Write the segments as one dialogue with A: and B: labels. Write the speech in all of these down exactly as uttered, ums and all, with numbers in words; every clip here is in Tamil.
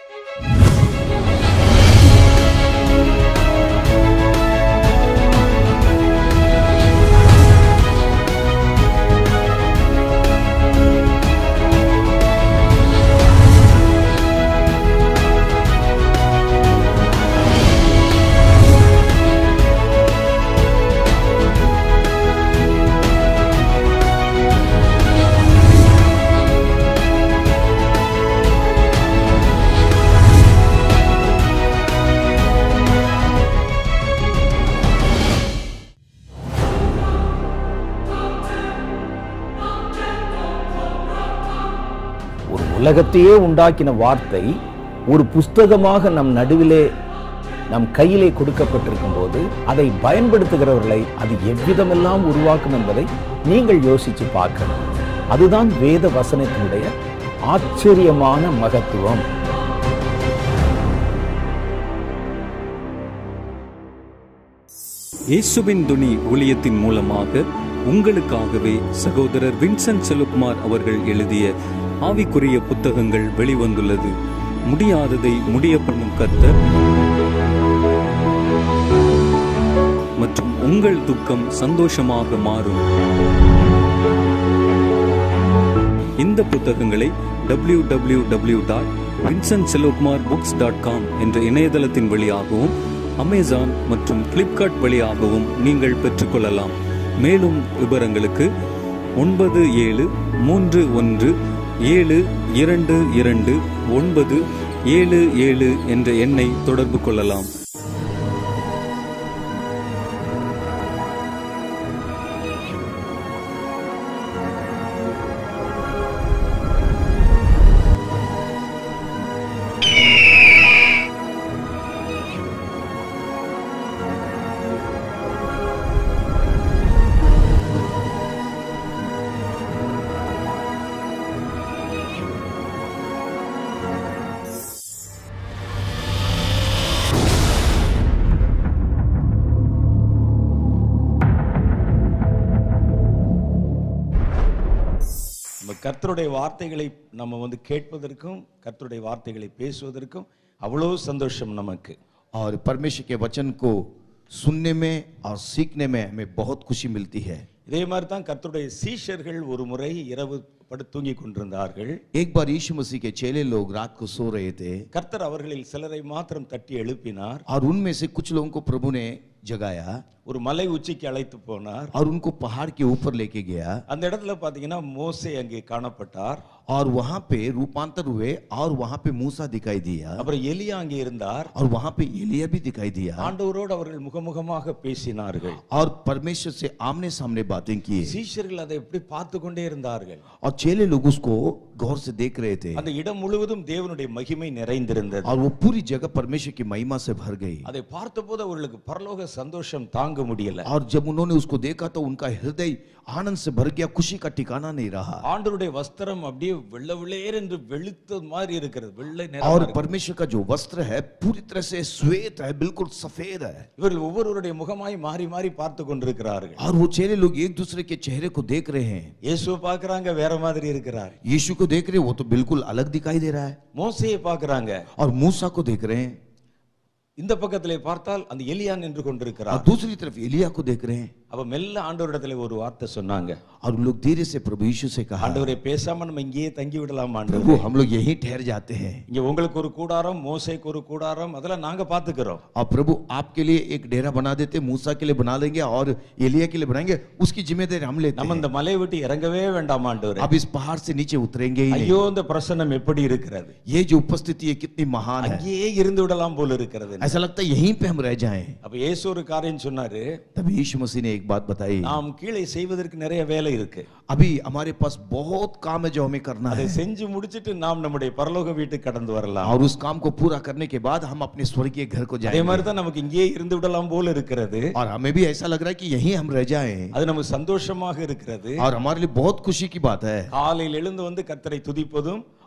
A: உலகத்தையே உண்டாக்கின வார்த்தை ஒரு புஸ்தகமாக நம் நடுவிலே நம் கையிலே கொடுக்கப்பட்டிருக்கும் போது அதை பயன்படுத்துகிறவர்களை அது எவ்விதமெல்லாம் உருவாக்கும் என்பதை நீங்கள் யோசிச்சு பார்க்கணும். அதுதான் வேத வசனத்தினுடைய ஆச்சரியமான மகத்துவம்.
B: இயேசுவின் துணி ஊழியத்தின் மூலமாக உங்களுக்காகவே சகோதரர் வின்சென்ட் செல்வகுமார் அவர்கள் எழுதிய ஆவிக்குரிய புத்தகங்கள் வெளிவந்துள்ளது. முடியாததை முடிய பண்ணும் கர்த்தர் மற்றும் உங்கள் துக்கம் சந்தோஷமாக மாறும். இந்த புத்தகங்களை W W W dot Vincent Selvakumar books dot com என்ற இணையதளத்தின் வழியாகவும் அமேசான் மற்றும் பிளிப்கார்ட் வழியாகவும் நீங்கள் பெற்றுக்கொள்ளலாம். மேலும் விவரங்களுக்கு ஒன்பது ஏழு மூன்று ஒன்று ஏழு இரண்டு இரண்டு ஒன்பது ஏழு ஏழு என்ற எண்ணை தொடர்பு கொள்ளலாம்.
C: கர்த்தருடைய வார்த்தைகளை நம்ம வந்து கேட்பதற்கும் கர்த்தருடைய வார்த்தைகளை பேசுவதற்கும் அவ்வளவு சந்தோஷம் நமக்கு.
D: और परमेश्वर के वचन को सुनने में और सीखने में हमें बहुत खुशी मिलती है.
C: இதே மாதிரி தான் கர்த்தருடைய சீஷர்கள் ஒரு முறை இரவு படுத்து தூங்கி கொண்டிருந்தார்கள்.
D: एक बार यीशु मसीह के चेले लोग रात को सो रहे थे.
C: கர்த்தர் அவர்களில் சிலரை மாத்திரம் தட்டி எழுப்பினார்.
D: और उनमें से कुछ लोगों को प्रभु ने जगाया.
C: ஒரு மலை உச்சிக்கு அழைத்து போனார்.
D: और उनको पहाड़ के ऊपर लेके गया.
C: அந்த இடத்துல பாத்தீங்கன்னா மோசே அங்கே காணப்பட்டார்.
D: और वहां पे रूपांतर हुए और वहां पे मूसा दिखाई दिया.
C: அப்புறம் எலியா அங்கே இருந்தார்.
D: और वहां पे एलिया भी दिखाई दिया.
C: ஆண்டவரோடு அவர்கள் முகமுகமாக பேசினார்கள்.
D: और परमेश्वर से आमने सामने बातें की.
C: சீஷர்கள் அதை எப்படி பார்த்து கொண்டே இருந்தார்கள்.
D: और चेले लोग उसको गौर से देख रहे थे.
C: அந்த இடம் முழுவதும் தேவனுடைய மகிமை நிறைந்திருந்தது.
D: और वो पूरी जगह परमेश्वर की महिमा से भर गई.
C: அதை பார்த்தபோது அவர்களுக்கு பரலோக சந்தோஷம் தாங்க முடியல.
D: और जब उन्होंने उसको देखा तो उनका हृदय आनंद से भर गया. खुशी का ठिकाना नहीं रहा.
C: ஆண்டவருடைய வஸ்திரம் அப்படியே வெள்ளை வெள்ளேர் என்று வெளுத்த மாதிரி இருக்கிறது. வெள்ளை நிறம்.
D: और परमेश्वर का जो वस्त्र है पूरी तरह से श्वेत है, बिल्कुल सफेद है.
C: இவர்கள் ஒவ்வொருவருடைய முகமாய் மாறி மாறி பார்த்து கொண்டிருக்கிறார்கள்.
D: और वो चेले लोग एक दूसरे के चेहरे को देख रहे हैं.
C: இயேசுவை பார்க்கறாங்க, வேற மாதிரி இருக்கிறார்.
D: यीशु को देख रहे हैं, वो तो बिल्कुल अलग दिखाई दे रहा है.
C: மோசேயை பார்க்கறாங்க.
D: और मूसा को देख रहे हैं.
C: இந்த பக்கத்திலே பார்த்தால் அந்த எலியா நின்று கொண்டிருக்கிறார்.
D: और दूसरी तरफ एलिया को देख रहे हैं.
C: அப்ப மெல்ல ஆண்டவரிடத்திலே ஒரு வார்த்தை சொன்னாங்க.
D: और उन लोग धीरे से प्रभु यीशु से कहा,
C: ஆண்டவரே பேசாம நம்ம இங்கேயே தங்கி விடலாம்
D: प्रभु
C: ஆண்டவரே.
D: हम लोग यहीं ठहर जाते हैं.
C: இங்க உங்களுக்கு ஒரு கூடாரம், மோசேக்கு ஒரு கூடாரம், அதெல்லாம் நாங்க பாத்துக்கிறோம்.
D: और प्रभु आपके लिए एक डेरा बना देते, मूसा के लिए बना देंगे और एलिया के लिए बनाएंगे, उसकी जिम्मेदारी हम लेते
C: நம்ம
D: हैं.
C: இந்த மலையை விட்டு இறங்கவே வேண்டாம் ஆண்டவரே.
D: अब इस पहाड़ से नीचे उतरेंगे ही नहीं.
C: ஐயோ இந்த பிரசன்னம் எப்படி இருக்கிறது.
D: ये जो उपस्थिति है कितनी महान है.
C: அங்கேயே இருந்து விடலாம் போல இருக்கிறது.
D: ऐसा लगता है यहीं पे हम रह जाएं.
C: அப்ப இயேசு ஒரு காரியம் சொன்னாரு.
D: तभी यीशु मसीह ने एक बात बताई.
C: நாம் கீழே செய்வதற்கு நிறைய வேலை இருக்கு.
D: अभी हमारे पास बहुत काम है जो हमें करना
C: அதை
D: है.
C: செஞ்சு முடிச்சிட்டு நாம் நம்முடைய பரலோக வீட்டுக்கு கடந்து வரலாம்.
D: और उस काम को पूरा करने के बाद हम अपने स्वर्गीय घर को
C: அதே
D: जाएंगे.
C: மாதிரி தான் நமக்கு இங்கேயே இருந்து விடலாம் போல இருக்கிறது.
D: और हमें भी ऐसा लग रहा है कि यहीं हम रह जाएं.
C: அது நமக்கு சந்தோஷமாக இருக்கிறது.
D: और हमारे लिए बहुत खुशी की बात है.
C: காலையில் எழுந்து வந்து கர்த்தரை துதிப்பதும்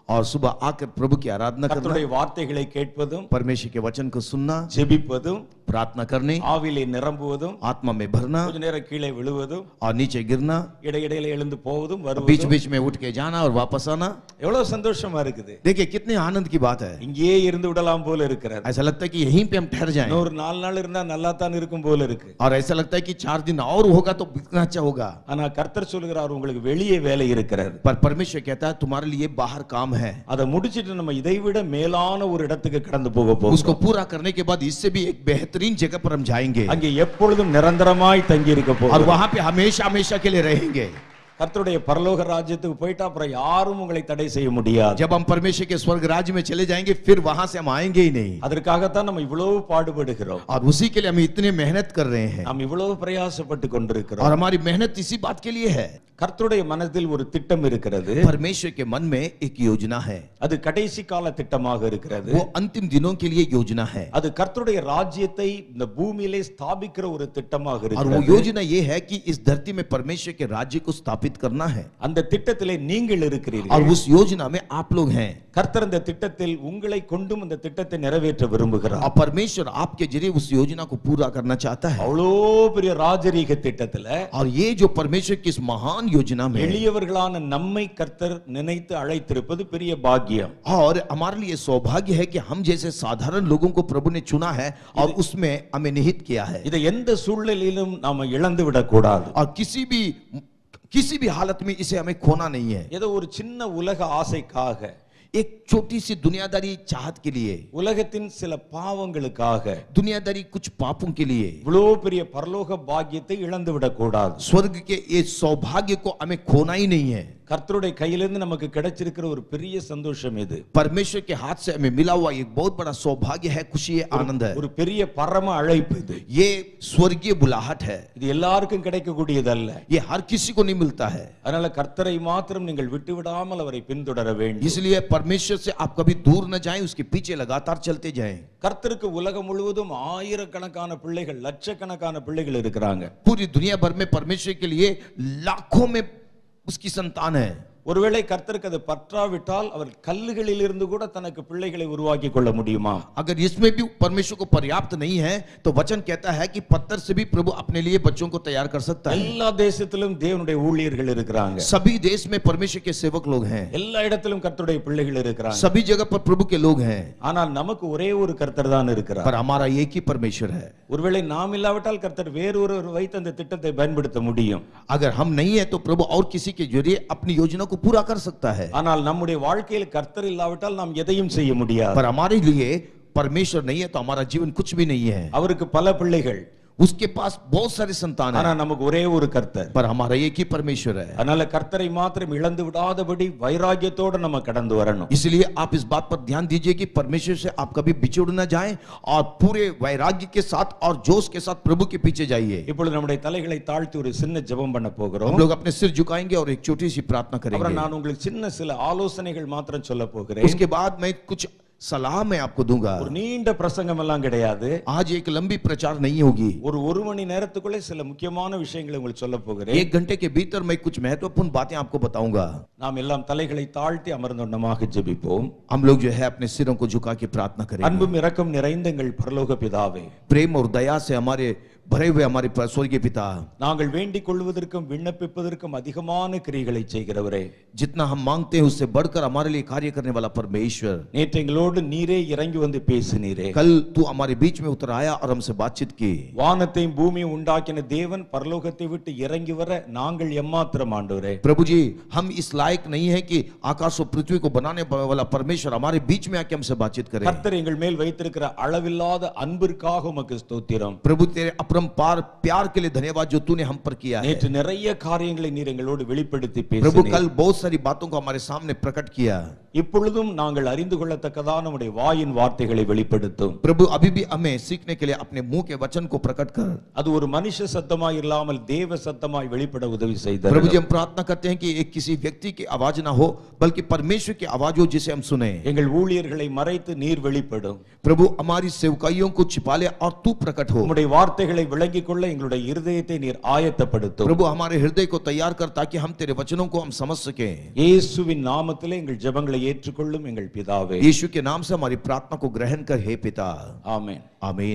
D: और सुबह आकर प्रभु की आराधना करना,
C: கர்த்தருடைய வார்த்தைகளை கேட்பதும்,
D: परमेश्वर के वचन को सुनना,
C: ஜெபிப்பதும்,
D: प्रार्थना करने,
C: ஆவிலே நிரம்புவதும்,
D: आत्मा में भरना
C: கொஞ்ச நேரம் கீழே விழுவதும்,
D: और नीचे गिरना,
C: இடையிடையில எழுந்து போவதும்,
D: बीच
C: வருவதும்,
D: बीच में उठ के जाना और वापस आना।
C: எவ்வளவு சந்தோஷமா இருக்குது।
D: देखिए कितने आनंद की बात है।
C: இங்கேயே இருந்து விடலாம் போல இருக்கிறது।
D: ऐसा लगता है कि यहीं पे हम ठहर जाएं,
C: இன்னொரு நாலு நாள் இருந்தா நல்லா தான் இருக்கும் போல இருக்கு।
D: और ऐसा लगता है कि चार दिन और होगा तो कितना अच्छा होगा।
C: ஆனா கர்த்தர் சொல்கிறார் உங்களுக்கு வெளியே வேலை இருக்கிறது।
D: पर परमेश्वर कहता है तुम्हारे लिए बाहर काम है।
C: அதை முடிச்சிட்டு நம்ம இதைவிட மேலான ஒரு இடத்துக்கு கடந்து போக போறோம்।
D: उसको पूरा करने के बाद इससे भी एक बेहतरीन जगह पर हम जाएंगे,
C: அங்கே எப்பொழுதும் நிரந்தரமாய் தங்கி இருக்க போறோம்।
D: और वहां पे हमेशा हमेशा के लिए रहेंगे।
C: கர்த்தருடைய பரலோக ராஜ்யத்துக்கு போய்ட்டா அப்புறம் யாரும் உங்களை தடை செய்ய முடியாது।
D: जब हम परमेश्वर के स्वर्ग राज्य में चले जाएंगे फिर वहां से हम आएंगे ही नहीं।
C: அதற்காகத்தான் நம்ம இவ்வளவு பாடுபடுகிறோம்।
D: और उसी के लिए हम इतने मेहनत कर रहे हैं,
C: நாம் இவ்வளவு பிரயாசப்பட்டு கொண்டிருக்கிறோம்।
D: और हमारी मेहनत इसी बात के लिए है।
C: கர்த்தருடைய மனதில் ஒரு திட்டம் இருக்கிறது।
D: परमेश्वर के मन में एक योजना है,
C: அது கடைசி கால திட்டமாக இருக்கிறது।
D: वो अंतिम दिनों के लिए योजना है,
C: அது கர்த்தருடைய ராஜ்யத்தை இந்த பூமியிலே ஸ்தாபிக்கிற ஒரு திட்டமாக
D: और
C: இருக்கிறது।
D: वो योजना ये है कि इस धरती में परमेश्वर के राज्य को स्थापित करना है,
C: அந்த திட்டத்திலே நீங்கள்
D: और
C: இருக்கிறீர்கள்।
D: उस योजना में आप लोग हैं।
C: கர்த்தர் இந்த திட்டத்தில் உங்களை கொண்டும் அந்த திட்டத்தை நிறைவேற்ற விரும்புகிறார்।
D: और परमेश्वर आपके जरिए उस योजना को पूरा करना चाहता है।
C: அவ்வளோ பெரிய ராஜரீக திட்டத்துல
D: और ये जो परमेश्वर की इस महान योजना में
C: எளியவர்களான நம்மை கர்த்தர் நினைத்து அழைத்திருப்பது பெரிய பாக்கியம்।
D: और हमारे लिए सौभाग्य है कि हम जैसे साधारण लोगों को प्रभु ने चुना है और उसमें हमें निहित किया है।
C: இதை எந்த சூழ்நிலையிலும் நாம இழந்து விடக்கூடாது।
D: और किसी भी किसी भी हालत में इसे हमें खोना नहीं है।
C: ஏதோ ஒரு சின்ன உலக ஆசைக்காக,
D: एक छोटी सी दुनियादारी चाहत के लिए,
C: உலகத்தின் சில பாவங்களுக்காக,
D: दुनियादारी कुछ पापों के लिए
C: இவ்வளோ பெரிய பரலோக பாக்கியத்தை இழந்து விடக்கூடாது।
D: स्वर्ग के ये सौभाग्य को हमें खोना ही नहीं है।
C: கர்த்தருடைய கையிலிருந்து நமக்கு கிடைச்சிருக்கிற ஒரு பெரிய சந்தோஷம் இது।
D: परमेश्वर के हाथ से हमें मिला हुआ एक बहुत बड़ा सौभाग्य है, खुशी है, आनंद है।
C: ஒரு பெரிய பரம அழைப்பு இது।
D: ये स्वर्गीय बुलाहट है,
C: இது எல்லாருக்கும் கிடைக்கக்கூடியதல்ல।
D: ये हर किसी को नहीं मिलता है।
C: அதனால கர்த்தரை மாத்திரம் நீங்கள் விட்டு விடாமல் அவரை பின்தொடர வேண்டும்।
D: इसलिए परमेश्वर से आप कभी दूर न जाएं, उसके पीछे लगातार चलते जाएं।
C: கர்த்தருக்கு உலகம் முழுவதும் ஆயிரக்கணக்கான பிள்ளைகள், லட்சக்கணக்கான பிள்ளைகள் இருக்கிறாங்க।
D: पूरी दुनिया भर में परमेश्वर के लिए लाखों में उसकी संतान है।
C: ஒருவேளை கர்த்தருக்கு அது பற்றாவிட்டால் அவர் கல்லுகளில் இருந்து கூட தனக்கு பிள்ளைகளை உருவாக்கி கொள்ள முடியுமா?
D: अगर इसमें भी परमेश्वर को पर्याप्त नहीं है तो वचन कहता है कि पत्थर से भी प्रभु अपने लिए बच्चों को तैयार कर सकता है।
C: எல்லா தேசத்திலும் தேவனுடைய ஊழியர்கள் இருக்கிறாங்க।
D: सभी देश में परमेश्वर के सेवक लोग हैं,
C: எல்லா இடத்திலும் கர்த்தருடைய பிள்ளைகள் இருக்கிறாங்க।
D: सभी जगह पर प्रभु के लोग हैं,
C: ஆனால் நமக்கு ஒரே ஒரு கர்த்தர் தான் இருக்கிறார்।
D: पर हमारा एक ही परमेश्वर है।
C: ஒருவேளை நாம் இல்லாவிட்டால் கர்த்தர் வேறொருவர் வைத்து அந்த திட்டத்தை பயன்படுத்த முடியும்।
D: अगर हम नहीं है तो प्रभु और किसी के जरिए अपनी योजना को पूरा कर सकता है।
C: ஆனால் நம்முடைய வாழ்க்கையில் கர்த்தர் இல்லாவிட்டால் நாம் எதையும் செய்ய முடியாது।
D: पर हमारे लिए परमेश्वर नहीं है तो हमारा जीवन कुछ भी नहीं है।
C: அவருக்கு பல பிள்ளைகள்,
D: उसके पास बहुत सारे संतान
C: ஆனா
D: हैं,
C: நமக்கு ஒரே ஒரு கர்த்தர்।
D: पर हमारा एक ही परमेश्वर है।
C: அதனால கர்த்தரை மாத்திரம் இழந்து விடாதபடி வைராகியத்தோட நம்ம கடந்து வரணும்।
D: इसलिए आप इस बात पर ध्यान दीजिए कि परमेश्वर से आप कभी बिछुड़ न जाएं और पूरे वैराग्य के साथ और जोश के साथ प्रभु के पीछे जाइए।
C: இப்பொழுது நம்முடைய தலைகளை தாழ்த்தி ஒரு சின்ன ஜெபம் பண்ண போகிறோம்।
D: हम लोग अपने सिर झुकाएंगे और एक छोटी सी प्रार्थना
C: அப்புறம்
D: करेंगे।
C: நான் உங்களுக்கு சின்ன சில ஆலோசனைகள் மாத்திரம் சொல்ல போகிறேன்।
D: उसके बाद मैं कुछ सलाह मैं आपको दूंगा।
C: ஒரு நீண்ட பிரசங்கம் எல்லாம் கிடையாது।
D: आज एक लंबी प्रचार नहीं होगी,
C: ஒரு ஒரு மணி நேரத்துக்குள்ளே சில முக்கியமான விஷயங்களை உங்களுக்கு சொல்ல போகிறேன்।
D: एक घंटे के भीतर मैं कुछ महत्वपूर्ण बातें आपको बताऊंगा।
C: நாம் எல்லாம் தலைகளை தாழ்த்தி அமர்ந்தோன்னமாக ஜெபிப்போம்।
D: हम लोग जो है अपने सिरों को झुका के प्रार्थना करेंगे।
C: அன்பும் இரக்கம் நிறைந்த எங்கள் பரலோக பிதாவே,
D: प्रेम और दया से हमारे भरे हुए हमारे स्वर्गीय पिता,
C: நாங்கள் வேண்டிக் கொள்வதற்கும் விண்ணப்பிப்பதற்கும் அதிகமான கிரியைகளை செய்கிறவரே,
D: जितना हम मांगते हैं उससे बढ़कर हमारे लिए कार्य करने वाला परमेश्वर,
C: நேற்று எங்களோடு நீரே இறங்கி வந்து பேசினீரே।
D: कल तू हमारे बीच में उतर आया और हमसे बातचीत की।
C: வானத்தையும் பூமியும் உண்டாக்கின தேவன் பரலோகத்தை விட்டு இறங்கி வர நாங்கள் எம்மாத்திரம் ஆண்டவரே।
D: प्रभु जी, हम इस लायक नहीं है कि आकाश और पृथ्वी को बनाने वाला परमेश्वर हमारे बीच में आके हमसे बातचीत करे।
C: கர்த்தர் எங்கள் மேல் வைத்திருக்கிற அளவில்லாத அன்பிற்காக உமக்கு ஸ்தோத்திரம்।
D: प्रभु तेरे अपरंपार प्यार के लिए धन्यवाद जो तूने हम पर किया है।
C: நேற்று நிறைய காரியங்களை நீர் எங்களோடு வெளிப்படுத்தி
D: प्रभु
C: பேசினீர்।
D: कल बहुत सारी बातों को हमारे सामने प्रकट किया।
C: இப்பொழுதும் நாங்கள் அறிந்து கொள்ளத்தக்கதான நம்முடைய வாயின் வார்த்தைகளை வெளிப்படுத்தும்।
D: प्रभु अभी भी हमें सीखने के लिए अपने मुंह के वचन को प्रकट कर,
C: அது ஒரு மனுஷ சத்தமாய் இல்லாமல் தேவ சத்தமாய் வெளிப்பட உதவி செய்தார்।
D: प्रभु जी हम प्रार्थना करते हैं कि एक किसी व्यक्ति की आवाज ना हो बल्कि परमेश्वर की आवाज हो जिसे हम सुने।
C: எங்கள் ஊழியர்களை மறைத்து நீர் வெளிப்படும்।
D: प्रभु हमारी सेवकाइयों को छिपा ले और तू प्रकट हो।
C: உம்முடைய வார்த்தைகளை வார்த்தைகளை விளங்கிக் கொள்ள எங்களுடைய இருதயத்தை நீர் ஆயத்தப்படுத்தும்.
D: प्रभु हमारे हृदय को तैयार कर ताकि हम तेरे वचनों को हम समझ सकें.
C: இயேசுவின் நாமத்திலே எங்கள் ஜெபங்களை ஏற்றுக்கொள்ளும் எங்கள் பிதாவே.
D: यीशु के नाम से हमारी प्रार्थना को ग्रहण कर हे पिता.
C: ஆமென்.
D: आमीन.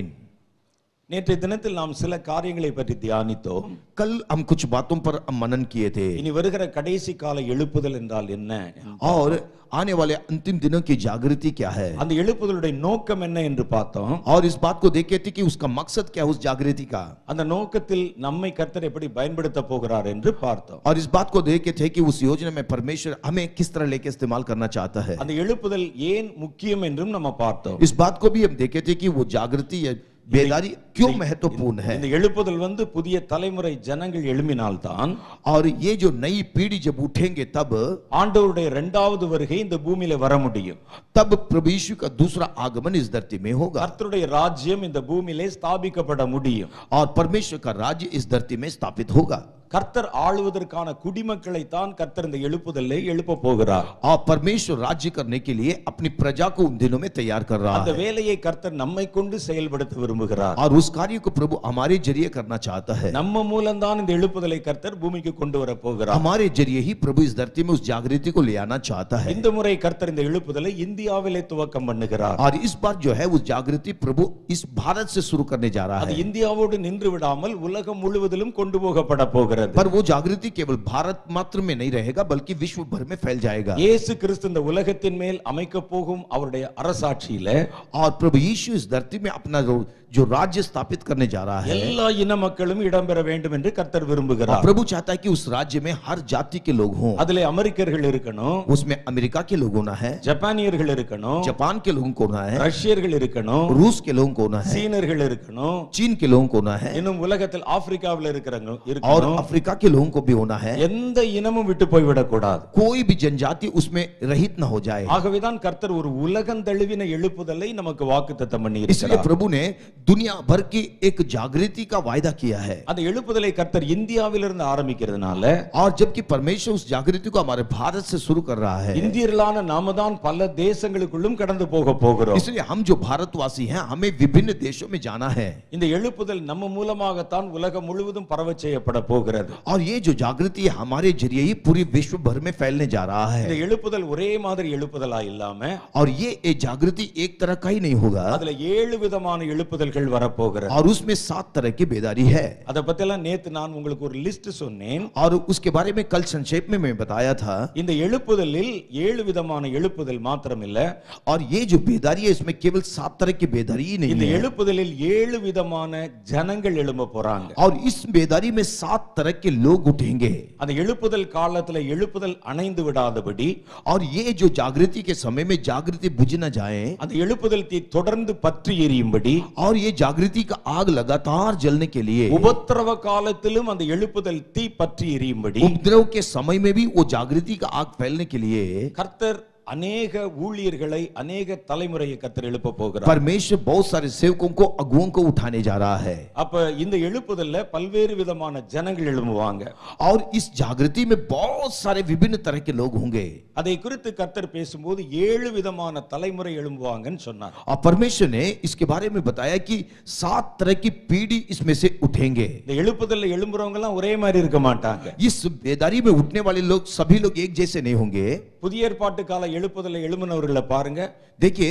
C: நேற்றைய தினத்தில் நாம் சில காரியங்களை பற்றி தியானித்தோம்.
D: कल हम कुछ बातों पर मनन किए थे.
C: இனி வருகிற கடைசி கால எழுப்புதல் என்றால் என்ன,
D: और आने वाले अंतिम दिनों की जागृति क्या है,
C: அந்த எழுப்புதலுடைய நோக்கம் என்ன என்று பார்த்தோம்.
D: और इस बात को देखे थे कि उसका मकसद क्या है उस जागृति का,
C: அந்த நோக்கத்தில் நம்மை கர்த்தர் எப்படி பயன்படுத்த போகிறார் என்று பார்த்தோம்.
D: और इस बात को देखे थे कि उस योजना में परमेश्वर हमें किस तरह लेके इस्तेमाल करना चाहता है.
C: அந்த எழுப்புதல் ஏன் முக்கியம் என்றும் நம்ம பார்த்தோம்.
D: इस बात को भी हम देखे थे कि वो जागृति बेदारी क्यों महत्वपूर्ण है.
C: இந்த எழுப்புதல் வந்து புதிய தலைமுறை ஜனங்கள் எழும்பினால்தான்,
D: और ये जो नई पीढ़ी जब उठेंगे तब
C: ஆண்டவருடைய இரண்டாவது வருகை இந்த பூமியில வர முடியும்.
D: तब प्रभु यीशु का दूसरा आगमन इस धरती में होगा.
C: கர்த்தருடைய ராஜ்யம் இந்த பூமியிலே ஸ்தாபிக்கப்பட முடியும்.
D: और परमेश्वर का राज्य इस धरती में स्थापित होगा.
C: கர்த்தர் ஆளுவதற்கான குடிமக்களை தான் கர்த்தர் இந்த எழுப்புதலை எழுப்ப போகிறார்.
D: और परमेश्वर राज्य करने के लिए अपनी प्रजा को उन दिनों में तैयार कर रहा
C: அந்த
D: है.
C: வேலையை கர்த்தர் நம்மை கொண்டு செயல்படுத்த விரும்புகிறார்.
D: और उस कार्य को प्रभु हमारे जरिए करना चाहता है.
C: நம்ம மூலம் தான் இந்த எழுப்புதலை கர்த்தர் பூமிக்கு கொண்டு வர போகிறார்.
D: हमारे जरिए ही प्रभु इस धरती में उस जागृति को ले आना चाहता है.
C: இந்த முறை கர்த்தர் இந்த எழுப்புதலை இந்தியாவிலே துவக்கம் பண்ணுகிறார்.
D: और इस बार जो है उस जागृति प्रभु इस भारत से शुरू करने जा रहा
C: அது
D: है.
C: இந்தியாவோடு நின்று விடாமல் உலகம் முழுவதிலும் கொண்டு போகப்பட போகிறது.
D: पर वो जागृति केवल भारत मात्र में नहीं रहेगा बल्कि विश्व भर में फैल जाएगा.
C: இயேசு கிறிஸ்து இந்த உலகத்தின் மேல் அமைக்க போகும் அவருடைய அரசாட்சியில,
D: और प्रभु यीशु इस धरती में अपना जो राज्य स्थापित करने जा रहा है,
C: எல்லா இன மக்களும் இடம்பெற வேண்டும் என்று கர்த்தர்
D: और
C: விரும்புகிறார்.
D: प्रभु चाहता है कि उस राज्य में हर जाति के लोग हों.
C: அதிலே अमेरिकர்கள் இருக்கணும்,
D: उसमें अमेरिका के लोग होना है,
C: ஜப்பானியர்கள் இருக்கணும்,
D: जापान के लोगों को होना है,
C: ரஷ்யர்கள் இருக்கணும்,
D: रूस के लोगों को होना है,
C: சீனர்கள் இருக்கணும்,
D: चीन के लोगों को होना है,
C: இன்னும் உலகத்தில் ஆப்பிரிக்காவில் இருக்கிறவங்க
D: और
C: இருக்கணும்.
D: अफ्रीका के लोगों को भी होना है.
C: எந்த இனமும் விட்டு போய்விடக் கூடாது.
D: कोई भी जनजाति उसमें रहित न हो जाए.
C: ஆகவேதான் கர்த்தர் ஒரு உலகம் தழுவின எழுப்புதலை நமக்கு வாக்குத்தத்தம் பண்ணி
D: इसलिए
C: இருக்கிறார்.
D: प्रभु ने दुनिया भर की एक जागृति का वायदा किया है.
C: அந்த எழுப்புதலை கர்த்தர் இந்தியாவிலிருந்து ஆரம்பிக்கிறதுனால,
D: और जबकि परमेश्वर उस जागृति को हमारे भारत से शुरू कर रहा है,
C: இந்தியர்களான நாம தான் பல தேசங்களுக்குள்ளும் கடந்து போக போகிறோம்.
D: इसलिए हम जो भारतवासी हैं हमें विभिन्न देशों में जाना है.
C: இந்த எழுப்புதல் நம்ம மூலமாகத்தான் உலகம் முழுவதும் பரவச் செய்யப்பட போகிறது.
D: और ये जो जागृति है हमारे जरिए ही पूरी विश्व भर में फैलने जा रहा
C: இந்த
D: है.
C: எழுப்புதல் ஒரே மாதிரி எழுப்புதலா இல்லாம,
D: और ये एक जागृति एक तरह का ही नहीं होगा,
C: அதுல ஏழு விதமான எழுப்புதல்கள் வரப்போகிறது.
D: और उसमें सात तरह की बेदारी है.
C: அத பத்தி எல்லாம் நேத்து நான் உங்களுக்கு ஒரு லிஸ்ட் சொன்னேன்.
D: और उसके बारे में कल संक्षेप में मैं बताया था.
C: இந்த எழுப்புதலில் ஏழு விதமான எழுப்புதல் மாத்திரம் இல்ல,
D: और ये जो बेदारी है इसमें केवल सात तरह की बेदारी ही नहीं
C: இந்த
D: है,
C: எழுப்புதலில் ஏழு விதமான ஜனங்கள் எழும்ப போறாங்க.
D: और इस बेदारी में सात तरह के लोग उठेंगे.
C: அந்த எழுப்புதல் காலத்துல எழுப்புதல் அணைந்து விடாதபடி,
D: और ये जो जागृति के समय में जागृति बुझ न जाए,
C: அந்த எழுப்புதல் தீ தொடர்ந்து பற்றி எரியும்படி,
D: और ये जागृति का आग लगातार जलने के लिए,
C: உபத்திரவ காலத்திலும் அந்த எழுப்புதல் தீ பற்றி எரியும்படி,
D: उपद्रव के समय में भी वो जागृति का आग फैलने के लिए
C: கர்த்தர் अनेक ஊழியர்களை अनेक தலைமுறையை கர்த்தர் எழுப்ப போகிறார்.
D: परमेश्वर बहुत सारे सेवकों को अगुओं को उठाने जा रहा है.
C: அப்ப இந்த எழுப்புதல்ல பல்வேறு விதமான ஜனங்கள் எழும்புவாங்க.
D: और इस जागृति में बहुत सारे विभिन्न तरह के लोग होंगे.
C: அதை குறித்து கர்த்தர் பேசும்போது ஏழு விதமான தலைமுறை எழும்புவாங்கன்னு சொன்னார்.
D: और परमेश्वर ने इसके बारे में बताया कि सात तरह की पीढ़ी इसमें से उठेंगे.
C: இந்த எழுப்புதல்ல எழும்புறவங்க எல்லாம் ஒரே மாதிரி இருக்க மாட்டாங்க.
D: इस बेदारी में उठने वाले लोग सभी लोग एक जैसे नहीं होंगे.
C: புதிய ஏற்பாட்டு கால எழுப்புதல்ல எழும்பினவர்களை பாருங்க.
D: देखिए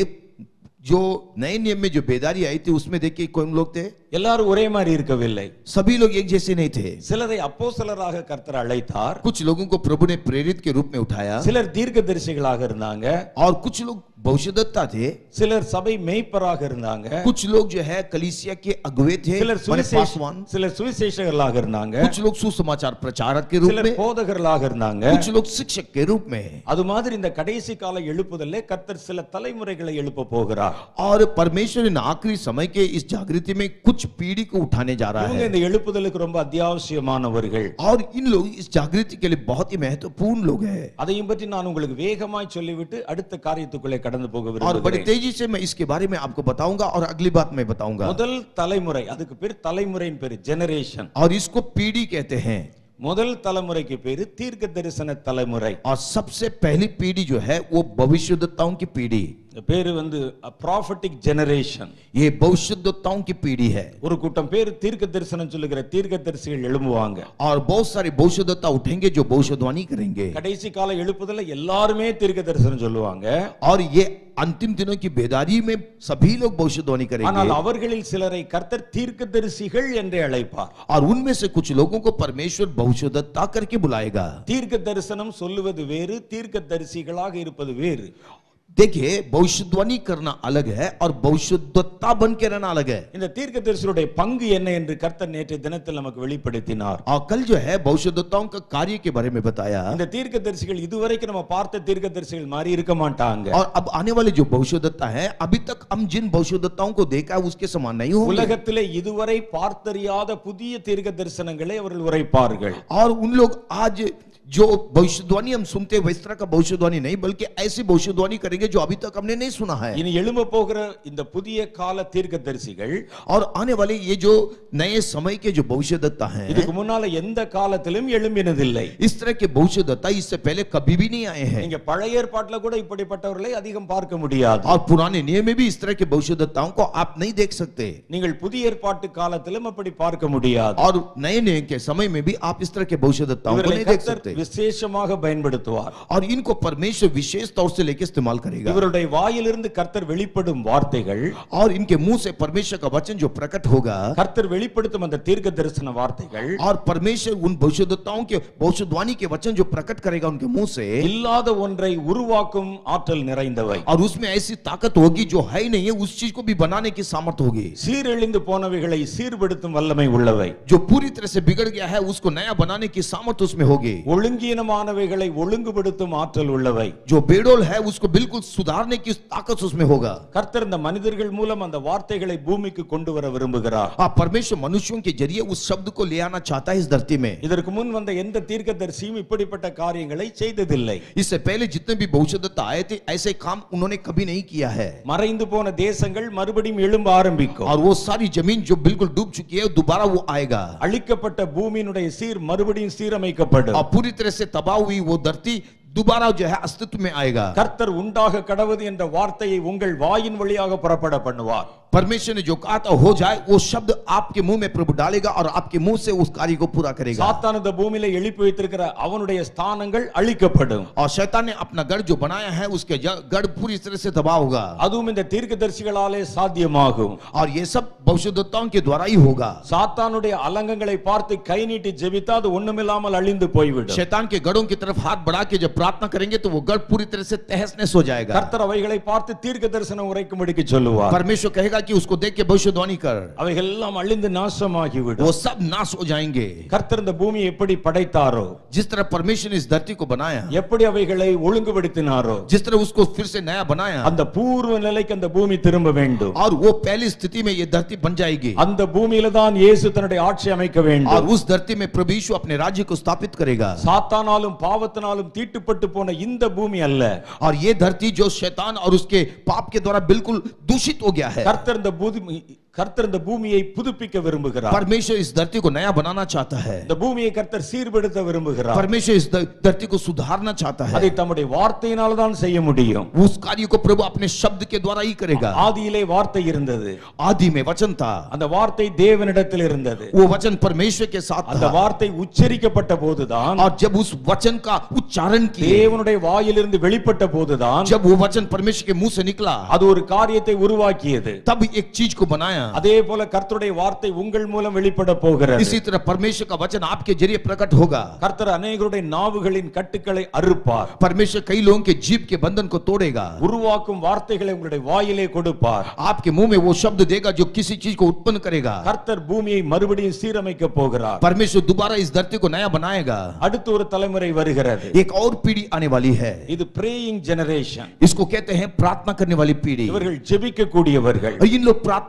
D: जो नए नियम में जो बेदारी आई थी उसमें देखिए कौन लोग थे,
C: எல்லாரும் ஒரே மாதிரி இருக்கவில்லை.
D: सभी लोग एक जैसे नहीं थे.
C: சிலரை அப்போஸ்தலராக கர்த்தர் அழைத்தார்.
D: कुछ लोगों को प्रभु ने प्रेरित के रूप में उठाया,
C: சிலர் தீர்க்கதரிசிகளாக இருந்தாங்க.
D: और कुछ लोग भविष्यद्वक्ता थे,
C: சிலர் சபை மேய்ப்பராக இருந்தாங்க.
D: कुछ लोग जो है कलीसिया के अगुवे थे,
C: சிலர்
D: माने
C: சுவிசேஷ
D: पासवान,
C: சிலர் சுவிசேஷகர்களாக இருந்தாங்க.
D: कुछ लोग सुसमाचार प्रचारक के रूप
C: சிலர்
D: में,
C: போதகர்களாக இருந்தாங்க.
D: कुछ लोग शिक्षक के रूप में.
C: அது மாதிரி இந்த கடைசி கால எழுப்புதல்ல கர்த்தர் சில தலைமுறைகளை எழுப்ப போகிறார்.
D: और परमेश्वर इन आखिरी समय के इस जागृति में कुछ पीढ़ी को उठाने जा रहा
C: இவங்க
D: है.
C: இந்த எழுப்புதலுக்கு ரொம்ப அத்தியாவசியமானவர்கள்.
D: और इन लोग इस जागृति के लिए बहुत ही महत्वपूर्ण लोग हैं.
C: அதையும் பற்றி நான் உங்களுக்கு வேகமாய் சொல்லிவிட்டு அடுத்த காரியத்துக்குள்ளே கடந்து போக
D: और
C: விரும்புகிறேன்.
D: बड़ी तेजी से मैं इसके बारे में आपको बताऊंगा और अगली बात मैं बताऊंगा.
C: முதல் தலைமுறை, அதுக்கு பேர் தலைமுறையின் பேர் ஜெனரேஷன்.
D: और इसको पीढ़ी कहते हैं.
C: முதல் தலைமுறைக்கு பேரு தீர்க்க தரிசன தலைமுறை.
D: और सबसे पहली पीढ़ी जो है वो भविष्यद्वक्ताओं की पीढ़ी.
C: பேரு வந்து ப்ராஃபட்டிக் ஜெனரேஷன்.
D: ये भविष्यद्वक्ताओं की पीढ़ी है.
C: ஒரு கூட்டம் பேர் தீர்க்க தரிசனம் சொல்லுகிற தீர்க்கதரிசிகள் எழும்புவாங்க.
D: और बहुत सारे भविष्यद्वक्ता उठेंगे जो भविष्यवाणी करेंगे.
C: கடைசி கால எழுப்புதல்ல எல்லாருமே தீர்க்க தரிசனம் சொல்லுவாங்க.
D: और ये अंतिम दिनों की बेदारी में सभी लोग भविष्यवाणी करेंगे.
C: ஆனால் அவர்களில் சிலரை கர்த்தர் தீர்க்கதரிசிகள் என்று அழைப்பார்.
D: और उनमें से कुछ लोगों को परमेश्वर भविष्यद्वक्ता करके बुलाएगा.
C: தீர்க்க தரிசனம் சொல்லுவது வேறு, தீர்க்கதரிசிகளாக இருப்பது வேறு.
D: देखिए, भविष्यवाणी करना अलग है और भविष्यद्वक्ता बन के रहना अलग है.
C: இந்த தீர்க்கதரிசியுடைய பங்கு என்ன என்று கர்த்தர் நேற்று தினத்தில் நமக்கு வெளிப்படுத்தினார்.
D: और कल जो है भविष्यद्वक्ताओं का कार्य के बारे में बताया.
C: இந்த தீர்க்கதரிசிகள் இதுவரைக்கும் நம்ம பார்த்த தீர்க்கதரிசிகள் மாதிரி இருக்க மாட்டாங்க.
D: और अब आने वाले जो भविष्यद्वक्ता हैं, अभी तक हम जिन भविष्यद्वक्ताओं को देखा है उसके समान नहीं होंगे.
C: உலகத்திலே இதுவரை பார்த்தறியாத புதிய தீர்க்க தரிசனங்களை அவர்கள் உரைப்பார்கள்.
D: और उन लोग आज जो भविष्यवाणी हम सुनते हैं इस तरह का भविष्यवाणी नहीं, बल्कि ऐसी भविष्यवाणी करेंगे जो अभी तक हमने नहीं सुना है.
C: இனி எழும்ப போகிற இந்த புதிய கால தீர்க்கதரிசிகள்
D: और आने वाले ये जो नए समय के जो भविष्यद्वक्ता हैं,
C: இதுக்கு முன்னால எந்த காலத்திலும் எழும்பினதில்லை.
D: इस तरह के भविष्यद्वक्ता इससे पहले कभी भी नहीं आए हैं.
C: நீங்க பழைய ஏற்பாட்டுல கூட இப்படிப்பட்டவர்களை அதிகம் பார்க்க முடியாது.
D: और पुराने नियम में भी इस तरह के भविष्यद्वक्ताओं को आप नहीं देख सकते.
C: நீங்கள் புதிய ஏற்பாட்டு காலத்திலும் அப்படி பார்க்க முடியாது.
D: और नए नियम के समय में भी आप इस तरह के भविष्यद्वक्ताओं को नहीं देख सकते.
C: விசேஷமாக பயன்படுத்துவார்.
D: और इनको परमेश्वर विशेष तौर से लेकर इस्तेमाल करेगा.
C: இவருடைய வாயிலிருந்து கர்த்தர் வெளிப்படும் வார்த்தைகள்,
D: और इनके मुंह से परमेश्वर का वचन जो प्रकट होगा,
C: கர்த்தர் வெளிப்படுத்தும் அந்த தீர்க்க தரிசன வார்த்தைகள்,
D: और परमेश्वर उन भविष्यद्वक्ताओं के भविष्यवाणी के वचन जो प्रकट करेगा उनके मुंह से,
C: இல்லாத ஒன்றை உருவாக்கும் ஆற்றல் நிறைந்தவை.
D: और उसमें ऐसी ताकत होगी जो है ही नहीं है, उस चीज को भी बनाने की सामर्थ होगी.
C: சீரழிந்து போனவைகளை சீர்படுத்தும் வல்லமை உள்ளவை.
D: जो पूरी तरह से बिगड़ गया है उसको नया बनाने की सामर्थ उसमें होगी.
C: ஒழுங்கீனமானவைகளை ஒழுங்குபடுத்தும் ஆற்றல் உள்ளவை.
D: जो बेडोल है उसको बिल्कुल सुधारने की ताकत उसमें होगा.
C: கர்த்தர் இந்த மனிதர்கள் மூலம் அந்த வார்த்தைகளை பூமிக்கு கொண்டு வர விரும்புகிறார்.
D: आप परमेश्वर मनुष्यों के जरिए उस शब्द को ले आना चाहता है इस धरती में.
C: இதற்கு முன் வந்த எந்த தீர்க்கதரிசியும் இப்படிப்பட்ட காரியங்களை செய்ததில்லை.
D: इससे पहले जितने भी भविष्यद्वक्ता आए थे ऐसे काम उन्होंने कभी नहीं किया है.
C: மறைந்து போன தேசங்கள் மறுபடியும் எழும்ப ஆரம்பிக்கும்.
D: और वो सारी जमीन जो बिल्कुल डूब चुकी है दोबारा वो आएगा.
C: அழிக்கப்பட்ட பூமியினுடைய சீர் மறுபடியும் சீரமைக்கப்படும்.
D: और पूरी तरह से तबाह हुई वो धरती दोबारा जो है अस्तित्व में आएगा.
C: கர்த்தர் உண்டாக கடவது என்ற வார்த்தையை உங்கள் வாயின் வழியாக புறப்பட பண்ணுவார்.
D: परमेश्वर ने जो कहा था हो जाए, वो शब्द आपके मुंह में प्रभु डालेगा और आपके मुंह से उस कार्य को पूरा करेगा.
C: சாத்தான் இந்த பூமியில எழுப்பி வைத்திருக்கிற அவனுடைய ஸ்தானங்கள் அழிக்கப்படும்.
D: और शैतान ने अपना गढ़ जो बनाया है उसके गढ़ पूरी तरह से तबाह होगा.
C: அதுவும் இந்த தீர்க்கதரிசிகளாலே சாத்தியமாகும்.
D: और ये सब भविष्यद्वक्ताओं के द्वारा ही होगा.
C: சாத்தானுடைய அலங்கங்களை பார்த்து கை நீட்டி ஜெபித்தா அது ஒண்ணுமில்லாமல் அழிந்து போய்விடும்.
D: शैतान के गढ़ों की तरफ हाथ बढ़ा के जब प्रार्थना करेंगे तो वो गढ़ पूरी तरह से तहस नहस हो जाएगा.
C: கர்த்தர் அவைகளை பார்த்து தீர்க்க தரிசனம் உரைக்கும்படிக்கு சொல்லுவார்.
D: परमेश्वर कहेगा कि उसको देख के भविष्यवाणी कर.
C: அவைகள் எல்லாம் அழிந்து நாசமாகிவிடும்.
D: वो सब नाश हो जाएंगे.
C: கர்த்தர் இந்த பூமியை எப்படி படைத்தாரோ,
D: जिस तरह परमेश्वर ने इस धरती को बनाया,
C: எப்படி அவைகளை ஒழுங்குபடுத்தினாரோ,
D: जिस तरह उसको फिर से नया बनाया,
C: அந்த பூர்வ நிலைக்கு அந்த பூமி திரும்ப வேண்டும்.
D: और वो पहली स्थिति में ये धरती बन जाएगी.
C: அந்த பூமியில தான் இயேசு தன்னுடைய ஆட்சி அமைக்க
D: और
C: வேண்டும்.
D: उस धरती में प्रभु यीशु अपने राज्य को स्थापित करेगा.
C: சாத்தானாலும் பாவத்தினாலும் தீட்டுப்பட்டு போன இந்த பூமி அல்ல.
D: और ये धरती जो शैतान और उसके पाप के द्वारा बिल्कुल दूषित हो गया है.
C: கர்த்தர் இந்த பூமி கர்த்தர் இந்த பூமியை புதுப்பிக்க விரும்புகிறார்.
D: परमेश्वर इस धरती को नया बनाना चाहता है.
C: இந்த பூமியை கர்த்தர் சீர்படுத்த விரும்புகிறார்.
D: परमेश्वर इस धरती को सुधारना चाहता है.
C: அதை தம்முடைய வார்த்தையினால தான் செய்ய முடியும்.
D: उस कार्य को प्रभु अपने शब्द के द्वारा ही करेगा.
C: ஆதியிலே வார்த்தை இருந்தது.
D: आदि में वचन था.
C: அந்த வார்த்தை தேவனிடத்தில் இருந்தது.
D: वो वचन परमेश्वर के साथ
C: அந்த
D: था.
C: வார்த்தை உச்சரிக்கப்பட்ட போதுதான்,
D: और जब उस वचन का उच्चारण किए,
C: தேவனுடைய வாயிலிருந்து வெளிப்பட்ட போதுதான்,
D: जब वो वचन परमेश्वर के मुंह से निकला,
C: அது ஒரு காரியத்தை உருவாக்கியது.
D: तब एक चीज को बनाया.
C: அதே போல கர்த்தருடைய வார்த்தை உங்கள் மூலம் வெளிப்பட போகிறது.
D: इसी तरह परमेश्वर का वचन आपके जरिए प्रकट होगा.
C: கர்த்தர் अनेகருடைய நாவுகளின் கட்டுக்களை அறுப்பார்.
D: परमेश्वर कई लोगों के जीभ के बंधन को तोड़ेगा.
C: உருவாக்கும் வார்த்தைகளை உங்களுடைய வாயிலே கொடுப்பார்.
D: आपके मुंह में वो शब्द देगा जो किसी चीज को उत्पन्न करेगा.
C: கர்த்தர் பூமியை மறுபடியும் சீரமைக்க போகிறார்.
D: परमेश्वर दोबारा इस धरती को नया बनाएगा.
C: அடுத்து ஒரு தலைமுறை வருகிறது.
D: एक और पीढ़ी आने वाली है.
C: இது பிரேயிங் ஜெனரேஷன்.
D: इसको कहते हैं प्रार्थना करने वाली पीढ़ी.
C: இவர்கள் ஜெபிக்க கூடியவர்கள்.
D: इन लोग प्रार्थना करने वाले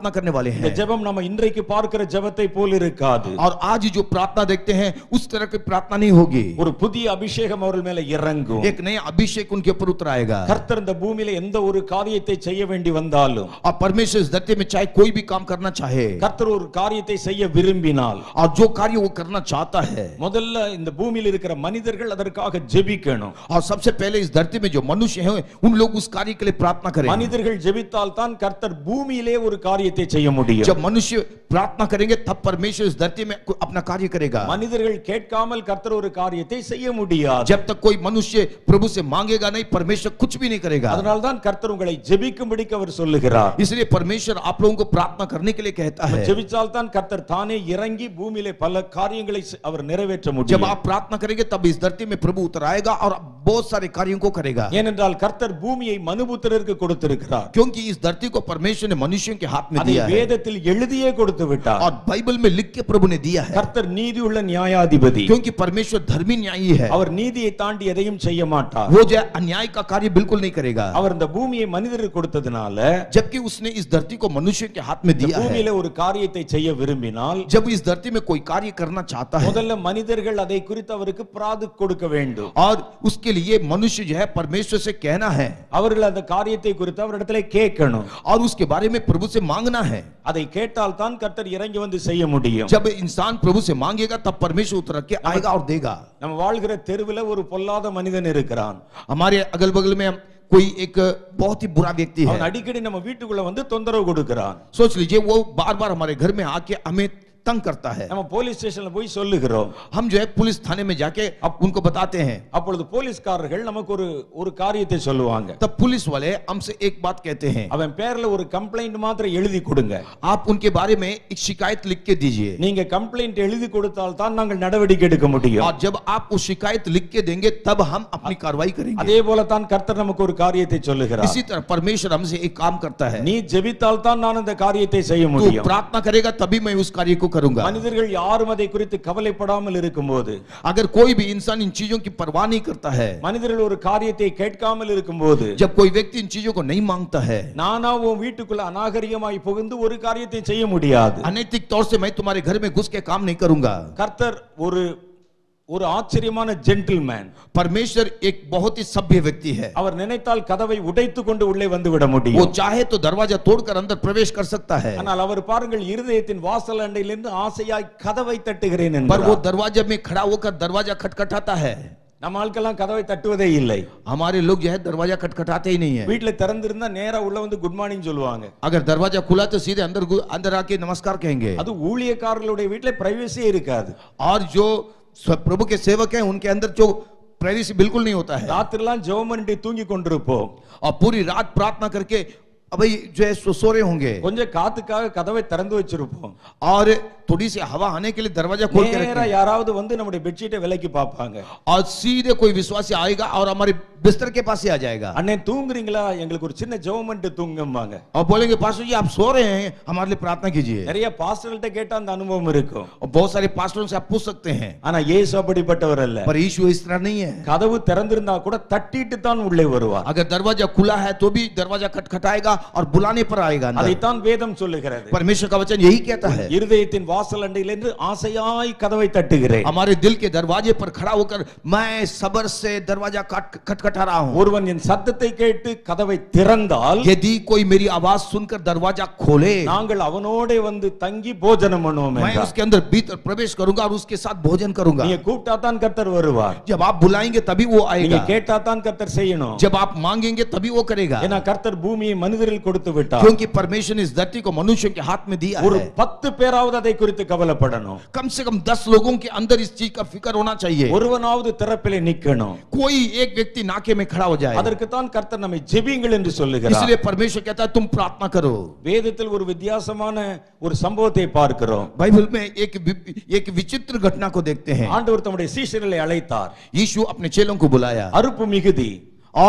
D: वाले
C: இந்த
D: हैं
C: ஜெபம் நம்ம இன்றைக்கு பார்க்கிற ஜெபத்தை போல் இருக்காது.
D: और आज जो प्रार्थना देखते हैं उस तरह की प्रार्थना नहीं होगी.
C: ஒரு புதிய அபிஷேகம் அவர்கள் மேல இறங்கும்.
D: एक नया अभिषेक उनके ऊपर उतर आएगा.
C: கர்த்தர் இந்த பூமியில எந்த ஒரு காரியத்தை செய்ய வேண்டி வந்தாலும்,
D: और परमेश्वर इस धरती में चाहे कोई भी काम करना चाहे,
C: கர்த்தர் ஒரு காரியத்தை செய்ய விரும்பினால்,
D: और जो कार्य वो करना चाहता है,
C: முதல்ல இந்த பூமியில் இருக்கிற மனிதர்கள் அதற்காக ஜெபிக்கணும்.
D: और सबसे पहले इस धरती में जो मनुष्य हैं उन लोग उस कार्य के लिए प्रार्थना करें.
C: மனிதர்கள் ஜெபித்தால் தான் கர்த்தர் பூமியிலே ஒரு காரியத்தை செய்ய முடியும்.
D: जब मनुष्य प्रार्थना करेंगे तब परमेश्वर इस धरती में अपना कार्य करेगा.
C: மனிதர்கள் கேட்காமல் கர்த்தர் ஒரு காரியத்தை செய்ய முடியாது.
D: जब तक कोई मनुष्य प्रभु से मांगेगा नहीं, परमेश्वर कुछ भी नहीं करेगा.
C: அதனால தான் கர்த்தர் உங்களை ஜெபிக்கும்படிக்கு அவர் சொல்லுகிறார்.
D: इसलिए परमेश्वर आप लोगों को प्रार्थना करने के लिए कहता है.
C: ஜெபிச்சால் தான் கர்த்தர் தானே இறங்கி பூமியிலே பல காரியங்களை அவர் நிறைவேற்ற
D: जब
C: முடியும்.
D: आप प्रार्थना करेंगे तब इस धरती में प्रभु उतर आएगा और बहुत सारे कार्यों को करेगा.
C: ஏனென்றால் கர்த்தர் பூமியை மனுபுத்திரருக்கு கொடுத்திருக்கிறார்.
D: क्योंकि इस धरती को परमेश्वर ने मनुष्यों के हाथ में
C: அதை
D: दिया है
C: வேதத்தில் எழுதியே கொடுத்து விட்டார்.
D: और बाइबल में लिख के प्रभु ने दिया है.
C: கர்த்தர் நீதியுள்ள நியாயாதிபதி.
D: क्योंकि परमेश्वर धर्मी न्यायी है.
C: அவர் நீதியை தாண்டி எதையும் செய்ய மாட்டார்.
D: वो जो अन्याय का कार्य बिल्कुल नहीं करेगा.
C: அவர் இந்த பூமியை மனிதருக்கு கொடுத்ததனால,
D: जबकि उसने इस धरती को मनुष्य के हाथ में दिया है.
C: பூமியிலே ஒரு காரியத்தை செய்ய விரும்பினால்,
D: जब इस धरती में कोई कार्य करना चाहता है,
C: முதல்ல மனிதர்கள் அதை குறித்து அவருக்கு பிராது கொடுக்க வேண்டும்.
D: और उसके लिए मनुष्य जो है परमेश्वर से कहना है,
C: அவர்கள் அந்த காரியத்தை குறித்து அவரிடத்திலே கேட்கணும்.
D: और उसके बारे में प्रभु से मांगना है.
C: அதை கேட்டால் தான் கர்த்தர் இறங்கி வந்து செய்ய முடியும்.
D: जब इंसान प्रभु से मांगेगा तब परमेश्वर उतर के आएगा और देगा.
C: நம்ம வாழ்கிற தெருவில் ஒரு பொல்லாத மனிதன் இருக்கிறான்.
D: हमारे अगल बगल में कोई एक बहुत ही बुरा व्यक्ति
C: அவன்
D: है.
C: அடிக்கடி நம்ம வீட்டுக்குள்ள வந்து தொந்தரவு கொடுக்கிறான்.
D: सोच लीजिए वो बार बार हमारे घर में आके हमें तंग करता है.
C: நம்ம போலீஸ் ஸ்டேஷன்ல போய் சொல்லுகிறோம்.
D: हम जो है पुलिस थाने में जाके अब उनको बताते हैं.
C: அப்பொழுது போலீஸ்காரர்கள் நமக்கு ஒரு ஒரு காரியத்தை சொல்லுவாங்க.
D: तब पुलिस वाले हमसे एक बात कहते हैं,
C: அவன் பேர்ல ஒரு கம்ப்ளைண்ட் மாத்திரம் எழுதி கொடுங்க.
D: आप उनके बारे में एक शिकायत लिख के दीजिए.
C: நீங்க கம்ப்ளைண்ட் எழுதி கொடுத்தால் தான் நாங்கள் நடவடிக்கை எடுக்க முடியும்.
D: और जब आप उस शिकायत लिख के देंगे तब हम अपनी कार्रवाई करेंगे.
C: அதே போல தான் கர்த்தர் நமக்கு ஒரு காரியத்தை சொல்லுகிறார்.
D: इसी तरह परमेश्वर हमसे एक काम करता है.
C: நீ ஜெபித்தால் தான் நான் அந்த காரியத்தை செய்ய
D: तू
C: முடியும்.
D: प्रार्थना करेगा तभी मैं उस कार्य को करूंगा.
C: மனிதர்கள் யாரும் அதை குறித்து கவலைப்படாமல் இருக்கும்போது,
D: अगर कोई भी इंसान इन चीजों की परवाह नहीं करता है,
C: மனிதர்கள் ஒரு காரியத்தை கேட்காமல் இருக்கும்போது,
D: जब कोई व्यक्ति इन चीजों को नहीं मांगता है,
C: நானா உன் வீட்டுக்குள்ள அநாகரிகமாய் புகுந்து ஒரு காரியத்தை செய்ய முடியாது.
D: अनैतिक तौर से मैं तुम्हारे घर में घुस के काम नहीं करूंगा.
C: கர்த்தர் ஒரு ஒரு ஆச்சரியமான ஜென்டில்மேன்.
D: परमेश्वर एक बहुत ही सभ्य व्यक्ति है.
C: அவர் நினைத்தால் கதவை உடைத்து கொண்டு உள்ளே வந்து விட
D: वो
C: முடியும்.
D: चाहे तो दरवाजा तोड़कर अंदर प्रवेश कर सकता है.
C: ஆனால் அவர் பாருங்கள், இருதயத்தின் வாசல் அண்டையிலிருந்து ஆசையாய் கதவை தட்டுகிறேன்
D: पर वो
C: என்றார்.
D: दरवाजे में खड़ा होकर दरवाजा खटखटाता है.
C: நம்ம ஆட்கள்லாம் கதவை தட்டுவதே இல்லை.
D: हमारे लोग जो है दरवाजा खटखटाते ही नहीं है.
C: வீட்ல திறந்திருந்தா நேரா உள்ள வந்து குட் மார்னிங் சொல்லுவாங்க.
D: अगर दरवाजा खुला तो सीधे अंदर अंदर आके नमस्कार कहेंगे.
C: அது ஊழியக்காரர்களுடைய வீட்ல பிரைவசியே இருக்காது.
D: और जो प्रभु के सेवक हैं उनके अंदर जो प्राइवेसी बिल्कुल नहीं होता है.
C: ராத்திரிலாம் ஜெபம் பண்ணிட்டு தூங்கி கொண்டிருப்போம்.
D: और पूरी रात प्रार्थना करके अब जो है सो सो रहे होंगे.
C: கொஞ்சம் காத்துக்காக கதவை திறந்து வச்சிருப்போம்.
D: और थोड़ी सी हवा आने के लिए दरवाजा खोल के
C: நேரா
D: रखें.
C: யாராவது வந்து நம்முடைய பெட்ஷீட்டை விலக்கி பார்ப்பாங்க.
D: और सीधे कोई विश्वासी आएगा और हमारे बिस्तर के पास ही आ जाएगा.
C: அண்ணே தூங்குறீங்களா, எங்களுக்கு ஒரு சின்ன ஜெபம் பண்ணிட்டு தூங்கும்பாங்க.
D: और बोलेंगे पास्टर जी आप सो रहे हैं, हमारे लिए प्रार्थना कीजिए.
C: நிறைய பாஸ்டர்கள்ட்ட கேட்டா அந்த அனுபவம் இருக்கும்.
D: और बहुत सारे पास्टरों से आप पूछ सकते हैं.
C: ஆனா இயேசு அப்படிப்பட்டவர் அல்ல.
D: पर यीशु इस तरह नहीं है.
C: கதவு திறந்திருந்தா கூட தட்டிட்டு தான் உள்ளே வருவார்.
D: अगर दरवाजा खुला है तो भी दरवाजा खटखटाएगा और बुलाने पर आएगा अंदर.
C: அதைத்தான் வேதம் சொல்லுகிறது.
D: परमेश्वर का वचन यही कहता है.
C: இருதயத்தின் வாசல் அண்டையிலிருந்து ஆசையாய் கதவை தட்டுகிறேன்.
D: हमारे दिल के दरवाजे पर खड़ा होकर मैं सबर से दरवाजा खटखटा रहा हूं.
C: ஒருவன் என் சத்தத்தை கேட்டு கதவை திறந்தால்,
D: यदि कोई मेरी आवाज सुनकर दरवाजा खोले,
C: நாங்கள் அவனோட வந்து தங்கி போஜனம் பண்ணுவோம்
D: मैं
C: என்றார்.
D: उसके अंदर भीतर प्रवेश करूंगा और उसके साथ भोजन करूंगा.
C: நீங்க கூப்பிட்டா தான் கர்த்தர் வருவார்.
D: जब आप बुलाएंगे तभी वो
C: நீங்க
D: आएगा.
C: கேட்டா தான் கர்த்தர் செய்யணும்.
D: जब आप मांगेंगे तभी वो करेगा.
C: ஏன்னா கர்த்தர் பூமியை மனிதரில் கொடுத்து விட்டார்.
D: क्योंकि परमेश्वर ने इस धरती को मनुष्य के हाथ में दिया
C: ஒரு
D: है.
C: பத்து பேராவது அதை குறித்து கவலைப்படணும்.
D: कम से कम दस लोगों के अंदर इस चीज का फिक्र होना चाहिए.
C: ஒருவனாவது திறப்பிலே நிக்கணும்.
D: कोई एक व्यक्ति नाके में खड़ा हो जाए.
C: அதற்கு தான் கர்த்தர் நம்மை ஜெபியுங்கள் என்று சொல்லுகிறார்.
D: इसलिए परमेश्वर कहता है तुम प्रार्थना करो.
C: வேதத்தில் ஒரு வித்தியாசமான ஒரு சம்பவத்தை பார்க்கிறோம்.
D: बाइबल में एक एक विचित्र घटना को देखते हैं.
C: ஆண்டவர் தம்முடைய சீஷர்களை அழைத்தார்.
D: यीशु अपने चेलों को बुलाया
C: அறுப்பு மிகுதி.
D: और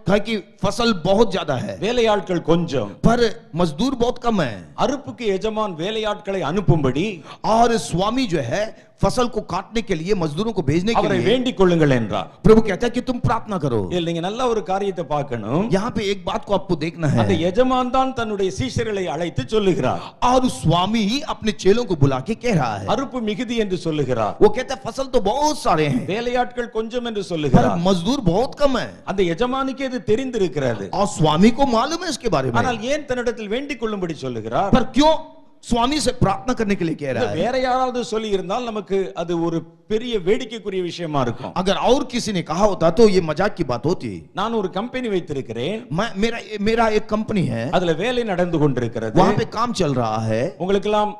D: कहा कि फसल बहुत ज्यादा है
C: வேலையாட்கள் கொஞ்சம்,
D: पर मजदूर बहुत कम है
C: அறுப்புக்கு எஜமான் வேலையாட்களை அனுப்பும்படி
D: और स्वामी जो है फसल को काटने के लिए मजदूरों को भेजने के
C: அவரை
D: लिए
C: வேண்டிக் கொள்ளுங்கள் என்றார்.
D: प्रभु कहता है कि तुम प्रार्थना करो।
C: இதில் நீங்க நல்ல ஒரு காரியத்தை பார்க்கணும்.
D: यहाँ पे एक बात को आपको देखना
C: அந்த
D: है,
C: எஜமான் தான் தன்னுடைய சீஷர்களை அழைத்து சொல்லுகிறார்.
D: और स्वामी ही अपने चेलों को बुला के कह रहा है,
C: அறுப்பு மிகுதி என்று சொல்லுகிறார்,
D: वो कहता है फसल तो बहुत सारे हैं
C: வேலையாட்கள் கொஞ்சம் என்று
D: पर
C: சொல்லுகிறார்.
D: मजदूर बहुत कम है,
C: அந்த எஜமானுக்கு இது தெரிந்திருக்கிறது.
D: और स्वामी को मालूम है इसके बारे में,
C: ஆனால் ஏன் தன்னிடத்தில் வேண்டிக் கொள்ளும்படி சொல்லுகிறார்?
D: पर क्यों स्वामी से प्रार्थना करने के लिए कह
C: இது
D: रहा है?
C: வேற யாராவது சொல்லி இருந்தால் நமக்கு அது ஒரு பெரிய வேடிக்கைக்குரிய விஷயமா இருக்கும்.
D: अगर और किसी ने कहा होता तो ये मजाक की बात होती।
C: நான் ஒரு கம்பெனி வைத்திருக்கிறேன்,
D: मैं मेरा मेरा एक कंपनी है,
C: அதுல வேலை நடந்து கொண்டிருக்கிறது.
D: वहां पे काम चल रहा है,
C: உங்களுக்கெல்லாம்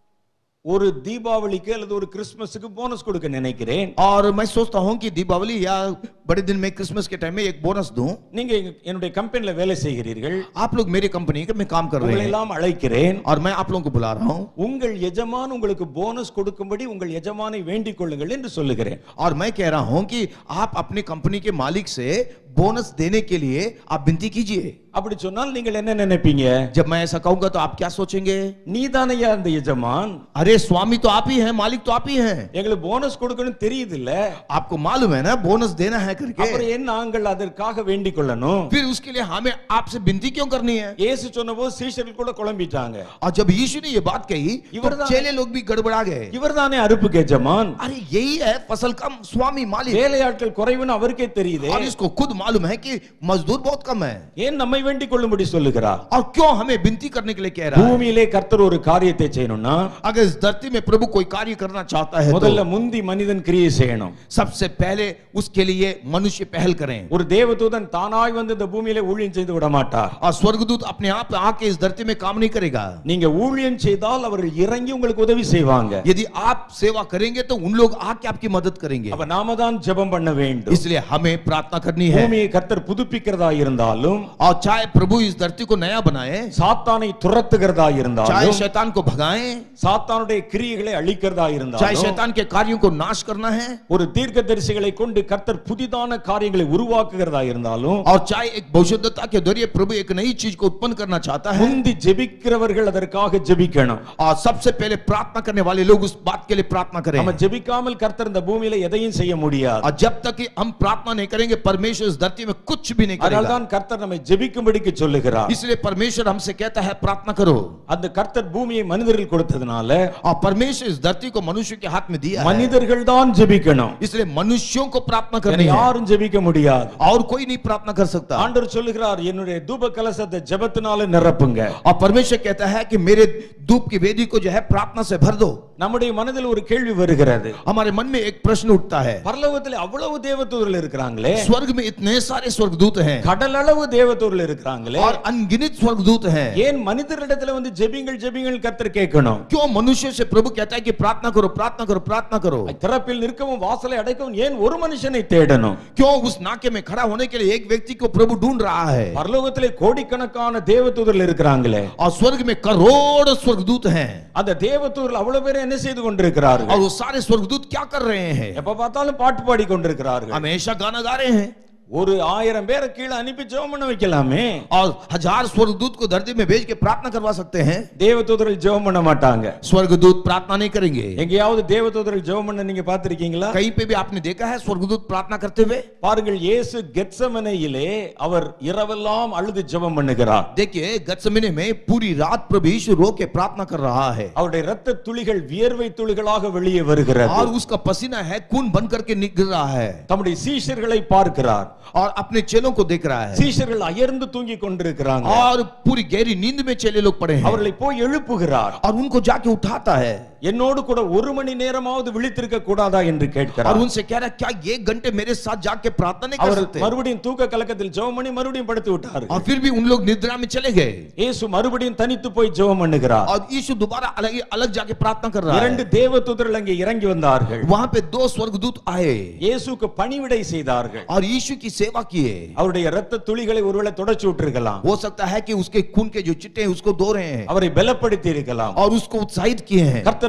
C: ஒரு தீபாவளிக்கு அல்லது ஒரு கிறிஸ்துமஸுக்கு போனஸ் கொடுக்க நினைக்கிறேன்.
D: और मैं सोचता हूं कि दीपावली या बड़े दिन में क्रिसमस के टाइम में एक बोनस दूं।
C: நீங்க எங்க- என்னுடைய கம்பெனில வேலை செய்கிறீர்கள்,
D: आप लोग मेरी कंपनी में काम कर रहे
C: உங்களை
D: हैं
C: எல்லாம் அழைக்கிறேன்.
D: और मैं आप लोगों को बुला रहा हूं,
C: உங்கள் எஜமான் உங்களுக்கு போனஸ் கொடுக்கும்படி உங்கள் எஜமானை வேண்டிக் கொள்ளுங்கள் என்று சொல்லுகிறேன்.
D: और मैं कह रहा हूं कि आप अपनी कंपनी के मालिक से बोनस देने के लिए आप विनती कीजिए।
C: அப்படி சொன்னால் நீங்கள் என்ன நினைப்பீங்க?
D: जब मैं ऐसा कहूंगा तो आप क्या सोचेंगे?
C: நீதானையா அந்த எஜமான்,
D: अरे स्वामी तो आप ही हैं, मालिक तो आप ही हैं,
C: எங்களுக்கு போனஸ் கொடுக்கணும் தெரியுது இல்ல,
D: आपको मालूम है ना बोनस देना है करके,
C: அப்புறம் ஏன் நாங்கள் அதற்காக வேண்டிக் கொள்ளணும்?
D: फिर उसके लिए हमें आपसे विनती क्यों करनी है?
C: இயேசு சொன்னபோது சீஷர்கள் கூட குழம்பிட்டாங்க.
D: और जब यीशु ने ये बात कही तो
C: इवरदा-
D: चेले लोग भी गड़बड़ा गए।
C: இவர்தானே அறுப்புக்கு எஜமான்,
D: अरे यही है फसल का स्वामी मालिक,
C: வேலையாட்கள் குறைவுன்னு அவருக்கே தெரியுது,
D: और इसको खुद मालूम है कि मजदूर बहुत कम है,
C: ஏன் நம்மை வேண்டிக் கொள்ளும்படி சொல்லுகிறார்?
D: और क्यों हमें विनती करने के लिए कह रहा है?
C: பூமியிலே கர்த்தர் ஒரு காரியத்தை செய்யணும்னா
D: अगर इस धरती में प्रभु कोई कार्य करना चाहता है
C: முதல்ல
D: तो
C: முந்தி மனிதன் கிரியை செய்யணும்.
D: सबसे पहले उसके लिए मनुष्य पहल करें,
C: ஒரு தேவதூதன் தானாய் வந்து இந்த பூமியிலே ஊழியம் செய்து விட மாட்டார்.
D: और स्वर्गदूत अपने आप आके इस धरती में काम नहीं करेगा।
C: நீங்க ஊழியம் செய்தால் அவர்கள் இறங்கி உங்களுக்கு உதவி செய்வாங்க.
D: यदि आप सेवा करेंगे तो उन लोग आके आपकी मदद करेंगे,
C: அப்ப நாம தான் ஜெபம் பண்ண வேண்டும்.
D: इसलिए हमें प्रार्थना करनी है।
C: பூமியை கர்த்தர் புதுப்பிக்கிறதா இருந்தாலும்,
D: और चाहे प्रभु इस धरती को नया बनाए,
C: சாத்தானை துரத்துகிறதா
D: चाहे
C: இருந்தாலும்,
D: शैतान को भगाएं,
C: சாத்தானுடைய கிரியைகளை அழிக்கிறதா
D: चाहे
C: இருந்தாலும்,
D: शैतान के कार्यों को नाश करना है,
C: ஒரு தீர்க்கதரிசிகளை கொண்டு கர்த்தர் புதிதான காரியங்களை உருவாக்குகிறதா இருந்தாலும்,
D: और चाहे एक भविष्यद्वक्ता के जरिए प्रभु एक नई चीज को उत्पन्न करना चाहता है,
C: முந்தி ஜெபிக்கிறவர்கள் அதற்காக ஜெபிக்கணும்.
D: और सबसे पहले प्रार्थना करने वाले लोग उस बात के लिए प्रार्थना करें।
C: நம்ம ஜெபிக்காமல் கர்த்தர் இந்த பூமியில எதையும் செய்ய முடியாது.
D: और जब तक कि हम प्रार्थना नहीं करेंगे परमेश्वर इस धरती में कुछ भी नहीं
C: அதனால
D: करेगा।
C: தான் கர்த்தர் நம்மை ஜெபிக்கும்படிக்கு சொல்லுகிறார்.
D: इसलिए परमेश्वर हमसे कहता है प्रार्थना करो,
C: அந்த கர்த்தர் பூமியை மனிதர்கள் கொடுத்ததுனால
D: और परमेश्वर इस धरती को मनुष्य के हाथ में दिया है,
C: மனிதர்கள் தான் ஜெபிக்கணும்.
D: इसलिए मनुष्यों को प्रार्थना
C: வேற
D: करनी है,
C: யாரும் ஜெபிக்க முடியாது.
D: और कोई नहीं प्रार्थना कर सकता।
C: ஆண்டவர் சொல்லுகிறார், என்னுடைய தூப கலசத்தை ஜெபத்தினால நிரப்புங்க.
D: और परमेश्वर कहता है कि मेरे धूप की वेदी को जो है प्रार्थना से भर दो।
C: நம்முடைய மனதில் ஒரு கேள்வி வருகிறது,
D: हमारे मन में एक प्रश्न उठता है,
C: பரலோகத்தில் அவ்வளவு தேவதூதர்கள் இருக்கிறாங்களே,
D: स्वर्ग में इतने सारे स्वर्गदूत हैं
C: கடல் அளவு தேவதூதர்கள் இருக்கிறாங்களே,
D: और अनगिनत स्वर्गदूत हैं,
C: ஏன் மனிதரிடத்துல வந்து ஜெபிங்கள் ஜெபிங்கள் கர்த்தர் கேட்கணும்?
D: क्यों मनुष्य से प्रभु कहता है कि प्रार्थना करो प्रार्थना करो प्रार्थना करो?
C: திறப்பில் நிற்கவும் வாசலை அடைக்கவும் ஏன் ஒரு மனுஷனை தேடணும்?
D: क्यों उस नाके में खड़ा होने के लिए एक व्यक्ति को प्रभु ढूंढ रहा है?
C: பரலோகத்திலே கோடிக்கணக்கான தேவதூதர்கள் இருக்கிறாங்களே,
D: और स्वर्ग में करोड़ स्वर्गदूत हैं,
C: அந்த தேவதூதர்கள் அவ்வளவு பேர் என்ன செய்து கொண்டிருக்கிறார்கள்?
D: और वो सारे स्वर्गदूत क्या कर रहे हैं?
C: எப்ப பார்த்தாலும் பாட்டு பாடி கொண்டிருக்கிறார்கள்.
D: हमेशा गाना गा रहे हैं,
C: ஒரு ஆயிரம் பேரை கீழே அனுப்பி ஜெபம் பண்ண வைக்கலாமே,
D: और हजार स्वर्गदूत को धरती में भेज के प्रार्थना करवा सकते हैं।
C: தேவதூதர்கள் ஜெபம் பண்ண மாட்டாங்க.
D: स्वर्गदूत प्रार्थना नहीं करेंगे।
C: எங்கேயாவது தேவதூதர்கள் ஜெபம் பண்ண நீங்க பார்த்திருக்கீங்களா?
D: कहीं पे भी आपने देखा है स्वर्गदूत प्रार्थना करते हुए?
C: பாருங்கள், இயேசு கெத்செமனேயிலே அவர் இரவெல்லாம் அழுது ஜெபம் பண்ணுகிறார்.
D: देखिए गत्समने में पूरी रात प्रभु यीशु रो के प्रार्थना कर रहा है,
C: அவருடைய இரத்த துளிகள் வியர்வை துளிகளாக வெளியே வருகிறது.
D: और उसका पसीना है खून बन करके निकल रहा है,
C: தம்முடைய சீஷர்களை பார்க்கிறார்.
D: और अपने चेलों को देख रहा है,
C: சீஷர்கள் அயர்ந்து தூங்கி கொண்டிருக்கிறாங்க.
D: और पूरी गहरी नींद में चेले लोग पड़े हैं,
C: அவர்களை போய் எழுப்புகிறார்.
D: और उनको जाके उठाता है,
C: என்னோடு கூட ஒரு மணி நேரமாவது விழித்திருக்க கூடாதா என்று
D: और
C: கேட்கிறார்.
D: उनसे कह रहा है क्या एक घंटे मेरे साथ जाके प्रार्थना नहीं कर
C: அவர்
D: सकते?
C: மறுபடியும் தூக்க கலக்கத்தில் ஜெபம் பண்ணி மறுபடியும் படுத்து விட்டார்.
D: और फिर भी उन लोग निद्रा में चले गए,
C: இயேசு மறுபடியும் தனித்து போய் ஜெபம் பண்ணுகிறார்.
D: और यीशु दोबारा अलग अलग जाके प्रार्थना कर रहा
C: இரண்டு
D: है।
C: தேவதூதர்கள் அங்கே இறங்கி வந்தார்கள்.
D: वहां पे दो स्वर्गदूत आए
C: இயேசுக்கு பணிவிடை செய்தார்கள்.
D: और यीशु की सेवा किए।
C: அவருடைய இரத்த துளிகளை ஒருவேளை தொடச்சு விட்டிருக்கலாம்,
D: हो सकता है कि उसके खून के जो चिट्टे हैं उसको धो रहे हैं,
C: அவரை பலப்படுத்தி இருக்கலாம்.
D: और उसको उत्साहित किए हैं।
C: கர்த்தர்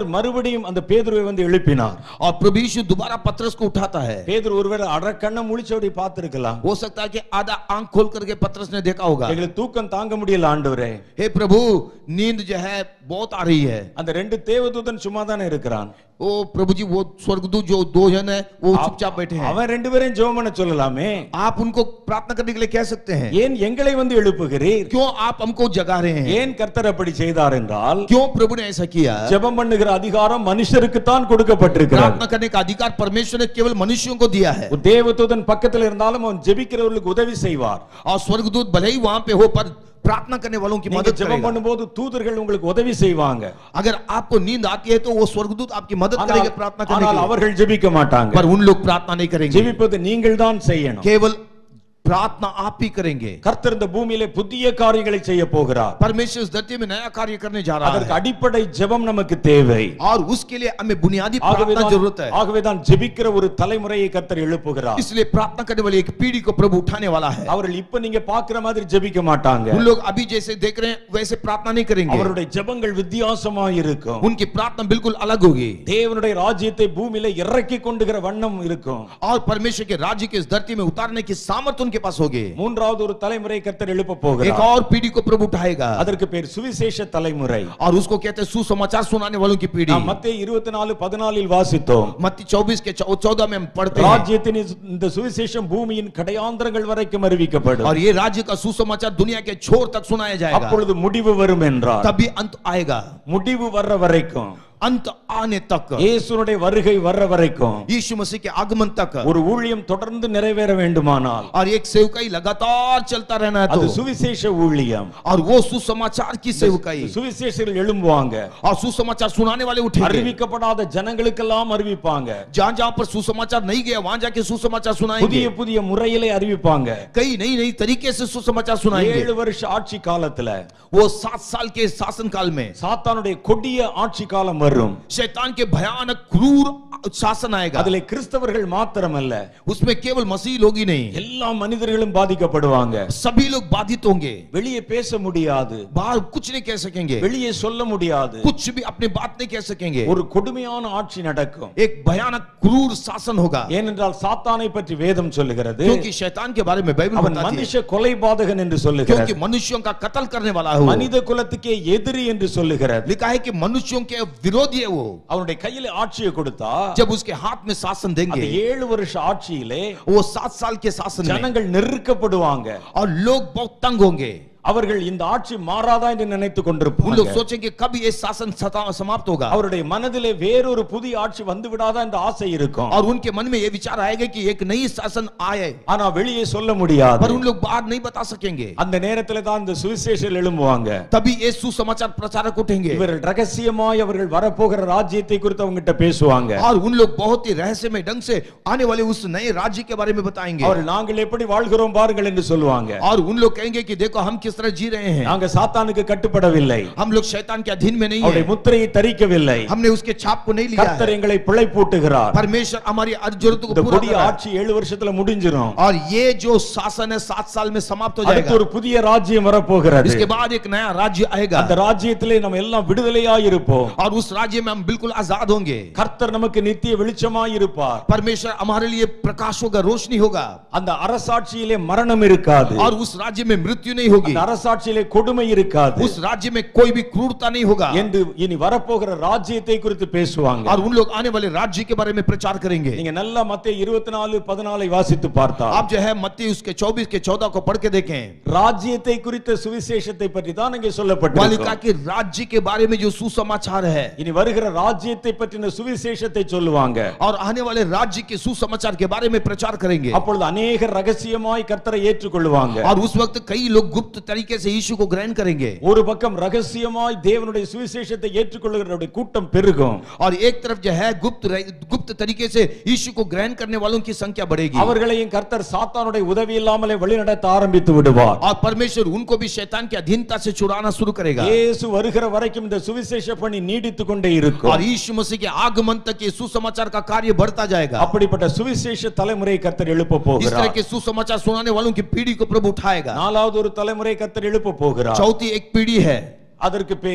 C: கர்த்தர் மறுபடியும் அந்த பேதுருவை வந்து எழுப்பினார்.
D: और प्रभु यीशु दोबारा पतरस को उठाता है.
C: பேதுரு ஒருவேளை அடக்கண்ண முழிச்சோடி பார்த்திருக்கலாம்.
D: हो सकता है कि आधा आंख खोल करके पतरस ने देखा होगा.
C: எங்களுக்கு தூக்கம் தாங்க முடியல ஆண்டவரே.
D: हे प्रभु नींद जो है बहुत आ रही है.
C: அந்த ரெண்டு தேவதூதன் சும்மா தானே இருக்கிறான்.
D: ओ प्रभु जी वो स्वर्गदूत जो दो जन है वो चुपचाप बैठे हैं.
C: அவன் ரெண்டு பேரையும் ஜெபம் பண்ண சொல்லலாமே.
D: आप उनको प्रार्थना करने के लिए कह सकते हैं.
C: ஏன் எங்களை வந்து எழுப்புகிறீர்?
D: क्यों आप हमको जगा रहे हैं?
C: ஏன் கர்த்தர் அப்படி செய்தார் என்றால்
D: क्यों प्रभु ने ऐसा किया?
C: ஜெபம் பண்ணுகிற அதிகாரம் மனுஷருக்கு தான் கொடுக்கப்பட்டிருக்கிறது.
D: प्रार्थना करने का अधिकार परमेश्वर ने केवल मनुष्यों को दिया है.
C: தேவதூதன் பக்கத்தில் இருந்தாலும் அவன் ஜெபிக்கிறவர்களுக்கு உதவி செய்வார்.
D: और स्वर्गदूत भले ही वहां पे हो पर प्रार्थना करने वालों की मदद
C: जब
D: करेगा.
C: பண்ணும்போது தூதர்கள் உங்களுக்கு உதவி செய்வாங்க.
D: अगर आपको नींद आती है तो वो स्वर्गदूत आपकी मदद करेंगे प्रार्थना करने के लिए.
C: அவர்கள் ஜெபிக்க மாட்டாங்க.
D: पर उन लोग प्रार्थना नहीं करेंगे.
C: ஜெபிப்பது நீங்கள் தான் செய்யணும்.
D: केवल प्रार्थना आप ही करेंगे.
C: கர்த்தர் இந்த பூமியிலே புதிய காரியங்களை செய்ய போகிறார்.
D: परमेश्वर इस धरती में नया कार्य करने जा रहा है.
C: அதற்கு அடிப்படை ஜெபம் நமக்கு தேவை.
D: और उसके लिए हमें बुनियादी प्रार्थना जरूरत है.
C: ஆகவே தான் ஜெபிக்கிற ஒரு தலைமுறையை கர்த்தர் எழுப்புகிறார்.
D: इसलिए प्रार्थना करने वाली एक पीढ़ी को प्रभु उठाने वाला है.
C: அவர்கள் இப்ப நீங்க பார்க்கிற மாதிரி ஜெபிக்க மாட்டாங்க.
D: उन लोग अभी जैसे देख रहे हैं वैसे प्रार्थना नहीं करेंगे.
C: அவருடைய ஜெபங்கள் வித்தியாசமாக இருக்கும்.
D: उनकी प्रार्थना बिल्कुल अलग होगी.
C: தேவனுடைய ராஜ்யத்தை பூமியிலே இறக்கி கொண்டுகிற வண்ணம் இருக்கும்.
D: और परमेश्वर के राज्य के इस धरती में उतारने की सामर्थ्य उनके पास होगी.
C: மூன்றாவது ஒரு தலைமுறை கர்த்தர் எழுப்ப போகிறார்.
D: एक और पीढ़ी को प्रभु उठाएगा.
C: அதற்கு பேர் சுவிசேஷ தலைமுறை.
D: और उसको कहते हैं सुसमाचार सुनाने वालों की पीढ़ी.
C: நாம் மத்தேயு இருபத்தி நான்கு பதினான்கு இல் வாசித்தோம்.
D: मत्ती चौबीस के चौदह में हम पढ़ते हैं.
C: ராஜ்யத்தின் இந்த சுவிசேஷம் பூமியின் கடையாந்தரங்கள் வரைக்கும் அறிவிக்கப்படும்.
D: और ये राज्य का सुसमाचार दुनिया के छोर तक सुनाया जाएगा.
C: அப்பொழுது முடிவு வரும் என்றார்.
D: तभी अंत आएगा.
C: முடிவு வர்ற வரைக்கும்
D: अंत आने तक
C: இயேசுனுடைய வருகை வர்ற வரைக்கும்
D: यीशु मसीह के आगमन तक
C: ஒரு ஊழியம் தொடர்ந்து நிறைவேற வேண்டுமானால்
D: और एक सेवकाई लगातार चलता रहना है
C: அது
D: तो
C: சுவிசேஷ ஊழியம்.
D: और वो सुसमाचार की सेवकाई
C: சுவிசேஷர்கள் எழும்புவாங்க.
D: और सुसमाचार सुनाने वाले उठेंगे.
C: அறிவிக்கப்படாத ஜனங்களுக்கெல்லாம் அறிவிப்பாங்க.
D: जहां जहां पर सुसमाचार नहीं गया वहां जाके सुसमाचार सुनाएंगे.
C: புதிய புதிய முறையிலே அறிவிப்பாங்க.
D: कई नई नई तरीके से सुसमाचार सुनाएंगे.
C: ஏழு வருஷ ஆட்சி காலத்துல
D: वो सात साल के शासन काल में
C: சாத்தானுடைய கொடிய ஆட்சி காலம் வரும்.
D: शैतान के भयानक क्रूर शासन आएगा.
C: அதிலே கிறிஸ்தவர்கள் மாத்திரமல்ல
D: उसमें केवल मसीह लोग ही नहीं
C: எல்லா மனிதர்களும் பாதிக்கப்படுவாங்க.
D: सभी लोग बाधित होंगे.
C: வெளியே பேச முடியாது.
D: बाहर कुछ नहीं कह सकेंगे.
C: வெளியே சொல்ல முடியாது.
D: कुछ भी अपनी बात नहीं कह सकेंगे.
C: ஒரு கொடுமையான ஆட்சி நடக்கும்.
D: एक भयानक क्रूर शासन होगा.
C: ஏனென்றால் சாத்தானை பற்றி வேதம் சொல்லுகிறது.
D: क्योंकि शैतान के बारे में बाइबल
C: அவன்
D: बताती है.
C: மனுஷ கொலைபாதகன் என்று சொல்லுகிறது.
D: क्योंकि मनुष्यों का कत्ल करने वाला है वो.
C: மனித குலத்துக்கே எதிரி என்று சொல்லுகிறது.
D: लिखा है कि मनुष्यों के विरोधी है वो.
C: அவனுடைய கையில ஆட்சியை கொடுத்தா
D: जब उसके हाथ में शासन
C: அந்த
D: देंगे
C: ஏழு வருஷ ஆட்சியிலே
D: वो सात साल के शासन में
C: ஜனங்கள் நெருக்கப்படுவாங்க.
D: और लोग बहुत तंग होंगे.
C: அவர்கள் இந்த ஆட்சி மாறாதா என்று நினைத்துக்
D: उन लोग
C: கொண்டிருப்பாங்க.
D: सोचेंगे कब ये शासन सता- समाप्त होगा.
C: அவருடைய மனதிலே வேறொரு புதிய ஆட்சி வந்து விடாதா என்ற ஆசை இருக்கும்.
D: और उनके मन में ये विचार आएगा कि एक नई शासन आए.
C: ஆனா வெளியே சொல்ல முடியாது.
D: पर उन लोग बाहर नहीं बता सकेंगे.
C: அந்த நேரத்திலே தான் இந்த சுவிசேஷர்கள் எழும்புவாங்க.
D: तभी ये सुसमाचार प्रचारक उठेंगे.
C: இவர்கள் ரகசியமாய் அவர்கள் வரப்போகிற ராஜ்யத்தை குறித்து அவங்க கிட்ட பேசுவாங்க.
D: और उन लोग बहुत ही रहस्यमय ढंग से आने वाले उस नए राज्य के बारे में बताएंगे.
C: அவர்கள் நாங்கள் எப்படி வாழ்கிறோம் பாருங்கள் என்று சொல்லுவாங்க.
D: और उन लोग कहेंगे कि देखो हम किस तरह जी रहे हैं.
C: நாங்க சாத்தானுக்கு கட்டுப்படவில்லை.
D: हम लोग शैतान के अधीन में नहीं
C: அவருடைய
D: हैं.
C: முத்திரையை தரிக்கவில்லை.
D: हमने उसके छाप को नहीं लिया
C: கர்த்தர்
D: है.
C: எங்களை பிழைப்பூட்டுகிறார்.
D: परमेश्वर हमारी हर जरूरत
C: இந்த
D: को पूरा
C: கொடிய
D: कर रहा है.
C: ஆட்சி ஏழு வருஷத்துல முடிஞ்சிரும்.
D: और ये जो शासन है सात साल में समाप्त हो
C: அடுத்து
D: जाएगा.
C: ஒரு புதிய ராஜ்யம் வரப்போகிறது.
D: इसके बाद एक नया राज्य आएगा.
C: அந்த ராஜ்யத்திலே நம்ம எல்லாம் விடுதலையாய் இருப்போம்.
D: और उस राज्य में हम बिल्कुल आजाद होंगे.
C: கர்த்தர் நமக்கு நித்திய வெளிச்சமாய் இருப்பார்.
D: परमेश्वर हमारे लिए प्रकाश होगा, रोशनी होगा.
C: அந்த அரசாட்சியிலே மரணம் இருக்காது.
D: और उस राज्य में मृत्यु नहीं होगी.
C: அந்த அரசாட்சியிலே கொடுமை இருக்காது.
D: उस राज्य में कोई भी क्रूरता नहीं होगा.
C: என்று இனி வரப்போகிற ராஜ்யத்தை குறித்து பேசுவாங்க.
D: और उन लोग आने वाले राज्य के बारे में प्रचार करेंगे.
C: நீங்க நல்லா மத்தேயு இருபத்தி நான்கு பதினான்கு வாசித்து பார்த்தா
D: आप जो है मत्ती उसके चौबीस के चौदह को पढ़ के देखें.
C: ராஜ்யத்தை குறித்த சுவிசேஷத்தை பற்றி தான் இங்கே
D: वालिका
C: சொல்லப்பட்டிருக்கு.
D: के राज्य के बारे में जो सुसमाचार है
C: இனி வருகிற ராஜ்யத்தை பற்றின சுவிசேஷத்தை சொல்லுவாங்க.
D: और आने वाले राज्य के सुसमाचार के बारे में प्रचार करेंगे.
C: அப்பொழுது अनेக ரகசியமாய் கர்த்தரை ஏற்றுக்கொள்வாங்க.
D: और उस वक्त कई लोग गुप्त तरीके से यीशु को ग्रहण करेंगे.
C: ஒரு பக்கம் ரகசியமாய் தேவனுடைய சுவிசேஷத்தை ஏற்றுக்கொள்கிறவருடைய கூட்டம் பெருகும்.
D: और एक तरफ जो है गुप्त गुप्त तरीके से यीशु को ग्रहण करने वालों की संख्या बढ़ेगी.
C: அவர்களையும் கர்த்தர் சாத்தானுடைய உதவி இல்லாமலே வழிநடத்த ஆரம்பித்து விடுவார்.
D: और परमेश्वर उनको भी शैतान की अधीनता से छुड़ाना शुरू करेगा.
C: இயேசு வருகிற வரைக்கும் இந்த சுவிசேஷ பணி நீடித்துக் கொண்டே இருக்கும்.
D: और यीशु मसीह के आगमन तक ये सुसमाचार का कार्य बढ़ता जाएगा.
C: அப்படிப்பட்ட சுவிசேஷ தலைமுறை கர்த்தர் எழுப்ப
D: इस तरह
C: போகிறார்.
D: के सुसमाचार सुनाने वालों की पीढ़ी को प्रभु उठाएगा.
C: நாலாவது ஒரு தலைமுறை கர்த்தர் எழுப்ப போகிறார்.
D: चौथी एक पीढ़ी है.
C: அதற்கு பேர்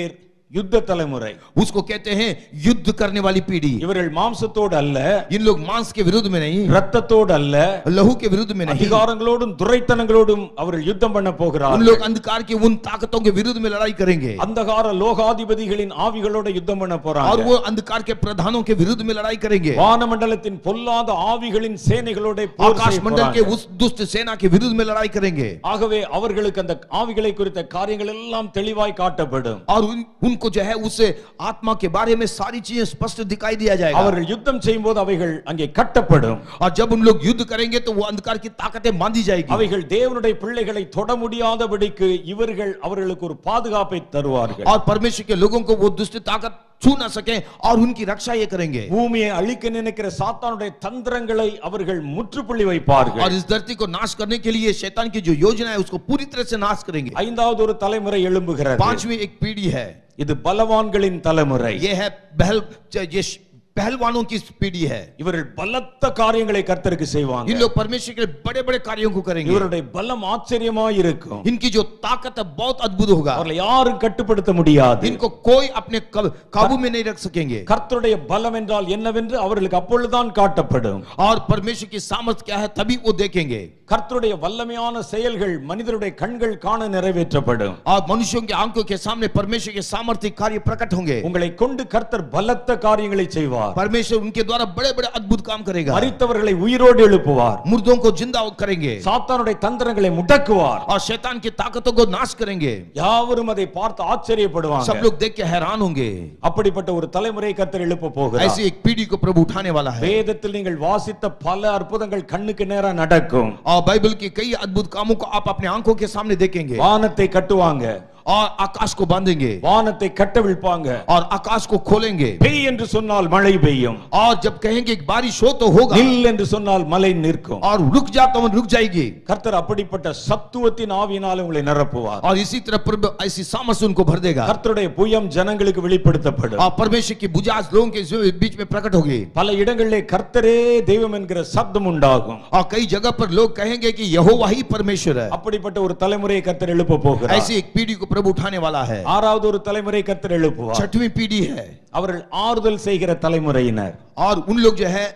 C: யுத்த தலைமுறை.
D: उसको कहते हैं युद्ध करने वाली पीढ़ी.
C: இவர்கள் மாம்சத்தோடு அல்ல,
D: इन लोग मांस के विरुद्ध में नहीं,
C: இரத்தத்தோடு அல்ல,
D: लहू के विरुद्ध में नहीं,
C: அதிகாரங்களோடும் துரைத்தனங்களோடும் அவர்கள் யுத்தம் பண்ண போகிறார்கள்.
D: उन लोग अंधकार की उन ताकतों के विरुद्ध में लड़ाई करेंगे.
C: अंधकार லோகாதிபதிகளின் ஆவிகளோட யுத்தம் பண்ண போறாங்க.
D: और वो अंधकार के प्रधानों के विरुद्ध में लड़ाई करेंगे.
C: வானமண்டலத்தின் பொல்லாத ஆவிகளின் சேனைகளோட போர்
D: आकाश मंडल के उस दुष्ट सेना के विरुद्ध में लड़ाई करेंगे.
C: ஆகவே அவர்களுக்கு அந்த ஆவிகளை குறித்த காரியங்கள் எல்லாம் தெளிவாய் காட்டப்படும்.
D: और उन, उनको जो है उस आत्मा के बारे में सारी चीजें स्पष्ट दिखाई दिया जाएगा.
C: அவர்கள் யுத்தம் செய்யும்போது அவைகள் அங்கே கட்டப்படும்.
D: और जब उन लोग युद्ध करेंगे तो वो अंधकार की ताकतें बांधी जाएगी.
C: அவைகள் தேவனுடைய பிள்ளைகளை தொட முடியாதபடிக்கு இவர்கள் அவர்களுக்கு ஒரு பாதுகாப்பை தருவார்கள்.
D: और परमेश्वर के लोगों को वो दुष्ट ताकत छू ना सके और उनकी रक्षा ये करेंगे.
C: பூமியை அழிக்க நினைக்கிற சாத்தானுடைய தந்திரங்களை அவர்கள் முற்றுப்புள்ளி வைப்பார்கள்.
D: और इस धरती को नाश करने के लिए शैतान की जो योजना है उसको पूरी तरह से नाश करेंगे.
C: ஐந்தாவது ஒரு தலைமுறை எழும்புகிறது.
D: पांचवी एक पीढ़ी है.
C: இது பலவான்களின் தலைமுறை.
D: ये है पहल ये पहलवानों की पीढ़ी है.
C: இவர்கள் பலத்த காரியங்களை கர்த்தருக்கு செய்வாங்க.
D: इन लोग परमेश्वर के बड़े-बड़े कार्यों को करेंगे.
C: இவருடைய பலம் ஆச்சரியமாய் இருக்கும்.
D: इनकी जो ताकत है बहुत अद्भुत होगा.
C: அவர்களை யாரும் கட்டுப்படுத்த முடியாது.
D: इनको कोई अपने काबू में नहीं रख सकेंगे.
C: கர்த்தருடைய பலம் என்றால் என்னவென்று அவர்களுக்கு அப்பொழுதுதான் காட்டப்படும்.
D: और परमेश्वर की सामर्थ क्या है तभी वो देखेंगे.
C: கர்த்தருடைய வல்லமையான செயல்கள் மனிதருடைய கண்கள் காண நிறைவேற்றப்படும்.
D: और मनुष्यों की आंखों के सामने परमेश्वर के सामर्थ्य कार्य प्रकट होंगे.
C: உங்களை கொண்டு கர்த்தர் பலத்த காரியங்களை செய்வார்.
D: परमेश्वर उनके द्वारा बड़े-बड़े अद्भुत काम करेगा.
C: மரித்தவர்களை உயிரோடு எழுப்புவார்.
D: मुर्दों को जिंदा करेंगे.
C: சாத்தானுடைய தந்திரங்களை முடக்குவார்.
D: और शैतान की ताकतों को नाश करेंगे.
C: யாவரும் அதை பார்த்து ஆச்சரியப்படுவாங்க.
D: सब लोग देख के हैरान होंगे.
C: அப்படிப்பட்ட ஒரு தலைமுறை கர்த்தர் எழுப்ப போகிறார்.
D: ऐसी एक पीढ़ी को प्रभु उठाने वाला है.
C: வேதத்தில் நீங்கள் வாசித்த பல அற்புதங்கள் கண்ணுக்கு நேரா நடக்கும்.
D: और बाइबल के कई अद्भुत कामों को आप अपने आंखों के सामने देखेंगे.
C: வானத்தை கட்டுவாங்க.
D: और आकाश को बांधेंगे.
C: வானத்தை கட்டவிழ்ப்பாங்க.
D: और आकाश को खोलेंगे.
C: பெய் என்று சொன்னால் மழை பெய்யும்.
D: और जब कहेंगे कि बारिश हो तो होगा.
C: நில் என்று சொன்னால் மழை நிற்கும்.
D: और रुक जा तो रुक जाएगी.
C: கர்த்தர் அப்படிப்பட்ட சத்துவத்தின் ஆவியினாலே உங்களை நிரப்புவார்.
D: और इसी तरह प्रभु ऐसी सामर्थ उनको भर देगा.
C: கர்த்தருடைய புயம் ஜனங்களுக்கு வெளிப்படுத்தப்படும்.
D: और परमेश्वर की बुझारत लोगों के बीच में प्रकट होगी.
C: பல இடங்களிலே கர்த்தரே தெய்வம் என்கிற சப்தம் உண்டாகும்.
D: और कई जगह पर लोग कहेंगे कि यहोवा ही परमेश्वर है.
C: அப்படிப்பட்ட ஒரு தலைமுறையை கர்த்தர் எழுப்ப போகிறார்.
D: ऐसी एक पीढ़ी को प्रभु उठाने वाला है.
C: ஆறாவது ஒரு தலைமுறை கர்த்தர் எழுப்புவார்.
D: छठवीं पीढ़ी है.
C: அவர்கள் ஆறுதல் செய்கிற தலைமுறையினர்.
D: और उन लोग जो है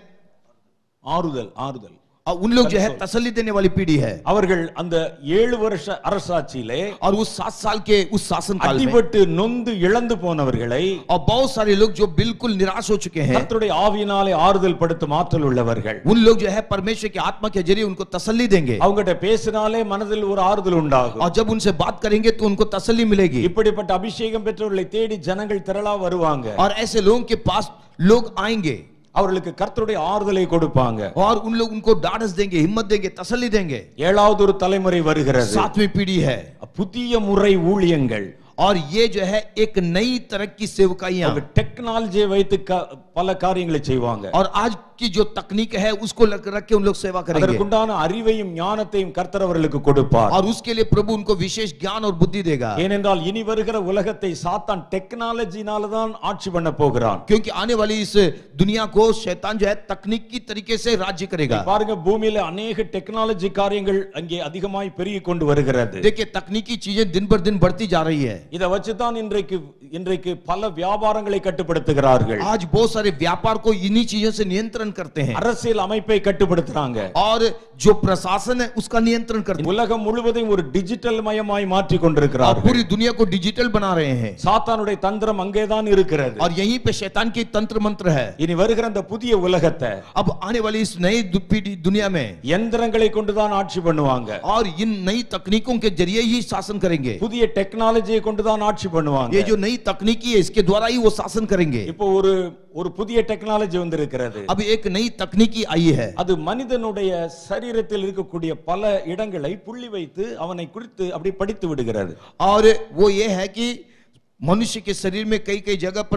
C: ஆறுதல் ஆறுதல்
D: और उन लोग जो है तसल्ली देने वाली पीढ़ी है.
C: அவர்கள் அந்த ஏழு வருஷ அரசாட்சியிலே
D: और उस सात साल के उस शासन काल में
C: அடிபட்டு நொந்து இழந்து போனவர்களை
D: और बहुत सारे लोग जो बिल्कुल निराश हो चुके हैं.
C: கர்த்தருடைய ஆவியினாலே ஆறுதல் படுத்தும் ஆற்றல் உள்ளவர்கள்.
D: उन लोग जो है परमेश्वर की आत्मा के जरिए उनको तसल्ली देंगे.
C: அவங்ககிட்ட பேசினாலே மனதில் ஒரு ஆறுதல் உண்டாகும்.
D: और जब उनसे बात करेंगे तो उनको तसल्ली मिलेगी.
C: இப்படிப்பட்ட அபிஷேகம் பெற்றவர்களை தேடி ஜனங்கள் திரளா வருவாங்க.
D: और ऐसे लोगों के पास लोग आएंगे.
C: அவர்களுக்கு கர்த்தருடைய ஆறுதலை கொடுப்பாங்க.
D: और उन लोग उनको ढाढ़स देंगे, हिम्मत देंगे, तसल्ली देंगे.
C: ஏழாவது ஒரு தலைமுறை வருகிறது.
D: सातवीं पीढ़ी है.
C: புதிய முறை ஊழியங்கள்.
D: और ये जो है एक नई तरह की सेवकाइयां.
C: டெக்னாலஜியை வைத்து பல காரியங்களை செய்வாங்க.
D: और आज की जो तकनीक है उसको रख के उन लोग सेवा करेंगे.
C: அதற்குண்டான அறிவையும் ஞானத்தையும் கர்த்தர் அவர்களுக்கு கொடுப்பார்.
D: और उसके लिए प्रभु उनको विशेष ज्ञान और बुद्धि देगा.
C: ஏனென்றால் இனி வருகிற உலகத்தை சாத்தான் டெக்னாலஜினால தான் ஆட்சி பண்ண போகிறான்.
D: क्योंकि आने वाली इस दुनिया को शैतान जो है तकनीकी तरीके से राज्य करेगा.
C: பாருங்க பூமியில अनेक டெக்னாலஜி காரியங்கள் அங்கே அதிகமாய் பெருகி கொண்டு வருகிறது.
D: देखिए तकनीकी चीजें दिन पर दिन बढ़ती जा रही है.
C: இத வச்சு தான் இன்றைக்கு இன்றைக்கு பல வியாபாரங்களை கட்டுப்படுத்துகிறார்கள்.
D: आज बहुत सारे व्यापार को इन्हीं चीजों से नियंत्रण करते हैं.
C: அரசியல் அமைப்பை கட்டுப்படுத்துறாங்க.
D: और जो प्रशासन है उसका नियंत्रण करते हैं.
C: உலகம் முழுவதையும் ஒரு டிஜிட்டல் மயமாய் மாற்றி கொண்டிருக்கிறார்கள்.
D: पूरी दुनिया को डिजिटल बना रहे हैं.
C: சாத்தானுடைய தந்திரம் அங்கேதான் இருக்கிறது.
D: और यहीं पे शैतान की तंत्र मंत्र है.
C: இனி வருகிற அந்த புதிய உலகத்தை
D: अब आने वाली इस नई दुनिया में
C: यंत्रங்களை கொண்டு தான் ஆட்சி பண்ணுவாங்க.
D: और इन नई तकनीकों के जरिए ही शासन करेंगे.
C: புதிய டெக்னாலஜியை கொண்டு தான் ஆட்சி பண்ணுவாங்க.
D: ये जो नई तकनीकी है इसके द्वारा ही वो शासन करेंगे.
C: இப்போ ஒரு ஒரு புதிய டெக்னாலஜி வந்திருக்கிறது.
D: अब एक नई तकनीकी आई है.
C: அது மனிதனுடைய சரீரத்தில் இருக்கக்கூடிய பல இடங்களை புள்ளி வைத்து அவனை குறித்து அப்படி படித்து விடுகிறது.
D: और वो ये है कि मनुष्य के शरीर में कई कई जगह पर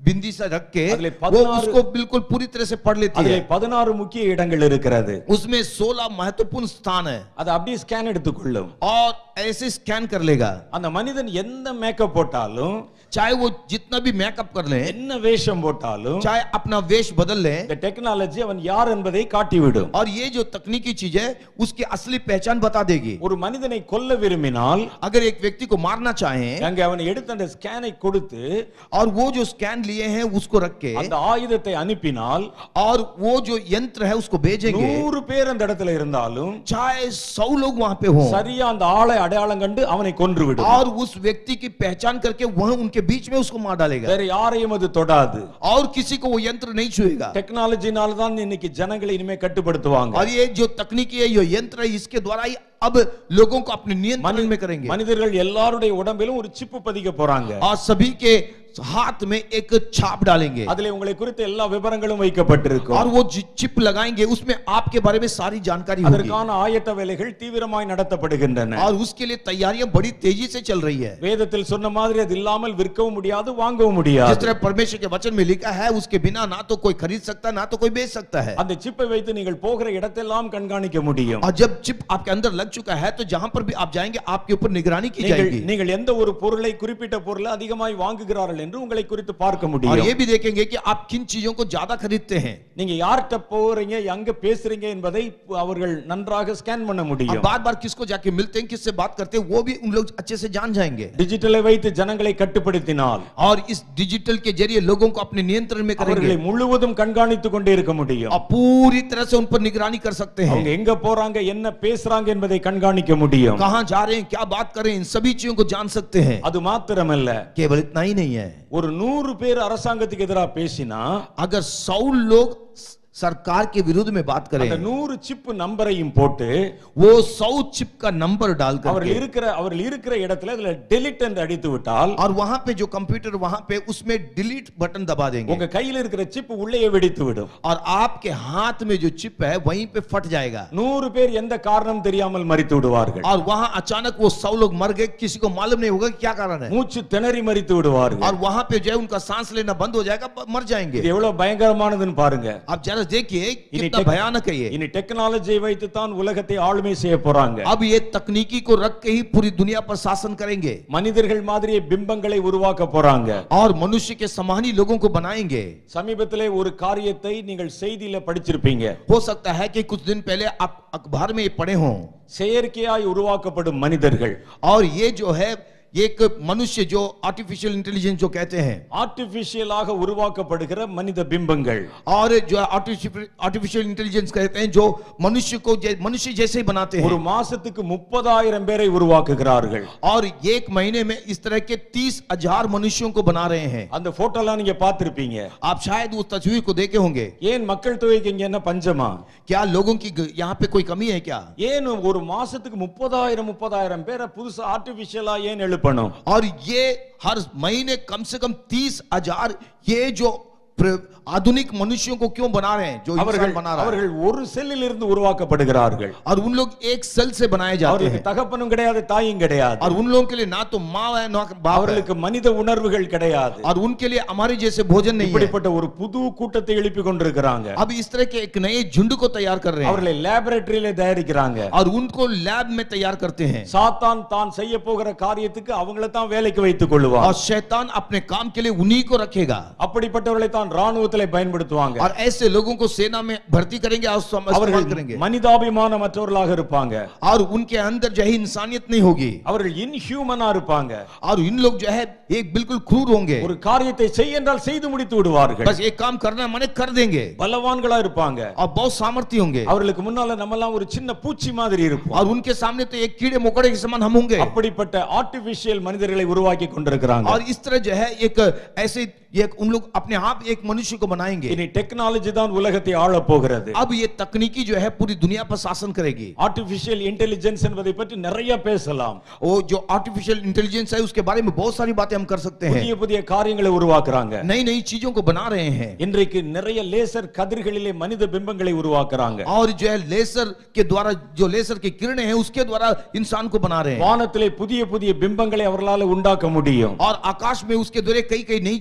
D: बिंदी से रख के
C: अगले
D: वो
C: பதினாறு
D: उसको बिल्कुल पूरी तरह से पढ़ लेती
C: அதிலே
D: है।
C: பதினாறு முக்கிய இடங்கள் இருக்கிறது.
D: उसमें सोलह महत्वपूर्ण स्थान है
C: அது அப்படியே ஸ்கேன் எடுத்துக்கொள்ளும்.
D: और ऐसे स्कैन कर लेगा।
C: அந்த மனிதன் எந்த மேக்கப் போட்டாலும்,
D: चाहे वो जितना भी मेकअप कर ले,
C: என்ன வேஷம் போட்டாலும்,
D: चाहे अपना वेश बदल ले,
C: இந்த டெக்னாலஜி அவன் யார் என்பதை காட்டிவிடும்.
D: और ये जो तकनीकी चीज है उसकी असली पहचान बता देगी।
C: ஒரு மனிதனை கொல்ல விரும்பினால்
D: अगर एक व्यक्ति को मारना चाहे
C: அங்க அவனை எடுத்து அந்த ஸ்கேனை கொடுத்து
D: और वो जो स्कैन लिए हैं उसको रख के
C: அந்த ஆயுதத்தை அனுப்பினால்,
D: और वो जो यंत्र है उसको भेजेंगे,
C: நூறு பேர் அந்த இடத்துல இருந்தாலும்
D: चाहे सौ लोग वहां पे हो,
C: சரியா அந்த ஆளை அடையாளம் கண்டு அவனை கொன்று விடும்.
D: और उस व्यक्ति की पहचान करके वह उनके बीच में उसको मार डालेगा,
C: வேற யாரையும் அது தொடாது.
D: और किसी को वो यंत्र नहीं छुएगा।
C: டெக்னாலஜினால தான் இன்னைக்கு ஜனங்களை இனிமே கட்டுப்படுத்துவாங்க.
D: और ये जो तकनीकी है, ये यंत्र है, इसके द्वारा ही अब लोगों को अपने नियंत्रण में करेंगे।
C: மனிதர்கள் எல்லாருடைய உடம்பிலும் ஒரு சிப்பு பதிக்க போறாங்க.
D: और सभी के हाथ में एक छाप डालेंगे,
C: அதிலே உங்களை குறித்த எல்லா விவரங்களும் வைக்கப்பட்டிருக்கும்.
D: और वो चिप लगाएंगे, उसमें आपके बारे में सारी जानकारी होगी।
C: அதற்கான ஆயத்த வேலைகள் தீவிரமாய் நடத்தப்படுகின்றன.
D: और उसके लिए तैयारियां बड़ी तेजी से चल रही है।
C: வேதத்தில் சொன்ன மாதிரி அது இல்லாமல் விற்கவும் முடியாது, வாங்கவும் முடியாது.
D: जिस तरह परमेश्वर के वचन में लिखा है, उसके बिना ना तो कोई खरीद सकता ना तो कोई बेच सकता है।
C: அந்த சிப்பை வைத்து நீங்கள் போகிற இடத்தெல்லாம் கண்காணிக்க முடியும்.
D: और जब चिप आपके अंदर लग चुका है तो जहां पर भी आप जाएंगे आपके ऊपर निगरानी की
C: நீங்கள்
D: जाएगी।
C: நீங்கள் எந்த ஒரு பொருளை குறிப்பிட்ட பொருளை அதிகமாய் வாங்குகிறார்கள் என்று உங்களை குறித்து பார்க்க
D: और
C: முடியும்.
D: ये भी देखेंगे कि आप किन चीजों को ज्यादा खरीदते हैं।
C: நீங்க யார்கிட்ட போறீங்க, எங்க பேசுறீங்க என்பதை அவர்கள் நன்றாக ஸ்கேன் பண்ண
D: आप
C: முடியும்.
D: बार बार किसको जाके मिलते हैं, किससे बात करते हैं, वो भी उन लोग अच्छे से जान जाएंगे।
C: டிஜிட்டலை வைத்து ஜனங்களை கட்டுப்படுத்தினால்
D: और इस डिजिटल के जरिए लोगों को अपने नियंत्रण में करेंगे,
C: அவர்களை முழுவதும் கண்காணித்துக் கொண்டே இருக்க முடியும்.
D: और पूरी तरह से उन पर निगरानी कर सकते हैं।
C: அவங்க எங்க போறாங்க, என்ன பேசுறாங்க என்பதை கண்காணிக்க முடியும்.
D: कहां जा रहे हैं, क्या बात कर रहे हैं, इन सभी चीजों को जान सकते हैं।
C: அது மாத்திரமல்ல,
D: केवल इतना ही नहीं है,
C: ஒரு நூறு பேர் அரசாங்கத்துக்கு எதிராக பேசினா
D: अगर सौ लोग सरकार के विरुद्ध में बात करें,
C: அந்த நூறு சிப் நம்பரையும் போட்டு
D: वो सौ चिप का नंबर डाल
C: அவர்கள்
D: करके,
C: இருக்கிற அவர்கள் இருக்கிற இடத்துல அதுல delete என்று அடித்து விட்டால்,
D: और वहां पे जो कंप्यूटर वहां पे उसमें डिलीट बटन दबा देंगे,
C: உங்க கையில் இருக்கிற சிப் உள்ளே வெடித்து விடும்.
D: और आपके हाथ में जो चिप है वहीं पे फट जाएगा,
C: நூறு பேர் எந்த காரணம் தெரியாமல் மரித்து விடுவார்கள்.
D: और वहां अचानक वो सौ लोग मर गए, किसी को मालूम नहीं होगा क्या कारण है,
C: மூச்சு திணறி மரித்து விடுவார்கள்.
D: और वहां पे जो है उनका सांस लेना बंद हो जाएगा, मर जाएंगे।
C: இது எவ்வளவு பயங்கரமானதுன்னு பாருங்க.
D: आप जरा देखिए
C: इन्हीं
D: कितना
C: टेक-
D: भयानक है ये।
C: இனி டெக்னாலஜியை வைத்து தான் உலகத்தை ஆளுமை செய்ய போறாங்க.
D: अब ये तकनीकी को रख के ही पूरी दुनिया पर शासन करेंगे,
C: மனிதர்கள் மாதிரியே பிம்பங்களை உருவாக்க போறாங்க.
D: और मनुष्य के समान ही लोगों को बनाएंगे।
C: சமீபத்திலே ஒரு காரியத்தை நீங்கள் செய்தியில படிச்சிருப்பீங்க.
D: हो सकता है कि कुछ दिन पहले आप अखबार में ये पढ़े हों,
C: செயற்கையாய் உருவாக்கப்படும் மனிதர்கள்,
D: और ये जो है एक मनुष्य जो आर्टिफिशियल इंटेलिजेंस जो कहते हैं,
C: ஆர்டிபிஷியலாக உருவாக்கப்படுகிற மனித பிம்பங்கள்,
D: और जो आर्टिफिशियल इंटेलिजेंस कहते हैं जो मनुष्य को जै- मनुष्य जैसे ही बनाते
C: ஒரு
D: हैं,
C: மாசத்துக்கு முப்பதாயிரம் பேரை உருவாக்குகிறார்கள்.
D: और एक महीने में इस तरह के तीस हजार मनुष्यों को बना रहे हैं।
C: அந்த போட்டோலாம் நீங்க பார்த்திருப்பீங்க.
D: आप शायद उस तस्वीर को देखे होंगे।
C: ஏன் மக்கள் தொகைக்கு இங்க என்ன பஞ்சமா?
D: क्या लोगों की ग- यहाँ पे कोई कमी है क्या?
C: ஏன் ஒரு மாசத்துக்கு முப்பதாயிரம் முப்பதாயிரம் பேரை புதுசா ஆர்டிபிஷியலா ஏன் எழுப்பணும்?
D: और ये हर महीने कम से कम तीस हजार ये जो प्र- आधुनिक मनुष्यों को क्यों बना रहे हैं, जो इंसान
C: அவர்கள்
D: बना रहा है,
C: அவர்கள் ஒரு செல்லில் இருந்து உருவாக்கப்படுகிறார்கள்.
D: और उन लोग एक सेल से बनाए जाते
C: அவர்களுக்கு
D: हैं,
C: தகப்பனும் கிடையாது, தாயும் கிடையாது.
D: और उन लोगों के लिए ना तो माँ है ना बाप है,
C: அவர்களுக்கு மனித உணர்வுகள் கிடையாது.
D: और उनके लिए हमारे जैसे भोजन नहीं है।
C: இப்படிப்பட்ட ஒரு புது கூட்டத்தை எழுப்பி கொண்டிருக்கிறாங்க.
D: अब इस तरह के एक नए झुंड को तैयार कर रहे हैं,
C: அவர்களை லேபரேட்டரியில தயாரிக்கிறாங்க.
D: और उनको लैब में तैयार करते हैं,
C: சாத்தான் தான் செய்ய போகிற காரியத்துக்கு அவங்கள தான் வேலைக்கு வைத்துக் கொள்வார்.
D: और शैतान अपने काम के लिए उन्हीं को रखेगा,
C: அப்படிப்பட்டவர்களை தான் ராணுவத்திலே பயன்படுத்துவாங்க.
D: और ऐसे लोगों को सेना में भर्ती करेंगे और सम- इस्तेमाल
C: அவர்கள்
D: करेंगे,
C: மனிதாபிமானமற்றவர்களாக இருப்பாங்க.
D: और उनके अंदर जो है इंसानियत नहीं होगी,
C: அவர்கள் இன்ஹியூமனா இருப்பாங்க.
D: और इन लोग जो है एक बिल्कुल क्रूर होंगे,
C: ஒரு காரியத்தை செய் என்றால் செய்து முடித்து விடுவார்கள்.
D: बस एक काम करना माने कर देंगे,
C: பலவான்களா இருப்பாங்க.
D: और बहुत सामर्थ्य होंगे,
C: அவர்களுக்கு முன்னால நம்ம எல்லாம் ஒரு சின்ன பூச்சி மாதிரி இருப்போம்.
D: और उनके सामने तो एक कीड़े मकोड़े के समान हम होंगे।
C: அப்படிப்பட்ட ஆர்டிபிஷியல் மனிதர்களை உருவாக்கி கொண்டிருக்கிறாங்க.
D: और इस तरह जो है एक ऐसे एक उन लोग अपने आप एक मनुष्य को बनाएंगे।
C: இனி டெக்னாலஜி தான் உலகத்தை ஆள போகிறது.
D: अब ये तकनीकी जो है पूरी दुनिया पर शासन करेगी।
C: ஆர்டிபிஷியல் இன்டெலிஜென்ஸ் என்பதை பற்றி நிறைய பேசலாம்.
D: वो जो आर्टिफिशियल इंटेलिजेंस है उसके बारे में बहुत सारी बातें हम कर सकते हैं,
C: புதிய புதிய காரியங்களை உருவாக்குறாங்க.
D: नई नई चीजों को बना रहे हैं,
C: இன்றைக்கு நிறைய லேசர் கதிர்களிலே மனித பிம்பங்களை உருவாக்குறாங்க.
D: और जो है लेजर के द्वारा जो लेजर की किरणें हैं उसके द्वारा इंसान को बना रहे हैं,
C: வானத்திலே புதிய புதிய பிம்பங்களை அவர்களால் உண்டாக்க முடியும்.
D: और आकाश में उसके द्वारा कई कई नई चीजों को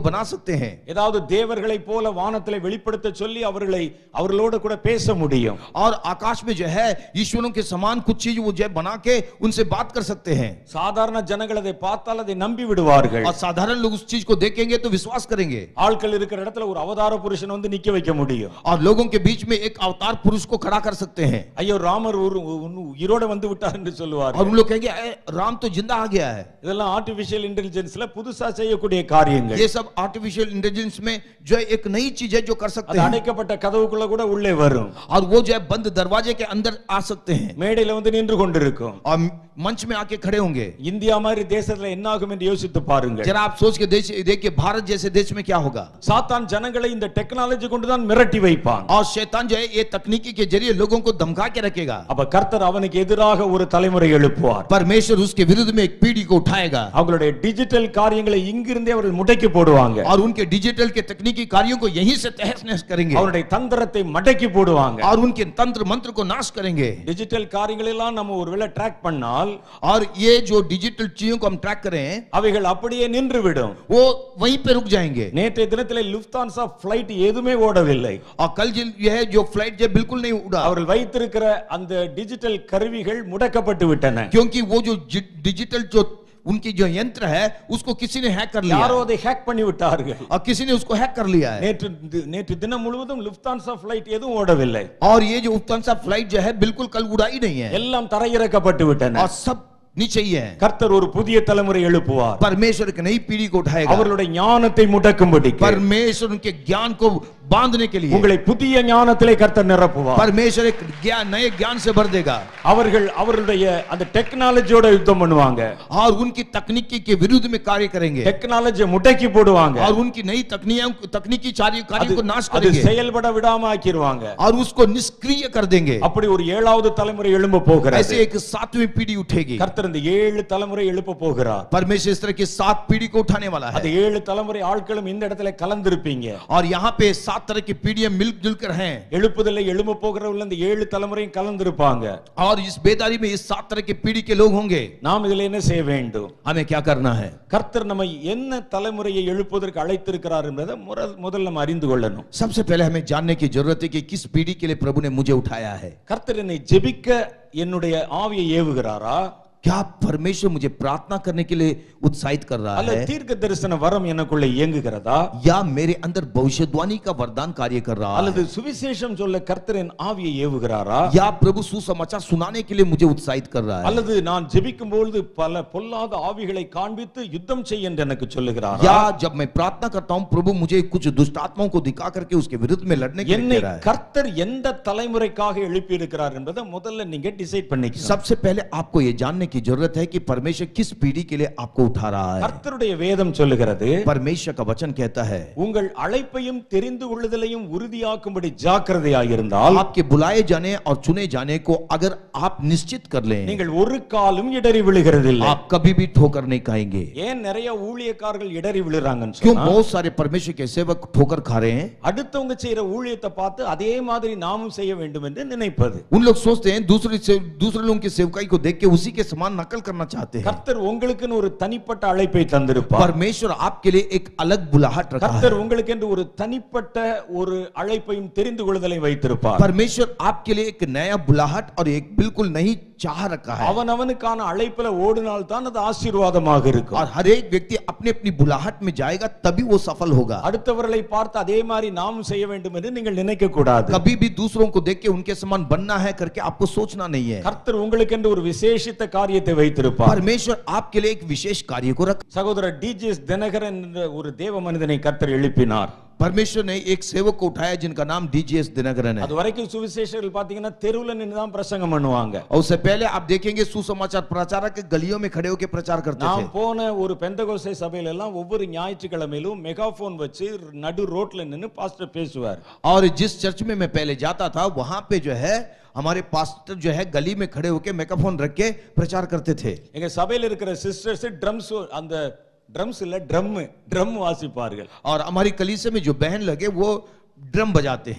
D: बना सकते हैं
C: ஏதாவது தேவர்களை போல வானத்திலே வெளிப்படுத்த சொல்லி அவர்களை அவர்களோடு கூட பேச முடியும்
D: और आकाश में जो है ईश्वरों के समान कुछ चीज वो जो बना के उनसे बात कर सकते हैं
C: சாதாரண ஜனங்கள் அதை பார்த்தால் அதை நம்பி விடுவார்கள்
D: और साधारण लोग उस चीज को देखेंगे तो विश्वास करेंगे
C: ஆட்கள் இருக்கிற இடத்துல ஒரு அவதார புருஷன் வந்து நிக்க வைக்க முடியும்
D: और लोगों के बीच में एक अवतार पुरुष को खड़ा कर सकते हैं
C: ஐயோ ராமர் ஒரு உயிரோட வந்து விட்டார் என்று சொல்லுவார்
D: और उन लोग कहेंगे "अरे, राम तो जिंदा आ गया है
C: இதெல்லாம் ஆர்ட்டிஃபிஷியல் இன்டெலிஜென்ஸ்ல புதுசா செய்யக்கூடிய காரியங்கள்
D: ये सब आर्टिफिशियल इंटेलिजेंस में जो है एक नई चीज है जो कर सकते
C: அது
D: हैं
C: அடைக்கப்பட்ட கதவுக்குள்ள கூட உள்ளே வரும்
D: और वो जो है बंद दरवाजे के अंदर आ सकते हैं
C: மேடையில வந்து நின்று கொண்டிருக்கும்
D: और मंच में आके खड़े होंगे
C: இந்தியா மாதிரி தேசத்துல என்ன ஆகும் என்று யோசித்து பாருங்க
D: जरा आप सोच के देश देखिए भारत जैसे देश में क्या होगा
C: சாத்தான் ஜனங்களை இந்த டெக்னாலஜி கொண்டு தான் மிரட்டி வைப்பான்
D: और शैतान जो है ये तकनीकी के जरिए लोगों को धमका के रखेगा
C: அப்ப கர்த்தர் அவனுக்கு எதிராக ஒரு தலைமுறை எழுப்புவார்
D: परमेश्वर उसके विरुद्ध में एक पीढ़ी को उठाएगा
C: அவங்களுடைய டிஜிட்டல் காரியங்களை இங்கிருந்தே அவர்கள் முடக்கி போடுவாங்க
D: और उनके डिजिटल के तकनीकी कार्यों को यहीं से तहस नहस करेंगे
C: அவருடைய தந்திரத்தை மடக்கி போடுவாங்க
D: और उनके तंत्र मंत्र को नाश करेंगे
C: டிஜிட்டல் காரியங்களை எல்லாம் நம்ம ஒருவேளை ட்ராக் பண்ணால்
D: और ये जो डिजिटल चीजों को हम ट्रैक करें
C: அவைகள் அப்படியே நின்று விடும்
D: वो वहीं पे रुक जाएंगे
C: நேற்றைய தினத்திலே லுஃப்தான்சா ஃளைட் எதுவுமே ஓடவில்லை
D: और कल जो ये है जो फ्लाइट जो बिल्कुल नहीं उड़ा
C: அவர்கள் வைத்திருக்கிற அந்த டிஜிட்டல் கருவிகள் முடக்கப்பட்டு விட்டன
D: क्योंकि वो जो डिजिटल जो उनकी जो यंत्र है उसको किसी ने हैक कर लिया
C: யாரோ அதை ஹேக் பண்ணி விட்டார்கள்
D: और किसी ने उसको हैक कर लिया है
C: நேற்று நேற்று தினம் முழுவதும் லுஃப்தான்சா ஃளைட் எதுவும் ஓடவில்லை
D: और ये जो उफ्तांसा फ्लाइट जो है बिल्कुल कल उड़ा ही नहीं है
C: எல்லாம் தரையிறக்கப்பட்டு விட்டன
D: और सब नीचे ही है
C: கர்த்தர் ஒரு புதிய தலைமுறை எழுப்புவார்
D: परमेश्वर एक नई पीढ़ी को उठाएगा
C: அவர்களுடைய ஞானத்தை முடக்கும்படி
D: परमेश्वर उनके ज्ञान को बांधने के लिए
C: உங்களை புதிய ஞானத்திலே கர்த்தர் நிரப்புவார்
D: परमेश्वर एक ज्ञान नए ज्ञान से भर देगा
C: அவர்கள் அவர்களுடைய அந்த டெக்னாலஜியோட யுத்தம் பண்ணுவாங்க
D: और उनकी तकनीकी के विरुद्ध में कार्य करेंगे
C: டெக்னாலஜி முடக்கி போடுவாங்க
D: और उनकी नई तकनीकों तकनीकी कार्य कार्यों को नाश
C: அது
D: करेंगे
C: செயல்பட விடாம ஆக்கிடுவாங்க
D: और उसको निष्क्रिय कर देंगे
C: அப்படி ஒரு ஏழாவது தலைமுறை எழும்ப போகிறது
D: ऐसे एक सातवीं पीढ़ी उठेगी
C: கர்த்தர் இந்த ஏழு தலைமுறை எழுப்ப போகிறார்
D: परमेश्वर इस तरह की सात पीढ़ी को उठाने वाला
C: அது
D: है
C: ஏழு தலைமுறை ஆட்களும் இந்த இடத்துல கலந்திருப்பீங்க
D: और यहाँ पे सात तरह की पीढ़ियां मिलजुल कर हैं
C: எழுப்புதலை எழும்ப போகிறவர்கள் இந்த ஏழு தலைமுறையும் கலந்திருப்பாங்க
D: और इस बेदारी में इस सात तरह की पीढ़ी के लोग होंगे
C: நாம் இதில் என்ன செய்ய வேண்டும்
D: हमें क्या करना है
C: கர்த்தர் நம்மை என்ன தலைமுறையை எழுப்புவதற்கு அழைத்திருக்கிறார் என்பதை முற- முதல்ல நம்ம அறிந்து கொள்ளணும்
D: सबसे पहले हमें जानने की जरूरत है कि किस पीढ़ी के लिए प्रभु ने मुझे उठाया है
C: கர்த்தர் என்னை ஜெபிக்க என்னுடைய ஆவியை ஏவுகிறாரா
D: क्या परमेश्वर मुझे प्रार्थना करने के लिए उत्साहित कर रहा
C: அல்ல
D: है
C: தீர்க்க தரிசன வரம் எனக்குள்ள இயங்குகிறதா
D: या मेरे अंदर भविष्यवाणी का वरदान कार्य कर रहा
C: அல்லது
D: है
C: சுவிசேஷம் சொல்ல கர்த்தர் என் ஆவியை ஏவுகிறாரா
D: या प्रभु सुसमाचार सुनाने के लिए मुझे उत्साहित कर रहा है
C: அல்லது நான் ஜெபிக்கும் பொழுது பல பொல்லாத ஆவிகளை காண்பித்து யுத்தம் செய் என்று எனக்கு சொல்லுகிறாரா
D: या जब मैं प्रार्थना करता हूं प्रभु मुझे कुछ दुष्ट आत्माओं को दिखा करके उसके विरुद्ध में लड़ने के लिए
C: என்னை
D: कह रहा है
C: கர்த்தர் எந்த தலைமுறைக்காக எழுப்பி இருக்கிறார் என்பதை முதல்ல நீங்க டிசைட் பண்ணிக்கணும்
D: सबसे पहले आपको यह जानने की जरूरत है कि परमेश्वर किस पीढ़ी के लिए आपको उठा रहा है
C: கர்த்தருடைய வேதம் சொல்லுகிறது
D: परमेश्वर का वचन कहता है
C: உங்கள் அழைப்பையும் தெரிந்து கொள்ளுதலையும் உறுதியாக்கும்படி ஜாக்கிரதையாயிருந்தால்
D: आपके बुलाए जाने और चुने जाने को अगर आप निश्चित कर लें
C: நீங்கள் ஒரு காலும் இடறி விழுகிறதில்லை
D: आप कभी भी ठोकर नहीं खाएंगे
C: ஏன் நிறைய ஊழியக்காரர்கள் இடறி விழுறாங்கன்னு
D: क्यों
C: சொன்னா,
D: बहुत सारे परमेश्वर के सेवक ठोकर खा रहे हैं
C: அடுத்தவங்க செய்யற ஊழியத்தை பார்த்து அதே மாதிரி நாமும் செய்ய வேண்டும் என்று நினைப்பது
D: उन लोग सोचते हैं दूसरे से दूसरे लोगों की सेवकाई को देख के उसी के समान नकल करना चाहते हैं
C: கர்த்தர் உங்களுக்குன்னு ஒரு தனிப்பட்ட அழைப்பை தந்திருப்பார்
D: परमेश्वर आपके लिए एक अलग बुलाहट रखा है
C: கர்த்தர் உங்களுக்கென்று ஒரு தனிப்பட்ட ஒரு அழைப்பையும் தெரிந்து கொள்ளுதலை வைத்திருப்பார்
D: परमेश्वर आपके लिए एक नया बुलाहट और एक बिल्कुल नई चाह रखा है
C: அவன் அவனுக்கான அழைப்புல ஓடினால் தான் அது ஆசீர்வாதமாக இருக்கும்
D: और हर एक व्यक्ति अपनी अपनी बुलाहट में जाएगा तभी वो सफल होगा
C: அடுத்தவர்களை பார்த்து அதே மாதிரி நாமும் செய்ய வேண்டும் என்று நீங்கள் நினைக்க கூடாது
D: कभी भी दूसरों को देख के उनके समान बनना है करके आपको सोचना नहीं है
C: கர்த்தர் உங்களுக்கென்று ஒரு விசேஷித்த காரியத்தை வைத்திருப்பார்
D: परमेश्वर आपके लिए एक विशेष कार्य को रख
C: சகோதரர் டிஜிஎஸ் தினகரன் என்ற ஒரு தேவ மனிதனை கர்த்தர் எழுப்பினார்
D: परमेश्वर ने एक सेवक को उठाया जिनका नाम डीजीएस दिनकरन है
C: அது வரைக்கும் சுவிசேஷர்கள் பாத்தீங்கன்னா தெருவுல நின்னு தான் பிரசங்கம் பண்ணுவாங்க
D: और उससे पहले आप देखेंगे सुसमाचार प्रचारक के गलियों में खड़े होकर प्रचार करते थे
C: நான் போன ஒரு பெந்தகோஸ்தே சபையில எல்லாம் ஒவ்வொரு ஞாயிற்றுக்கிழமையிலும் மெகாபோன் வச்சு நடு ரோட்ல நின்னு பாஸ்டர் பேசுவார்
D: और जिस चर्च में मैं पहले जाता था वहां पे जो है हमारे पास्टर जो है गली में खड़े होकर मेगाफोन रख के प्रचार करते थे
C: எங்க சபையில இருக்கிற சிஸ்டர்ஸ் ட்ரம்ஸ் அந்த ட்ரம்ஸ் இல்ல ட்ரம் ட்ரம் வாசிப்பார்கள்
D: और हमारी कलीसिया में जो बहन लगे वो ड्रम बजाते हैं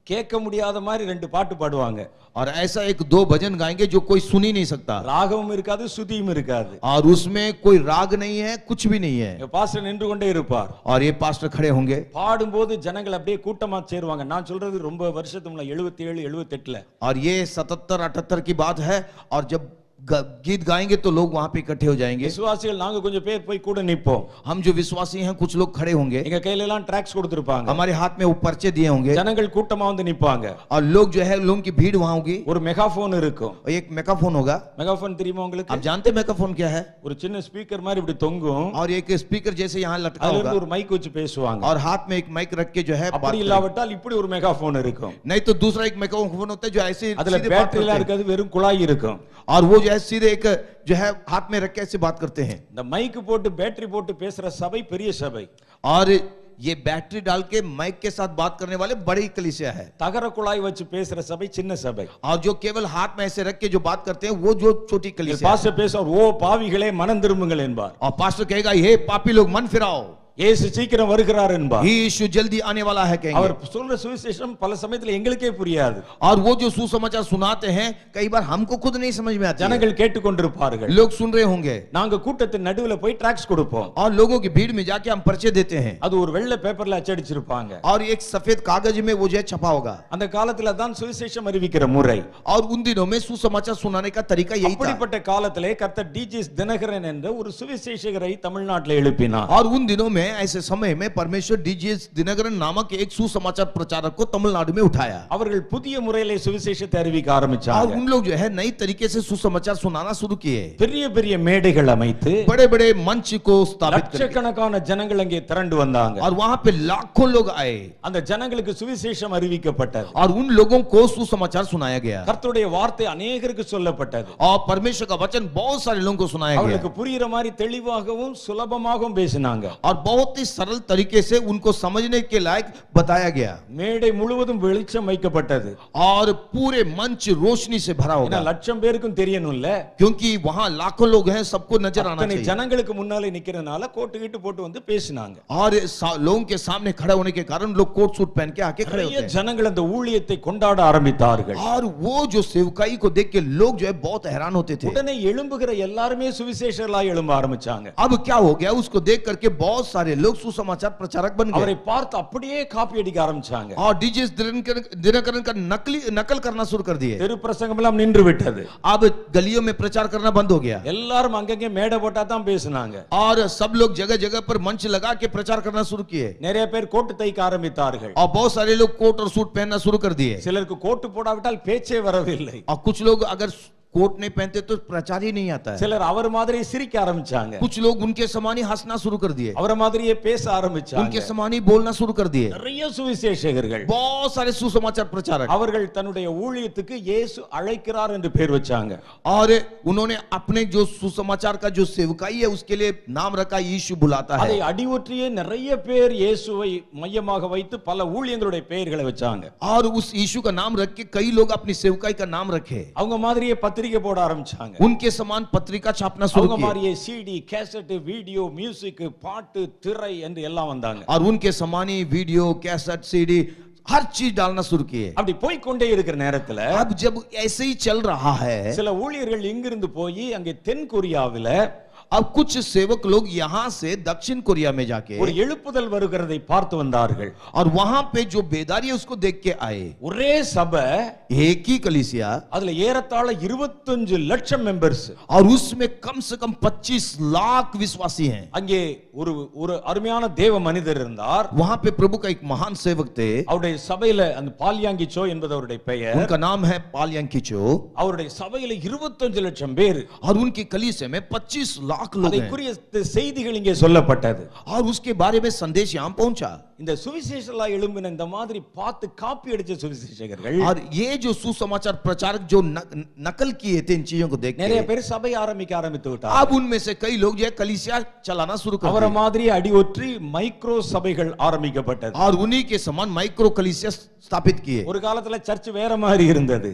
C: கேட்க முடியாத மாதிரி ரெண்டு பாட்டு பாடுவாங்க.
D: और ऐसा एक दो भजन गाएंगे जो कोई सुन ही नहीं सकता,
C: ராகமும் இருக்காது சுதியும் இருக்காது.
D: और उसमें कोई राग नहीं है, कुछ भी नहीं है.
C: பாஸ்டர் நின்று கொண்டே இருப்பார்.
D: और ये पास्टर खड़े होंगे.
C: பாடும்போது ஜனங்கள் அப்படியே கூட்டமா சேருவாங்க. நான் சொல்றது ரொம்ப வருஷத்துக்கு முன்ன எழுபத்தி ஏழு எழுபத்தி எட்டுல.
D: और ये सतहत्तर अठहत्तर की बात है. और जब गीत गाएंगे तो लोग वहां पे इकट्ठे हो जाएंगे.
C: விசுவாசிகள் நாங்க கொஞ்சம் பேர் போய் கூட நிப்போம்.
D: हम जो विश्वासी हैं कुछ लोग खड़े होंगे.
C: எங்க கையில எல்லாம் ட்ராக்ஸ் கொடுத்திருப்பாங்க.
D: हमारे हाथ में वो पर्चे दिए होंगे.
C: ஜனங்கள் கூட்டமா வந்து நிப்பாங்க.
D: और लोग जो है लोगों की भीड़ वहां होगी.
C: ஒரு மெகாஃபோன் இருக்கும்.
D: एक मेगाफोन होगा.
C: மெகாஃபோன் தெரியுமா உங்களுக்கு?
D: आप जानते हैं मेगाफोन क्या है?
C: ஒரு சின்ன ஸ்பீக்கர் மாதிரி இப்படி தொங்கும்.
D: और एक स्पीकर जैसे यहाँ लटका
C: அதுல
D: होगा.
C: ஒரு மைக் வச்சு பேசுவாங்க.
D: और हाथ में एक माइक रख के जो है बात
C: அப்படி இல்லாவிட்டால் இப்படி ஒரு மெகாஃபோன் இருக்கும்.
D: नहीं तो दूसरा एक मेगाफोन होता है जो ऐसे
C: அதுல
D: सीधे बात
C: பேட்டரி எல்லாம்
D: करते हैं.
C: இருக்காது, வெறும் குழாய் இருக்கும்.
D: और वो जो है सीधे एक जो है हाथ में रख के ऐसे बात करते हैं.
C: இந்த மைக் போட்டு பேட்டரி போட்டு பேசுற சபை பெரிய சபை.
D: और ये बैटरी डाल के माइक के साथ बात करने वाले बड़ी कलीसिया है.
C: தகர குழாய் வச்சு பேசுற சபை சின்ன சபை.
D: और जो केवल हाथ में ऐसे रख के जो बात करते हैं वो जो छोटी कलीसिया है.
C: பாஸ்டர் பேசுவார், ஓ பாவிகளே மனம் திரும்புங்கள் என்பார்.
D: और पास्टर कहेगा हे पापी लोग मन फिराओ.
C: இயேசு சீக்கிரம் வருகிறார் என்பார்.
D: यीशु जल्दी आने वाला है कहेंगे.
C: அவர் சொல்ற சுவிசேஷம் பல சமயத்துல எங்களுக்கே புரியாது.
D: और वो जो सुसमाचार सुनाते हैं कई बार हमको खुद नहीं समझ में आता.
C: ஜனங்கள் கேட்டுக்கொண்டிருப்பார்கள்.
D: लोग सुन रहे होंगे.
C: நாங்க கூட்டத்தின் நடுவுல போய் ட்ராக்ஸ் கொடுப்போம்.
D: और लोगों की भीड़ में जाके हम पर्चे देते हैं.
C: அது ஒரு வெள்ளை பேப்பர்ல அச்சடிச்சிருப்பாங்க.
D: और एक सफेद कागज में वो जो है छपा होगा.
C: அந்த காலத்துல தான் சுவிசேஷம் அறிவிக்கிற முறை.
D: और उन दिनों में सुसमाचार सुनाने का तरीका यही था.
C: அப்படிப்பட்ட காலத்திலே கர்த்தர் டிஜிஎஸ் தினகரன் என்ற ஒரு சுவிசேஷகரை தமிழ்நாட்டில் எழுப்பினார்.
D: और उन दिनों में ऐसे समय में परमेश्वर डीजीएस दिनकरन नामक एक सुसमाचार प्रचारक को तमिलनाडु में उठाया.
C: அவர்கள் புதிய முறையிலே சுவிசேஷத்தை அறிவிக்க ஆரம்பிச்சாங்க.
D: और उन लोग जो है नई तरीके से सुसमाचार सुनाना शुरू किए.
C: பெரிய பெரிய மேடைகள் அமைத்து
D: बड़े-बड़े मंच को स्थापित करके.
C: லட்சக்கணக்கான ஜனங்கள் அங்கே திரண்டு வந்தாங்க.
D: और वहां पे लाखों लोग आए.
C: அந்த ஜனங்களுக்கு சுவிசேஷம் அறிவிக்கப்பட்டது.
D: और उन लोगों को सुसमाचार सुनाया गया.
C: கர்த்தருடைய வார்த்தை अनेகருக்கு சொல்லப்பட்டது.
D: और परमेश्वर का वचन बहुत सारे लोगों को सुनाया गया.
C: அவங்களுக்கு புரியுற மாதிரி தெளிவாகவும் சுலபமாகவும் பேசினாங்க.
D: और बहुत ही सरल तरीके से उनको समझने के लायक बताया गया.
C: மேடை முழுவதும் வெளிச்சம் வைக்கப்பட்டது.
D: और पूरे मंच रोशनी से भरा होगा.
C: லட்சம் பேருக்கும் தெரியணும்ல.
D: क्योंकि वहां लाखों लोग हैं, सबको नजर आना चाहिए.
C: ஜனங்களுக்கு முன்னாலே நிக்கிறதுனால கோட் கீட்டு போட்டு வந்து பேசினாங்க.
D: और लोगों के सामने खड़े होने के कारण लोग कोट सूट पहन के आके खड़े होते हैं.
C: ஜனங்கள் அந்த ஊழியத்தை கொண்டாட ஆரம்பித்தார்கள்.
D: और वो जो सेवकाई को देख के लोग जो है बहुत हैरान होते थे.
C: உடனே எழும்புகிற எல்லாரும் சுவிசேஷகர்களாய் எழும்ப ஆரம்பிச்சாங்க.
D: अब क्या हो गया, उसको देख करके बहुत सारे लोग सुसमाचार प्रचारक बन
C: அவரை
D: गए.
C: பார்த்து அப்படியே காப்பி அடிக்க ஆரம்பிச்சாங்க.
D: और डीजीएस दिनकरन का नकली नकल करना शुरू कर दिए.
C: தெரு பிரசங்கம் எல்லாம் நின்று விட்டது.
D: अब गलियों में प्रचार करना बंद हो गया.
C: எல்லாரும் அங்கங்கே மேடை போட்டா தான் பேசினாங்க.
D: और सब लोग जगह जगह पर मंच लगा के प्रचार करना शुरू किए.
C: நிறைய பேர் கோட்டு தைக்க ஆரம்பித்தார்கள்.
D: और बहुत सारे लोग कोट और सूट पहनना शुरू कर दिए.
C: சிலருக்கு கோட்டு போடாவிட்டால் பேச்சே வரவில்லை.
D: और कुछ लोग अगर कोट नहीं पहनते तो प्रचार ही नहीं आता है.
C: சிலர் அவர் மாதிரி சிரிக்க ஆரம்பிச்சாங்க.
D: कुछ लोग उनके समान ही हंसना शुरू कर दिए.
C: அவர மாதிரியே பேச ஆரம்பிச்சாங்க.
D: उनके समान ही बोलना शुरू कर दिए.
C: நிறைய சுவிசேஷகர்கள்,
D: बहुत सारे सुसमाचार प्रचारक,
C: அவர்கள் தன்னுடைய ஊழியத்துக்கு இயேசு அழைக்கிறார் என்று பெயர் வச்சாங்க.
D: और उन्होंने अपने जो सुसमाचार का जो सेवकाई है उसके लिए नाम रखा यीशु बुलाता है.
C: அதை அடிவொற்றியே நிறைய பேர் இயேசுவை மையமாக வைத்து பல ஊழியங்களுடைய பெயர்களை வச்சாங்க.
D: और उस यीशु का नाम रख के कई लोग अपनी सेवकाई का नाम रखे.
C: அவங்க மாதிரியே பத்திரிகை போட ஆரம்பிச்சாங்க.
D: उनके समान पत्रिका छापना शुरू
C: அவங்க
D: किए.
C: மாதிரியே சிடி, கேசட், வீடியோ, மியூசிக், பாட்டு, திரை என்று எல்லாம் வந்தாங்க.
D: और उनके समान ही वीडियो, कैसेट, सीडी हर चीज डालना शुरू किए.
C: அப்படி போய் கொண்டே இருக்கிற நேரத்துல
D: अब जब ऐसे ही चल रहा है,
C: சில ஊழியர்கள் இங்கிருந்து போய் அங்கே தென் கொரியாவில
D: अब कुछ सेवक लोग यहाँ से दक्षिण कोरिया में जाके
C: ஒரு எழுப்புதல் வருகிறதை பார்த்து வந்தார்கள்.
D: और वहां पे जो बेदारी है उसको देख के आए.
C: ஒரே சபை,
D: एक ही कलीसिया,
C: அதுல ஏறத்தாழ இருபத்தஞ்சு லட்சம் மெம்பர்ஸ்.
D: और उसमें कम से कम पच्चीस लाख विश्वासी हैं.
C: அங்கே ஒரு ஒரு அருமையான தேவ மனிதர் இருந்தார்.
D: वहां पे प्रभु का एक महान सेवक थे.
C: அவருடைய சபையில அந்த பால்யாங்கிச்சோ என்பது அவருடைய பெயர்.
D: उनका नाम है पालयांकिचो.
C: அவருடைய சபையில இருபத்தஞ்சு லட்சம் பேர்.
D: और उनकी कलीसिया में पच्चीस लाख लोग हैं.
C: அதைக்குரிய செய்திகள் இங்கே சொல்லப்பட்டது.
D: और उसके बारे में संदेश यहाँ पहुंचा.
C: இந்த சுவிசேஷலா எழும்பின இந்த மாதிரி பார்த்து காப்பி அடிச்ச சுவிசேஷகர்கள்,
D: और ये जो सुसमाचार प्रचारक जो न, नकल किए थे इन चीजों को देख
C: நிறைய
D: के,
C: பேர் சபை ஆரம்பிக்க ஆரம்பித்து விட்டார்.
D: अब उनमें से कई लोग जो है कलीसिया चलाना शुरू कर
C: அவர
D: दिए.
C: மாதிரி அடிவொற்றி மைக்ரோ சபைகள் ஆரம்பிக்கப்பட்டது.
D: और उन्हीं के समान माइक्रो कलीसिया स्थापित किए.
C: ஒரு காலத்துல சர்ச் வேற மாதிரி இருந்தது.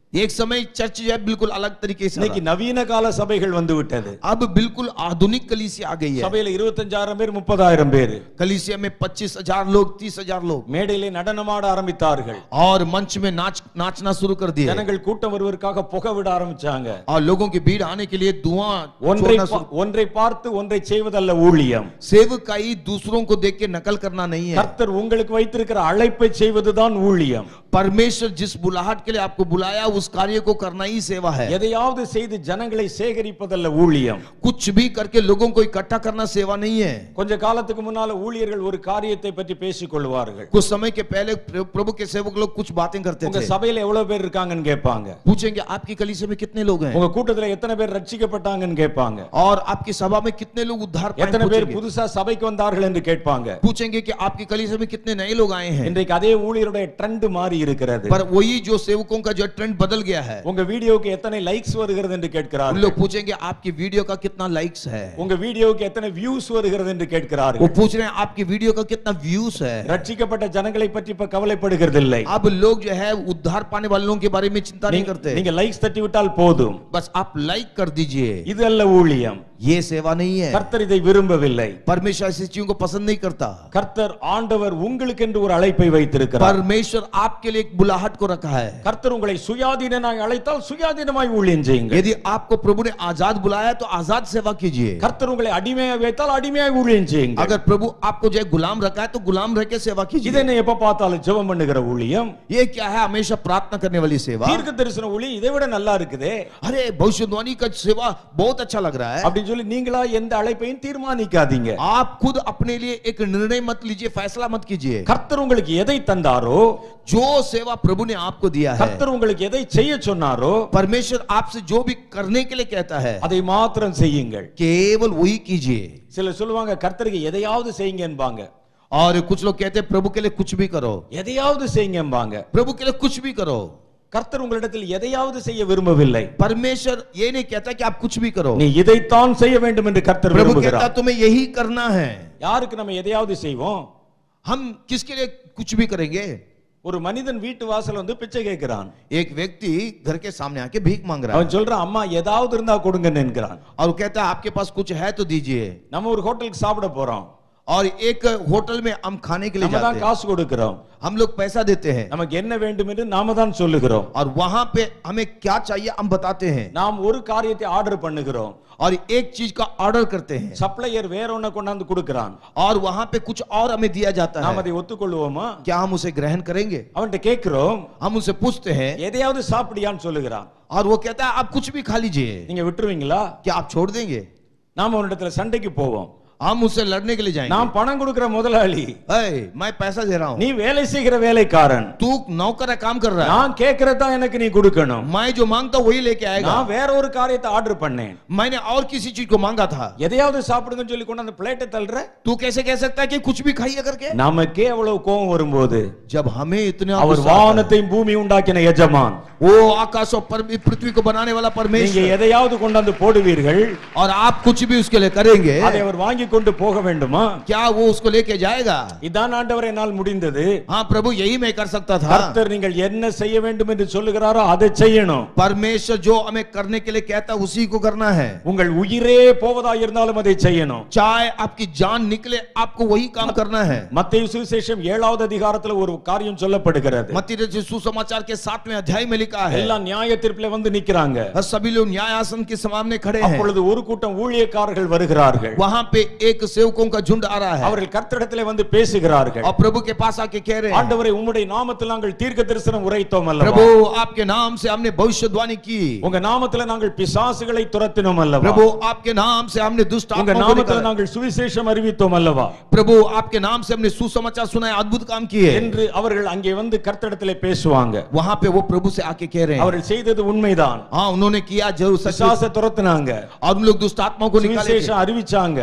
D: एक समय चर्च जो है बिल्कुल अलग तरीके से
C: இன்னைக்கு நவீன கால சபைகள் வந்து விட்டது.
D: अब बिल्कुल आधुनिक कलीसिया आ गई है.
C: சபையில இருபத்தஞ்சாயிரம் பேர் முப்பதாயிரம் பேர்.
D: कलीसिया में पच्चीस हजार लोग तीस हजार लोग
C: மேடையிலே நடனமாட ஆரம்பித்தார்கள்.
D: और मंच में नाच नाचना शुरू कर दिए.
C: ஜனங்கள் கூட்டம் வருவதற்காக புகை விட ஆரம்பிச்சாங்க.
D: और लोगों की भीड़ आने के लिए धुआं
C: ஒன்றை ஒன்றை பார்த்து ஒன்றை செய்வதல்ல ஊழியம்.
D: सेवकाई दूसरों को देख के नकल करना नहीं है.
C: கர்த்தர் உங்களுக்கு வைத்திருக்கிற அழைப்பை செய்வதுதான் ஊழியம்.
D: परमेश्वर जिस बुलाहट के लिए आपको बुलाया उस कार्य को करना ही सेवा है.
C: எதையாவது செய்து ஜனங்களை சேகரிப்பதல்ல ஊழியம்.
D: कुछ भी करके लोगों को इकट्ठा करना सेवा नहीं है.
C: கொஞ்ச காலத்துக்கு முன்னால ஊழியர்கள் ஒரு காரியத்தை பற்றி பேசிக் கொள்வார்கள்.
D: कुछ समय के पहले प्रभु के सेवक लोग कुछ बातें करते
C: உங்க
D: थे.
C: சபையில எவ்வளவு பேர் இருக்காங்கன்னு கேட்பாங்க.
D: पूछेंगे आपकी कलीसिया में कितने लोग हैं.
C: உங்க கூட்டத்துல எத்தனை பேர் ரட்சிக்கப்பட்டாங்கன்னு கேட்பாங்க.
D: और आपकी सभा में कितने लोग उद्धार पाए.
C: எத்தனை பேர் புதுசா சபைக்கு வந்தார்கள் என்று கேட்பாங்க.
D: पूछेंगे कि आपकी कलीसिया में कितने नए लोग आए हैं.
C: இன்றைக்கு அதே ஊழியருடைய ட்ரெண்ட் மாறி இருக்கிறது.
D: पर वही जो सेवकों का जो ट्रेंड बदल गया है.
C: உங்க வீடியோக்கு எத்தனை லைக்ஸ் வருகிறது என்று கேட்கிறார்கள்.
D: उन लोग पूछेंगे आपकी वीडियो का कितना लाइक्स है.
C: உங்க வீடியோக்கு எத்தனை வியூஸ் வருகிறது என்று கேட்கிறார்கள்.
D: वो पूछ रहे हैं आपकी वीडियो का कितना व्यूज है.
C: ரட்சிக்கப்பட்ட ஜனங்களை பற்றி இப்ப கவலைப்படுகிறது இல்லை.
D: अब लोग जो है उद्धार पाने वाले लोगों के बारे में चिंता नहीं करते.
C: நீங்க லைக்ஸ் தட்டி விட்டால் போதும்.
D: बस आप लाइक कर दीजिए.
C: இது அல்ல ஊழியம்.
D: ये सेवा नहीं है.
C: கர்த்தர் இதை விரும்பவில்லை.
D: परमेश्वर ऐसी चीजों को पसंद नहीं करता.
C: கர்த்தர் ஆண்டவர் உங்களுக்கு என்று ஒரு அழைப்பை வைத்திருக்கிறார்.
D: परमेश्वर आपके लिए एक बुलाहट को रखा है.
C: கர்த்தர் உங்களை சுயாதீனனாய் அழைத்தால் சுயாதீனமாய் ஊழியம் செய்யுங்கள்.
D: यदि आपको प्रभु ने आजाद बुलाया तो आजाद सेवा कीजिए.
C: கர்த்தர் உங்களை அடிமையாய் வைத்தால் அடிமையாய் ஊழியம் செய்யுங்கள்.
D: अगर प्रभु आपको जो गुलाम रखा है तो गुलाम रह के सेवा कीजिए.
C: இதை எப்ப பார்த்தாலும் ஜெபம் பண்ணுகிற ஊழியம்.
D: ये क्या है हमेशा प्रार्थना करने वाली सेवा.
C: தீர்க்க தரிசன ஊழியம் இதை விட நல்லா இருக்குதே.
D: अरे भविष्यवाणी का सेवा बहुत अच्छा लग रहा है.
C: அப்படின்னு சொல்லி நீங்களா எந்த அழைப்பையும் தீர்மானிக்காதீங்க.
D: आप खुद अपने लिए एक निर्णय मत लीजिए, फैसला मत कीजिए.
C: கர்த்தர் உங்களுக்கு எதை தந்தாரோ,
D: जो सेवा प्रभु ने आपको दिया है,
C: கர்த்தர் உங்களுக்கு எதை செய்ய சொன்னாரோ,
D: परमेश्वर आपसे जो भी करने के लिए कहता है
C: அதை மாத்திரம் செய்யுங்கள்.
D: केवल वही कीजिए.
C: சிலர் சொல்லுவாங்க கர்த்தருக்கு எதையாவது செய்யுங்க என்பாங்க.
D: और कुछ लोग कहते हैं प्रभु के लिए कुछ भी करो.
C: எதையாவது செய்யுங்க என்பாங்க.
D: प्रभु के लिए कुछ भी करो.
C: கர்த்தர் உங்களிடத்தில் எதையாவது செய்ய விரும்பவில்லை.
D: परमेश्वर ये नहीं कहता कि आप कुछ भी करो.
C: நீ இதைத்தான் செய்ய வேண்டும் என்று கர்த்தர்
D: प्रभु कहता
C: விரும்புகிறார்.
D: तुम्हें यही करना है.
C: யாருக்கு நம்ம எதையாவது செய்வோம்?
D: हम किसके लिए कुछ भी करेंगे.
C: ஒரு மனிதன் வீட்டு வாசல் வந்து பிச்சை கேட்கிறான்.
D: एक व्यक्ति घर के सामने आके भीख मांग रहा है.
C: அவன் சொல்றான் அம்மா ஏதாவது இருந்தா கொடுங்கன்னு என்கிறான்.
D: और वो कहता है आपके पास कुछ है तो दीजिए.
C: நம்ம ஒரு ஹோட்டலுக்கு சாப்பிட போறோம்.
D: और एक होटल में हम खाने के लिए
C: நம்ம
D: जाते
C: தான்
D: हैं.
C: காசு கொடுக்கிறோம்.
D: हम लोग पैसा देते हैं.
C: நமக்கு என்ன வேண்டும் என்று நாம தான் சொல்லுகிறோம்.
D: और वहां पे हमें क्या चाहिए हम बताते हैं.
C: நாம் ஒரு காரியத்தை ஆர்டர் பண்ணுகிறோம்.
D: और एक चीज का ऑर्डर करते हैं.
C: சப்ளையர் வேற ஒண்ண கொண்டாந்து கொடுக்கிறான்.
D: और वहां पे कुछ और हमें दिया जाता
C: நாம்
D: है.
C: அதை ஒத்துக்கொள்வோமா?
D: क्या हम उसे ग्रहण करेंगे.
C: அவன்கிட்ட கேக்குறோம்.
D: हम उनसे पूछते हैं.
C: எதையாவது சாப்பிடியான்னு சொல்லுகிறான்.
D: और वो कहता है आप कुछ भी खा लीजिए.
C: நீங்க விட்டுருவீங்களா?
D: क्या आप छोड़ देंगे.
C: நாம அவனிடத்துல சண்டைக்கு போவோம்.
D: हम उससे लड़ने के लिए जाएंगे.
C: நான் பணம் கொடுக்கிற முதலாளி.
D: ए, मैं पैसा दे रहा हूं.
C: நீ வேலை செய்கிற வேலைக்காரன்.
D: तू नौकर है, काम कर रहा है.
C: நான் கேக்குறதா எனக்கு நீ கொடுக்கணும்.
D: मैं जो मांगता हूं वही लेके आएगा.
C: நான் வேற ஒரு காரியத்தை ஆர்டர் பண்ணேன்.
D: मैंने और किसी चीज को मांगा था.
C: எதையாவது சாப்பிடுங்கன்னு சொல்லி கொண்டு அந்த பிளேட்டை தள்ளுற.
D: तू कैसे कह सकता है कि कुछ भी खाइए करके.
C: நமக்கே அவ்வளவு கோபம் வரும்போது
D: जब हमें इतने
C: அவர் வானத்தையும் பூமி உண்டாக்கின எஜமான்,
D: वो आकाश और पृथ्वी को बनाने वाला
C: நீங்க
D: परमेश्वर,
C: எதையாவது கொண்டாந்து போடுவீர்கள்.
D: और आप कुछ भी उसके लिए करेंगे.
C: அதை அவர் வாங்கி கொண்டு போக வேண்டுமா?
D: क्या वो उसको लेके जाएगा.
C: இதான் ஆண்டவரே என்னால் முடிந்தது.
D: हाँ प्रभु यही मैं कर सकता था.
C: கர்த்தர் நீங்கள் என்ன செய்ய வேண்டும் என்று சொல்லுகிறாரோ அதை செய்யணும்.
D: परमेश्वर जो हमें करने के लिए कहता है उसी को करना है.
C: உங்கள் உயிரே போவதா இருந்தாலும் அதை செய்யணும்.
D: चाहे आपकी जान निकले आपको वही काम करना है.
C: மத்தேயு சுவிசேஷம் ஏழாவது அதிகாரத்தில் ஒரு காரியம் சொல்லப்படுகிறது.
D: मत्ती रचित सुसमाचार के सातवें अध्याय में लिखा है.
C: எல்லாம் நியாய தீர்ப்பிலே வந்து நிக்கறாங்க.
D: सभी लोग न्याय आसन के सामने खड़े हैं.
C: அப்பொழுது ஒரு கூட்டம் ஊழியக்காரர்கள் வருகிறார்கள்.
D: वहां पे एक सेवकों का झुंड आ रहा है.
C: அவர்கள் கர்த்தரிடத்திலே வந்து பேசுகிறார்கள்.
D: और प्रभु के पास आके कह रहे हैं,
C: ஆண்டவரே உம்முடைய நாமத்தில் நாங்கள் தீர்க்க தரிசனம் உரைத்தோம் அல்லவா?
D: प्रभु आपके नाम से हमने भविष्यवाणी की.
C: உங்க நாமத்தில் நாங்கள் பிசாசுகளை துரத்தினோம் அல்லவா?
D: प्रभु आपके नाम से हमने दुष्ट
C: உங்க
D: आत्माओं को
C: நாமத்தில்
D: निकाला.
C: நாங்கள் சுவிசேஷம் அறிவித்தோம் அல்லவா?
D: प्रभु आपके नाम से हमने सुसमाचार सुनाए, अद्भुत काम किए.
C: என்று அவர்கள் அங்கே வந்து கர்த்தரிடத்திலே பேசுவாங்க.
D: वहां पे वो प्रभु से आके कह रहे हैं,
C: அவர்கள் செய்தது उन्मैதான்.
D: हाँ उन्होंने किया जरूर सच.
C: பிசாசை துரத்தினாங்க.
D: और उन लोग दुष्ट आत्माओं को निकाले,
C: சுவிசேஷம் அறிவிச்சாங்க.
D: सुसमाचार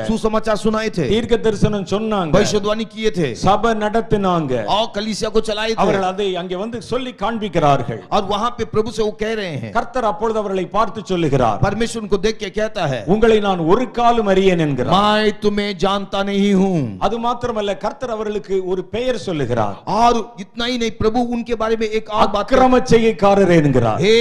D: सुसमाचार सुनाए थे,
C: தீர்க்க தரிசனம் சொன்னாங்க,
D: भविष्यवाणी किए थे
C: சபை நடத்தினாங்க,
D: और कलीसिया को चलाए थे,
C: அவர்கள் அதை அங்கே வந்து சொல்லி காண்பிக்கிறார்கள்.
D: और वहां पे प्रभु से वो कह रहे हैं,
C: கர்த்தர் அப்பொழுது அவர்களை பார்த்து சொல்லுகிறார்,
D: परमेश्वर उनको देख के कहता है,
C: உங்களை நான் ஒரு காலும் அறியேன் என்கிறார்.
D: मैं तुम्हें जानता नहीं हूं.
C: அது மாத்திரமல்ல, கர்த்தர் அவர்களுக்கு ஒரு பெயர் சொல்லுகிறார்,
D: और इतना ही नहीं, प्रभु उनके बारे में एक और बात,
C: அக்கிரம செய்கைக்காரர் என்கிறார்.
D: हे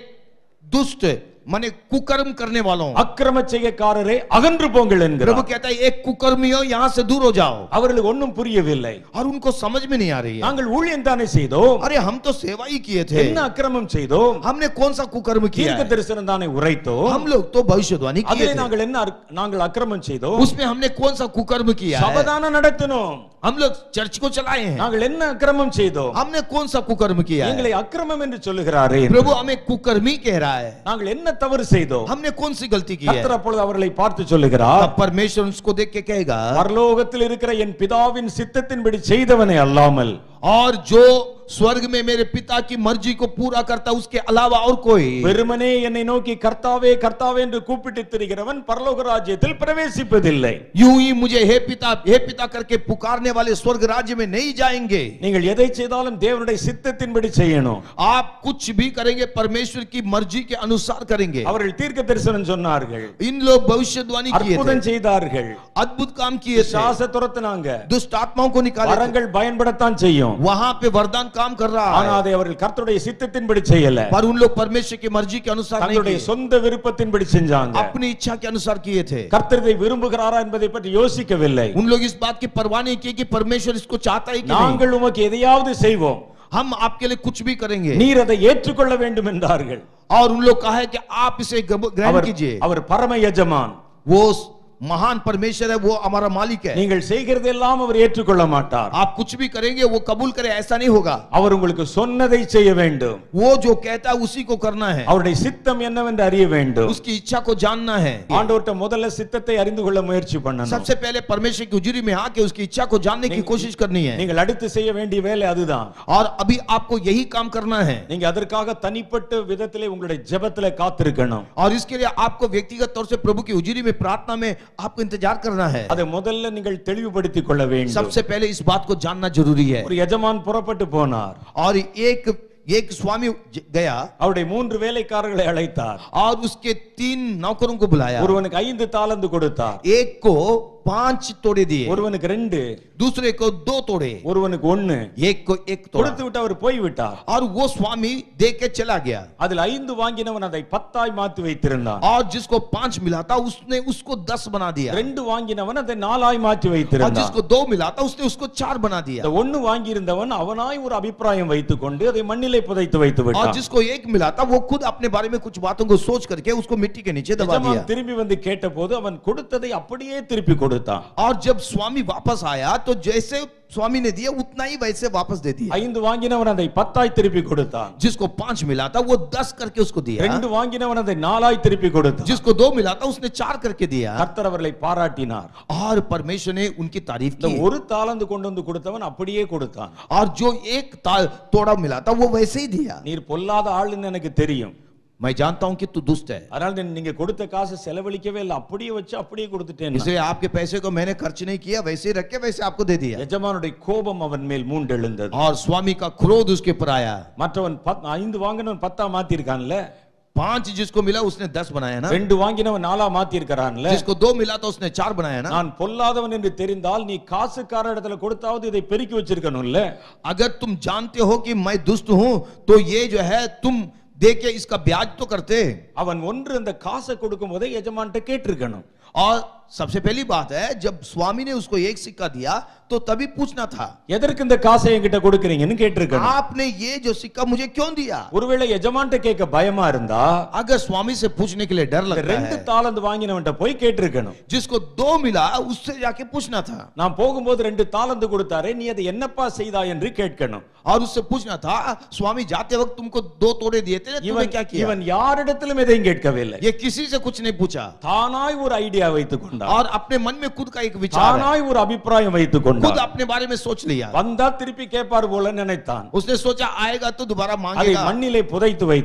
D: दुष्ट माने कुकर्म करने वालों,
C: அக்கிரம செய்கைக்காரரே அகன்று போங்கள்
D: प्रभु
C: என்கிறார்.
D: कहता है एक कुकर्मियों यहां से दूर हो जाओ.
C: அவர்களுக்கு ஒன்றும் புரியவில்லை.
D: और उनको समझ में नहीं आ रही है,
C: நாங்கள் ஊழியம் தானே செய்தோம்,
D: अरे हम तो सेवा ही किए थे,
C: என்ன அக்கிரமம் செய்தோம்,
D: हमने कौन सा कुकर्म किया
C: தீர்க்க
D: है?
C: தரிசனம் தானே உரைத்தோம்,
D: हम लोग तो भविष्यवाणी किए
C: அதிலே
D: थे,
C: நாங்கள் என்ன அக்- நாங்கள் அக்கிரமம் செய்தோம்,
D: उसमें हमने कौन सा कुकर्म किया है?
C: சபதான நடத்தினோம்,
D: हम लोग चर्च को चलाए हैं,
C: நாங்கள் என்ன அக்கிரமம் செய்தோம்,
D: हमने कौन सा कुकर्म किया है?
C: எங்களை அக்கிரமம் என்று சொல்லுகிறாரே,
D: प्रभु हमें कुकर्मी कह रहा है,
C: நாங்கள் என்ன தவறு செய்தோம்.
D: हमने कौन सी गलती की है?
C: கர்த்தர் அப்பொழுது அவர்களை பார்த்து சொல்லுகிறார்,
D: तब परमेश्वर उसको देख के कहेगा,
C: பரலோகத்தில் இருக்கிற என் பிதாவின் சித்தத்தின்படி செய்தவனே அல்லாமல்,
D: और जो स्वर्ग में मेरे पिता की मर्जी को पूरा करता उसके अलावा और कोई,
C: வெறுமனே என்னை நோக்கி கர்த்தாவே கர்த்தாவே என்று கூப்பிட்டு திரிகிறவன் பரலோக ராஜ்யத்தில் பிரவேசிப்பதில்லை.
D: यूं ही मुझे हे पिता हे पिता करके पुकारने वाले स्वर्ग राज्य में नहीं जाएंगे.
C: நீங்கள் எதை செய்தாலும் தேவனுடைய சித்தத்தின்படி செய்யணும்.
D: आप कुछ भी करेंगे परमेश्वर की मर्जी के अनुसार करेंगे.
C: அவர்கள் தீர்க்க தரிசனம் சொன்னார்கள்,
D: इन लोग भविष्यवाणी किए
C: அற்புதம்
D: थे,
C: செய்தார்கள்,
D: अद्भुत काम किए थे,
C: சாச துரத்துனாங்க,
D: दुष्ट आत्माओं को निकाले थे,
C: வரங்கள் பயன்படத்தான் செய்யும்,
D: वहां पे वरदान काम कर रहा
C: ஆனா
D: है,
C: அதை அவர்கள் கர்த்தருடைய சித்தத்தின்படி செய்யல,
D: पर उन लोग परमेश्वर की मर्जी के अनुसार नहीं
C: தங்களுடைய
D: किए,
C: சொந்த விருப்பத்தின்படி செஞ்சாங்க.
D: अपनी इच्छा के अनुसार किए थे.
C: கர்த்தர் இதை விரும்புகிறாரா என்பதை பற்றி யோசிக்கவில்லை.
D: उन लोग इस बात की परवाह नहीं की कि परमेश्वर इसको चाहता है कि नहीं.
C: நாங்கள் உமக்கு எதையாவது செய்வோம்,
D: हम आपके लिए कुछ भी करेंगे.
C: நீர் அதை ஏற்றுக்கொள்ள வேண்டும் என்றார்கள்.
D: और उन लोग कहा है कि आप इसे ग्रहण
C: அவர்
D: कीजिए.
C: அவர் பரம எஜமான்,
D: वो महान परमेश्वर है, वो हमारा मालिक है.
C: நீங்கள் செய்கிறதெல்லாம் அவர் ஏற்றுக்கொள்ள மாட்டார்.
D: आप कुछ भी करेंगे वो कबूल करे ऐसा नहीं होगा.
C: அவர் உங்களுக்கு சொன்னதை செய்ய வேண்டும்.
D: वो जो कहता है उसी को करना है,
C: அவருடைய சித்தம் என்னவென்று அறிய வேண்டும்.
D: उसकी इच्छा को जानना है.
C: ஆண்டவர்ட்ட முதல்ல சித்தத்தை அறிந்து கொள்ள முயற்சி பண்ணணும்.
D: सबसे पहले परमेश्वर की हुजूरी में आके उसकी इच्छा को जानने की कोशिश करनी है.
C: நீங்கள் அடுத்து செய்ய வேண்டிய வேலை அதுதான்.
D: और अभी आपको यही काम करना है.
C: நீங்க அதற்காக தனிப்பட்ட விதத்திலே உங்களுடைய ஜெபத்திலே காத்திருக்கணும்.
D: और इसके लिए आपको व्यक्तिगत तौर से प्रभु की हुजूरी में प्रार्थना में आपको इंतजार करना है.
C: அதை முதல்ல நீங்கள் தெளிவுபடுத்திக் கொள்ள வேண்டும்.
D: सबसे पहले इस बात को जानना जरूरी है.
C: ஒரு எஜமான் புறப்பட்டு போனார்.
D: और एक एक स्वामी गया
C: அவருடைய மூன்று வேலைக்காரர்களை அழைத்தார்.
D: और उसके तीन नौकरों को बुलाया.
C: ஒருவனுக்கு ஐந்து தாலந்து கொடுத்தார்,
D: एक को पांच तोड़े दिए,
C: ஒருவனுக்கு ரெண்டு,
D: दूसरे को दो तोड़े,
C: ஒருவனுக்கு ஒன்னு
D: एक को एक तोड़ा.
C: கொடுத்து விட்டு அவர் போய் விட்டார்.
D: और वो स्वामी दे के चला गया.
C: அதில் ஐந்து வாங்கினவன் அதை பத்தாய் மாத்தி வைத்திருந்தான்.
D: और जिसको पांच मिला था उसने उसको दस बना दिया.
C: ரெண்டு வாங்கினவன் அதை நாலாய் மாற்றி
D: और
C: வைத்திருந்தான்.
D: जिसको दो मिला था उसने उसको चार बना दिया.
C: இந்த ஒன்னு வாங்கி இருந்தவன் அவனாய் ஒரு அபிப்பிராயம் வைத்துக் கொண்டு அதை மண்ணிலே புதைத்து வைத்து
D: और
C: விட்டான்.
D: जिसको एक मिला था वो खुद अपने बारे में कुछ बातों को सोच करके उसको मिट्टी के नीचे दबा दिया.
C: எஜமான் திரும்பி வந்து கேட்டபோது அவன் கொடுத்ததை அப்படியே திருப்பி கொடுத்தான்.
D: और जब स्वामी वापस आया तो जैसे स्वामी ने दिया उतना ही वैसे वापस दे दिया.
C: ஐந்து வாங்கினவன் அதை பத்தாய் திருப்பி கொடுத்தான்.
D: जिसको पांच मिला था वो दस करके उसको दिया.
C: ரெண்டு வாங்கினவன் அதை நாலாய் திருப்பி கொடுத்தான்.
D: जिसको दो मिला था उसने चार करके दिया.
C: கர்த்தர் அவர்களை பாராட்டினார்.
D: और परमेश्वर ने उनकी तारीफ
C: இந்த
D: की.
C: ஒரு தாலந்து கொண்டு வந்து கொடுத்தவன் அப்படியே கொடுத்தான்.
D: और जो एक ता- तोड़ा मिला था वो वैसे ही दिया.
C: நீர் பொல்லாத ஆளுன்னு எனக்கு தெரியும்,
D: मैं जानता हूं कि तू दुष्ट है,
C: அதனால நீங்க கொடுத்த காசு செலவழிக்கவே இல்லை, அப்படியே வச்சு அப்படியே கொடுத்துட்டேன்.
D: इसलिए आपके पैसे को मैंने खर्च नहीं किया, वैसे ही रख के वैसे आपको दे दिया.
C: எஜமானுடைய கோபம் அவன் மேல் மூண்டெழுந்தது.
D: और स्वामी का क्रोध उसके ऊपर आया.
C: மற்றவன் பத்- ஐந்து வாங்கினவன் பத்தா மாத்தி இருக்கான்ல,
D: पांच जिसको मिला उसने दस बनाया ना,
C: ரெண்டு வாங்கினவன் நாலா மாத்தி இருக்கிறான்ல.
D: जिसको दो मिला था उसने चार बनाया ना.
C: நான் பொல்லாதவன் என்று தெரிந்தால் நீ காசுக்கார இடத்துல கொடுத்தாவது இதை பெருக்கி வச்சிருக்கணும்ல.
D: अगर तुम जानते हो कि मैं दुष्ट हूं तो ये जो है तुम दे के इसका ब्याज तो करते.
C: அவன் ஒன்று அந்த காசை கொடுக்கும் போதே எஜமான்ட்ட கேட்டிருக்கணும்.
D: और सबसे पहली बात है जब स्वामी ने उसको एक सिक्का दिया तो तभी पूछना था,
C: எதற்கு இந்த காசை என்கிட்ட கொடுக்கறீங்கன்னு கேட்டிருக்கணும்.
D: आपने ये जो सिक्का मुझे क्यों दिया.
C: ஒருவேளை எஜமான்ட்ட கேட்க பயமா இருந்தா
D: अगर स्वामी से पूछने के लिए डर लगता
C: ரெண்டு
D: है,
C: தாளந்து வாங்கினவன்ட்ட போய் கேட்டிருக்கணும்.
D: जिसको दो मिला उससे जाके पूछना था.
C: நான் போகும்போது ரெண்டு தாளந்து கொடுத்தாரே, நீ அதை என்னப்பா செய்தாய் என்று கேட்கணும்.
D: और उससे पूछना था स्वामी जाते वक्त तुमको दो तोड़े दिए थे, तुमने
C: இவன்
D: क्या किया.
C: இவன் யாரிடத்திலும் எதையும் கேட்கவில்லை.
D: ये किसी से कुछ नहीं पूछा.
C: தானாய் ஒரு ஐடியா வைத்துக் கொண்டான்.
D: और अपने मन में खुद का एक विचार है,
C: தானாய் ஒரு அபிப்பிராயம் வைத்துக்
D: खुद
C: கொண்டான்.
D: अपने बारे में सोच लिया.
C: வந்தா திருப்பி கேட்பார் போல நினைத்தான்.
D: उसने सोचा आएगा तो दोबारा
C: அதை
D: मांगेगा,
C: மண்ணிலே புதைத்து வைத்தான்.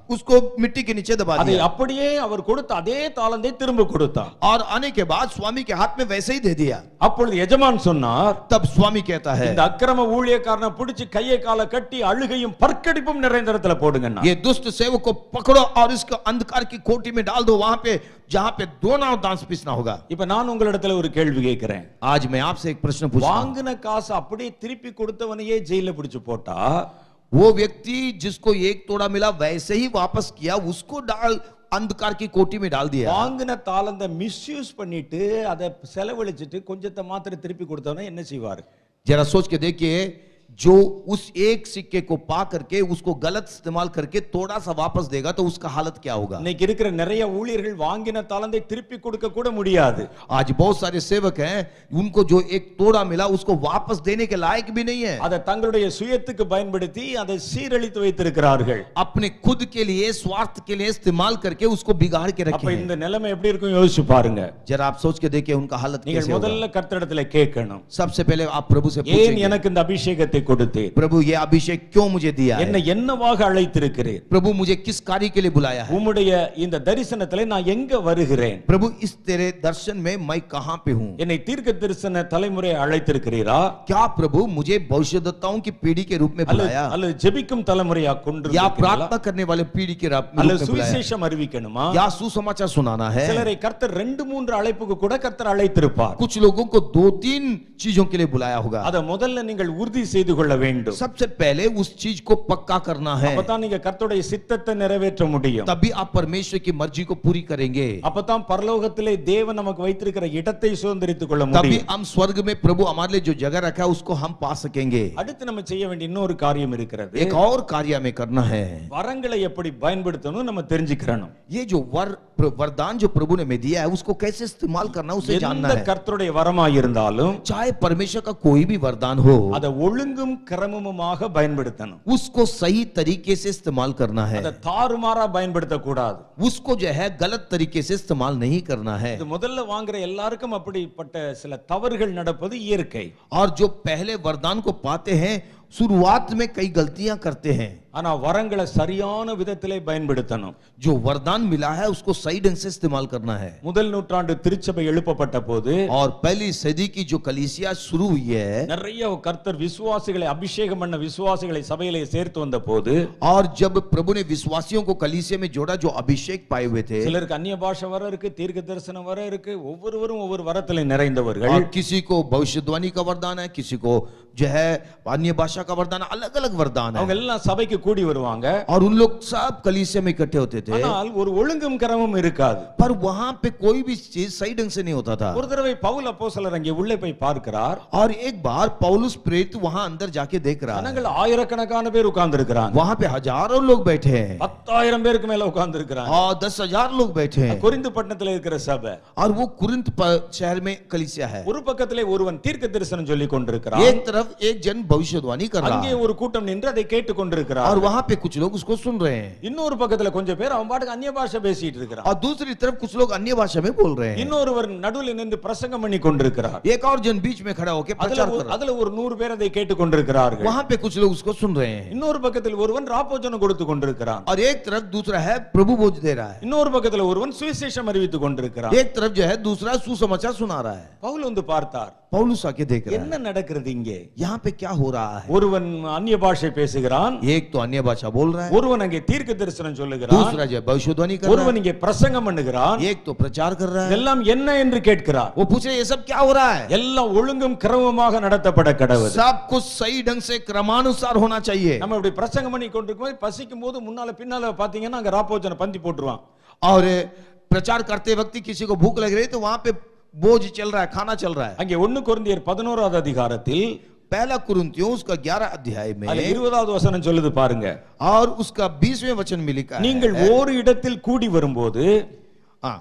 D: उसको मिट्टी के नीचे दबा
C: அதை
D: दिया
C: அப்படியே அவர் கொடுத்த அதே தாளந்தை திரும்ப கொடுத்தார்.
D: और आने के बाद स्वामी के हाथ में वैसे ही दे दिया.
C: அப்பொழுது எஜமான் சொன்னார்,
D: तब स्वामी कहता है,
C: இந்த அக்கிரம ஊழியக்காரனை பிடிச்சு கையை காலை கட்டி அழுகையும் பற்கடிப்பும் நிறைந்த இடத்துல போடுங்கன்னா.
D: ये दुष्ट सेवक को पकड़ो और इसको अंधकार की कोठी में डाल दो, वहां पे जहां पे दोना और दांत पीसना होगा.
C: இப்ப நான் உங்களிடத்துல ஒரு கேள்வி கேட்கிறேன்.
D: आज मैं आपसे एक प्रश्न पूछता हूं.
C: வாங்கின காசு அப்படியே திருப்பி கொடுத்தவனையே ஜெயில பிடிச்சு போட்டா,
D: वो व्यक्ति जिसको एक तोड़ा मिला वैसे ही वापस किया, उसको डाल अंधकार की कोठी में डाल दिया.
C: வாங்கின தாளந்த மிஸ்யூஸ் பண்ணிட்டு அதை செலவழிச்சிட்டு கொஞ்சத்தை மாத்திரம் திருப்பி கொடுத்தவன என்ன செய்வாரு?
D: जरा सोच के देखिए, जो उस एक सिक्के को पा करके उसको गलत इस्तेमाल करके थोड़ा सा वापस देगा तो उसका हालत क्या होगा?
C: இன்னைக்கு இருக்கிற நிறைய ஊழியர்கள் வாங்கின தாளந்தை திருப்பி கொடுக்க கூட முடியாது.
D: आज बहुत सारे सेवक हैं, उनको जो एक तोड़ा मिला उसको वापस देने के लायक भी नहीं है.
C: அதை தங்களுடைய சுயத்துக்கு பயன்படுத்தி அதை சீரழித்து வைத்திருக்கிறார்கள்.
D: अपने खुद के लिए, स्वार्थ के लिए इस्तेमाल करके उसको बिगाड़ के
C: அப்ப
D: रखे
C: இந்த
D: हैं.
C: நிலைமை எப்படி இருக்கும் யோசிச்சு பாருங்க.
D: जरा आप सोच के देखिए उनका हालत
C: நீங்கள்
D: कैसे होगा.
C: முதல்ல கர்த்தரிடத்துல கேட்கணும்,
D: सबसे पहले आप प्रभु से
C: ஏன்
D: पूछेंगे,
C: எனக்கு இந்த அபிஷேகத்தை கொடுத்தீர்?
D: प्रभु ये अभिषेक क्यों मुझे दिया है?
C: என்னை என்னவாக அழைத்திருக்கிறீர்?
D: प्रभु मुझे किस कार्य के लिए बुलाया है?
C: உம்முடைய இந்த தரிசனத்திலே நான் எங்க வருகிறேன்?
D: प्रभु इस तेरे दर्शन में मैं कहां पे हूं?
C: என்னை தீர்க்க தரிசன தலைமுறை அழைத்திருக்கிறீரா?
D: क्या प्रभु मुझे भविष्यद्वक्ताओं की पीढ़ी के रूप में
C: அல்லது
D: बुलाया,
C: அல்லது ஜெபிக்கும் தலைமுறையா
D: या
C: கொண்டிருக்கிறீர்களா?
D: प्रार्थना करने वाले पीढ़ी के रूप में
C: அல்லது
D: बुलाया,
C: சுவிசேஷம் அறிவிக்கணுமா?
D: या सुसमाचार सुनाना है?
C: சிலரை கர்த்தர் ரெண்டு மூன்று அழைப்புக்கு கூட கர்த்தர் அழைத்திருப்பார்.
D: कुछ लोगों को दो तीन चीजों के लिए बुलाया होगा.
C: அத முதல்ல நீங்கள் உறுதி செய்து கொள்ள வேண்டும்.
D: सबसे पहले उस चीज को पक्का करना है,
C: அப்பதான் நீங்க கர்த்தருடைய சித்தத்தை நிறைவேற்ற முடியும்.
D: तभी आप परमेश्वर की मर्जी को पूरी करेंगे.
C: அப்பதான் பரலோகத்திலே தேவன் நமக்கு வைத்திருக்கிற இடத்தை சுதந்திரித்துக் கொள்ள
D: तभी
C: முடியும்.
D: हम स्वर्ग में प्रभु हमारे लिए जो जगह रखा है उसको हम पा सकेंगे.
C: அடுத்து நம்ம செய்ய வேண்டிய இன்னொரு காரியம் இருக்கிறது.
D: एक और कार्य हमें करना है.
C: வரங்களை எப்படி பயன்படுத்தணும் நம்ம தெரிஞ்சுக்கணும்.
D: ये जो वर वरदान जो प्रभु ने हमें दिया है उसको कैसे इस्तेमाल करना उसे जानना
C: எந்த
D: है.
C: கர்த்தருடைய வரமாய் இருந்தாலும்
D: चाहे परमेश्वर का कोई भी वरदान हो,
C: அதை ஒழுங்கும் கிரமமுமாக பயன்படுத்தணும்.
D: उसको सही तरीके से इस्तेमाल करना है.
C: அதை தாறுமாறா பயன்படுத்த கூடாது.
D: उसको जो है गलत तरीके से इस्तेमाल नहीं करना है.
C: இது முதல்ல வாங்குற எல்லாருக்கும் அப்படிப்பட்ட சில தவறுகள் நடப்பது இயற்கை.
D: और जो पहले वरदान को पाते हैं शुरुआत में कई गलतियां करते हैं,
C: ஆனா வரங்களை சரியான விதத்திலே பயன்படுத்தணும்.
D: जो वरदान मिला है उसको सही ढंग से इस्तेमाल करना है.
C: முதல் நூற்றாண்டு திருச்சபை எழுப்பப்பட்ட போது
D: और पहली सदी की जो कलीसिया शुरू हुई है,
C: நிறைய கர்த்தர் விசுவாசிகளை அபிஷேகம் பண்ண விசுவாசிகளை சபையிலே சேர்த்து வந்த போது,
D: और जब प्रभु ने विश्वासियों को कलीसिया में जोड़ा जो अभिषेक पाए हुए थे,
C: சிலருக்கு அந்நிய பாஷை வர இருக்கு, தீர்க்க தரிசனம் வர இருக்கு, ஒவ்வொருவரும் ஒவ்வொரு வரத்திலே நிறைந்தவர்கள்.
D: और किसी को भविष्यवाणी का वरदान है, किसी को जो है अन्य भाषा का वरदान, अलग अलग वरदान
C: அவங்க
D: है.
C: எல்லாம் சபைக்கு கூடி வருவாங்க.
D: और उन लोग सब कलीसिया में इकट्ठे होते थे,
C: ஆனால் ஒரு ஒழுங்கும் கிரமமும் இருக்காது.
D: पर वहां पे कोई भी चीज सही ढंग से नहीं होता था.
C: ஒரு தடவை பவுல் அப்போஸ்தலர் அங்கே உள்ளே போய் பார்க்கிறார்.
D: और एक बार पौलुस प्रेरित वहां अंदर जाके देख रहा है,
C: ஜனங்கள் ஆயிரக்கணக்கான பேர் உட்கார்ந்து இருக்கிறாங்க.
D: वहां पे हजारों लोग बैठे हैं,
C: பத்தாயிரம் பேருக்கு மேல உட்கார்ந்து இருக்கிறாங்க.
D: और दस हजार लोग बैठे हैं.
C: கொரிந்து பட்டணத்தில் இருக்கிற சபை.
D: और वो कुरिन्थ प- शहर में कलीसिया है.
C: ஒரு பக்கத்திலே ஒருவன் தீர்க்க தரிசனம் சொல்லி கொண்டிருக்கிறான்.
D: एक तरफ एक जन भविष्यवाणी कर रहा
C: அங்கே
D: है,
C: ஒரு கூட்டம் நின்று அதை கேட்டு கொண்டிருக்கிறார்.
D: और वहां पे कुछ लोग उसको सुन रहे हैं.
C: இன்னொரு பக்கத்துல கொஞ்சம் பேர் அவன் பாட்டுக்கு அந்நிய பாஷை பேசிட்டு இருக்கிறான்.
D: और दूसरी तरफ कुछ लोग अन्य भाषा में बोल रहे हैं.
C: இன்னொருவர் நடுவில் நின்று பிரசங்கம் பண்ணி கொண்டிருக்கிறார்.
D: एक और जन बीच में खड़ा होकर
C: அதுல
D: प्रचार कर
C: ஒரு-
D: रहा है.
C: அதுல ஒரு நூறு பேர் அதை கேட்டு கொண்டிருக்கிறார்கள்.
D: वहां पे कुछ लोग उसको सुन रहे हैं.
C: இன்னொரு பக்கத்தில் ஒருவன் ராப்போஜனம் கொடுத்து கொண்டிருக்கிறான்.
D: और एक तरफ दूसरा है प्रभु बोझ दे रहा है.
C: இன்னொரு பக்கத்துல ஒருவன் சுவிசேஷம் அறிவித்துக் கொண்டிருக்கிறான்.
D: एक तरफ जो है दूसरा सुसमाचार सुना रहा है.
C: பவுல் வந்து பார்த்தார்,
D: पौलुस आके देख रहा
C: என்ன
D: है
C: நடக்கிறது இங்கே?
D: यहाँ पे क्या हो रहा है.
C: ஒருவன் அந்நிய பாஷை பேசுகிறான்,
D: एक तो अन्य भाषा बोल रहा है,
C: ஒருவன் அங்கே தீர்க்க தரிசனம் சொல்லுகிறான்,
D: दूसरा जो है भविष्यवाणी कर रहा
C: ஒருவன் இங்கே பிரசங்கம் பண்ணுகிறான்.
D: है, एक तो प्रचार कर रहा है.
C: எல்லாம் என்ன என்று கேட்கிறார்.
D: वो पूछे ये सब क्या हो रहा है.
C: எல்லாம் ஒழுங்கும் கிரமமாக நடத்தப்பட கடவுள்.
D: सब कुछ सही ढंग से क्रमानुसार होना चाहिए.
C: நம்ம இப்படி பிரசங்கம் பண்ணி கொண்டிருக்கும் போது பசிக்கும் போது முன்னால பின்னால பாத்தீங்கன்னா அங்க ராப்போஜன பந்தி போட்டுருவான்.
D: और प्रचार करते वक्त किसी को भूख लग रही है तो वहां पे बोझ चल रहा है, खाना चल रहा है.
C: அங்கே ஒன்னு கொரிந்தியர் பதினோராவது அதிகாரத்தில்
D: पहला कुरिन्थियों उसका ग्यारह अध्याय में
C: அதுல இருபதாவது வசனம் சொல்லுது பாருங்க.
D: और उसका बीसवें वचन में लिखा है,
C: நீங்கள் ஒரு இடத்தில் கூடி வரும்போது
D: हाँ,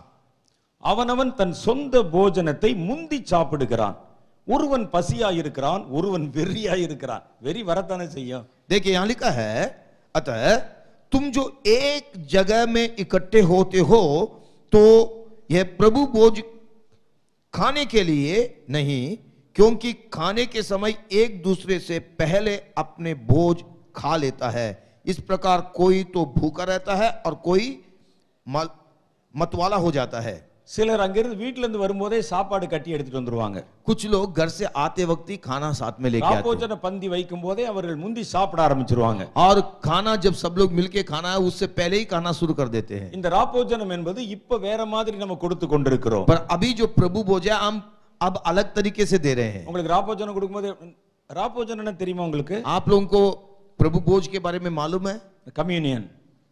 C: அவனவன் தன் சொந்த போஜனத்தை முந்தி சாப்பிடுகிறான். ஒருவன் பசியா இருக்கிறான், ஒருவன் வெறியா இருக்கிறான். வெறி வரத்தானே செய்யும்.
D: देखिए यहाँ लिखा है, अतः तुम जो एक जगह में इकट्ठे होते हो तो यह प्रभु भोज खाने के लिए नहीं, क्योंकि खाने के समय एक दूसरे से पहले अपने भोज खा लेता है, इस प्रकार कोई तो भूखा रहता है और कोई मल- मतवाला हो जाता है।
C: சிலர் அங்கிருந்து வீட்ல இருந்து வரும்போதே சாப்பாடு கட்டி எடுத்துட்டு வந்துருவாங்க.
D: कुछ लोग घर से आते वक्त ही खाना साथ में लेके आते हैं
C: ராப்போஜன பந்தி வைக்கும் போதே அவர்கள் முந்தி சாப்பிட ஆரம்பிச்சிருவாங்க.
D: और खाना जब सब लोग मिलके खाना है उससे पहले ही खाना शुरू कर देते हैं।
C: இந்த ராப்போஜனம் என்பது இப்ப வேற மாதிரி நம்ம கொடுத்து கொண்டிருக்கிறோம்.
D: पर अभी जो प्रभु भोज है हम अब अलग तरीके से दे रहे हैं।
C: உங்களுக்கு ராப்போஜனம் கொடுக்கும்போது ராப்போஜனம் என்ன தெரியுமா உங்களுக்கு?
D: आप लोगों को प्रभु भोज के बारे में मालूम है?
C: கம்யூனியன்.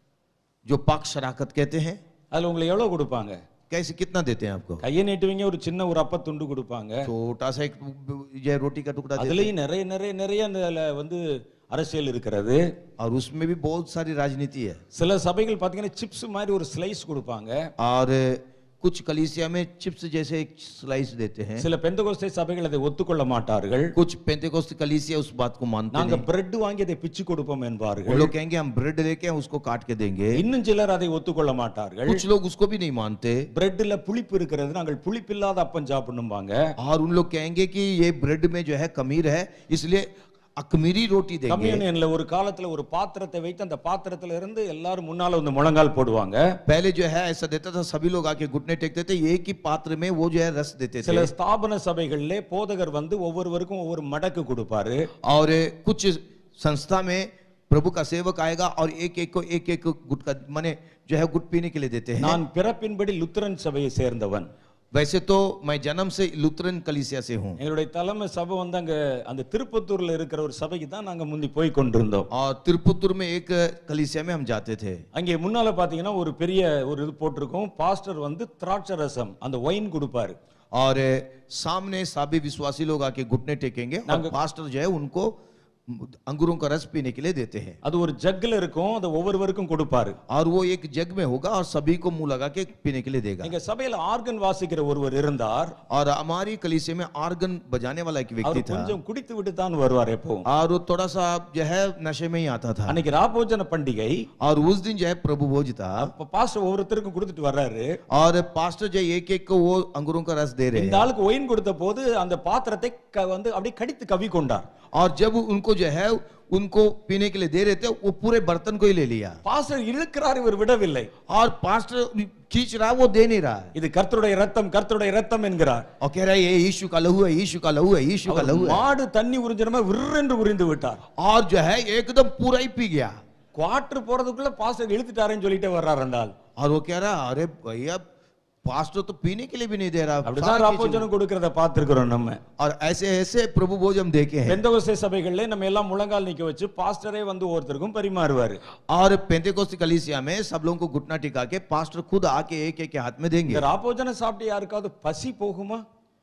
D: जो पाक शराकत कहते हैं,
C: அதுல உங்களுக்கு எவ்வளவு கொடுப்பாங்க?
D: कैसे कितना देते हैं आपको?
C: கையை நீட்டுவீங்க, ஒரு சின்ன ஒரு அப்ப துண்டு கொடுப்பாங்க.
D: छोटा सा एक ये रोटी का टुकड़ा देते हैं
C: அதுலயும் நிறைய நிறைய நிறைய அந்த வந்து அரசியல் இருக்கிறது.
D: और उसमें भी बहुत सारी राजनीति है।
C: சில சபைகள் பாத்தீங்கன்னா சிப்ஸ் மாதிரி ஒரு ஸ்லைஸ் கொடுப்பாங்க.
D: और कुछ कलीसिया में चिप्स जैसे एक स्लाइस देते हैं।
C: சில பெந்தகோஸ்தே சபைகள் அதை ஒத்துக்கொள்ள மாட்டார்கள்.
D: कुछ पेंतेकोस्त कलीसिया उस बात को मानते
C: நாங்க
D: नहीं।
C: பிரெட் வாங்கி அதை பிச்சு கொடுப்போம்
D: वो
C: என்பார்கள்.
D: लोग कहेंगे हम ब्रेड लेके हम उसको काट के देंगे।
C: இன்னும் சிலர் அதை ஒத்துக்கொள்ள மாட்டார்கள்.
D: कुछ लोग उसको भी नहीं मानते
C: பிரெட்ல புளிப்பு இருக்கிறது, நாங்கள் புளிப்பில்லாத அப்பம் சாப்பிடணும்பாங்க.
D: और उन लोग कहेंगे कि ये ब्रेड में जो है खमीर है इसलिए अखमीरी रोटी देंगे।
C: கம்யூனியன்ல ஒரு காலத்துல ஒரு பாத்திரத்தை வைத்து அந்த பாத்திரத்துல இருந்து எல்லாரும் முன்னால வந்து முழங்கால் போடுவாங்க.
D: पहले जो है ऐसा देता था, सभी लोग आके घुटने टेकते थे, एक ही पात्र में वो जो है रस देते
C: சில
D: थे।
C: ஸ்தாபன சபைகளிலே போதகர் வந்து ஒவ்வொருவருக்கும் ஒவ்வொரு மடக்கு கொடுப்பாரு.
D: और कुछ संस्था में प्रभु का सेवक आएगा और एक एक को एक एक गुट का माने जो है गुट पीने के लिए देते हैं।
C: நான் பிறப்பின்படி லுத்தரன் சபையை சேர்ந்தவன்.
D: वैसे तो मैं जन्म से लुथरन कलीसिया से हूँ
C: எங்களுடைய தலைமை சபை வந்து அங்க அந்த திருப்பத்தூர்ல இருக்கிற ஒரு சபைக்கு தான் நாங்க முந்தி போய் கொண்டிருந்தோம்.
D: और तिरुपतुर में एक कलीसिया में हम जाते थे।
C: அங்கே முன்னால பாத்தீங்கன்னா ஒரு பெரிய ஒரு இது போட்டிருக்கோம். பாஸ்டர் வந்து திராட்சை ரசம் அந்த ஒயின் கொடுப்பாரு.
D: और सामने सभी विश्वासी लोग आके घुटने टेकेंगे और पास्टर जो है उनको अंगूरों का रस पीने के लिए देते हैं।
C: அது ஒரு ஜக்ல இருக்கும், அது ஒவ்வொருவருக்கும் கொடுப்பாரு.
D: और वो एक जग में होगा और सभी को मुंह लगा के पीने के लिए देगा।
C: எங்க சபையில ஆர்கன் வாசிக்கிற ஒருவர் இருந்தார்.
D: और हमारी कलीसिया में आर्गन बजाने वाला एक व्यक्ति
C: அவர்
D: था
C: கொஞ்சம் குடித்து விட்டு தான் வருவார் எப்பவும்.
D: और वो थोड़ा सा जो है नशे में ही आता था।
C: அன்னைக்கு ராபோஜன பண்டிகை.
D: और उस दिन जो है प्रभु भोज था
C: அப்ப பாஸ்டர் ஒவ்வொருத்தருக்கும் கொடுத்துட்டு வர்றாரு.
D: और पास्टर जो एक एक को वो अंगूरों का रस दे रहे
C: இந்த
D: हैं।
C: ஆளுக்கு ஒயின் கொடுத்த போது அந்த பாத்திரத்தை க- வந்து அப்படியே கடித்து கவி கொண்டார்.
D: और जब उनको जो है उनको पीने के लिए दे रहे थे वो पूरे बर्तन को ही ले लिया।
C: பாஸ்டர் இழுக்கிறார், இவர் விடவில்லை.
D: और पास्टर खींच रहा है, वो दे नहीं रहा है
C: இது கர்த்தருடைய ரத்தம், கர்த்தருடைய ரத்தம் என்கிறார்.
D: और कह रहा है ये यीशु का लहू है, यीशु का लहू है, यीशु का लहू है।
C: மாடு தண்ணி உறிஞ்சிரமா விற்றென்று உறிந்து விட்டார்.
D: और जो है एकदम पूरा ही पी गया।
C: குவார்டர் போறதுக்குள்ள பாஸ்டர் இழுத்துட்டாருன்னு சொல்லிட்டே வர்றார் அந்த ஆள்.
D: और वो कह रहा है अरे भैया पास्टर तो पीने के लिए भी नहीं दे रहा।
C: அப்படிதான்
D: सारा खींच
C: ராப்போஜனம் கொடுக்கறத பார்த்திருக்கிறோம் நம்ம.
D: और ऐसे ऐसे प्रभु भोज हम देखे हैं।
C: பெந்தகோஸ்தே சபைகளிலே நம்ம எல்லாம் முழங்கால் நிக்க வச்சு பாஸ்டரே வந்து ஒவ்வொருத்தருக்கும் பரிமாறுவாரு.
D: और पेंतेकोस्त कलीसिया में सब लोगों को घुटना टिका के पास्टर खुद आके एक एक के हाथ में
C: இந்த
D: देंगे।
C: ராப்போஜனம் சாப்பிட்டு யாருக்காவது பசி போகுமா?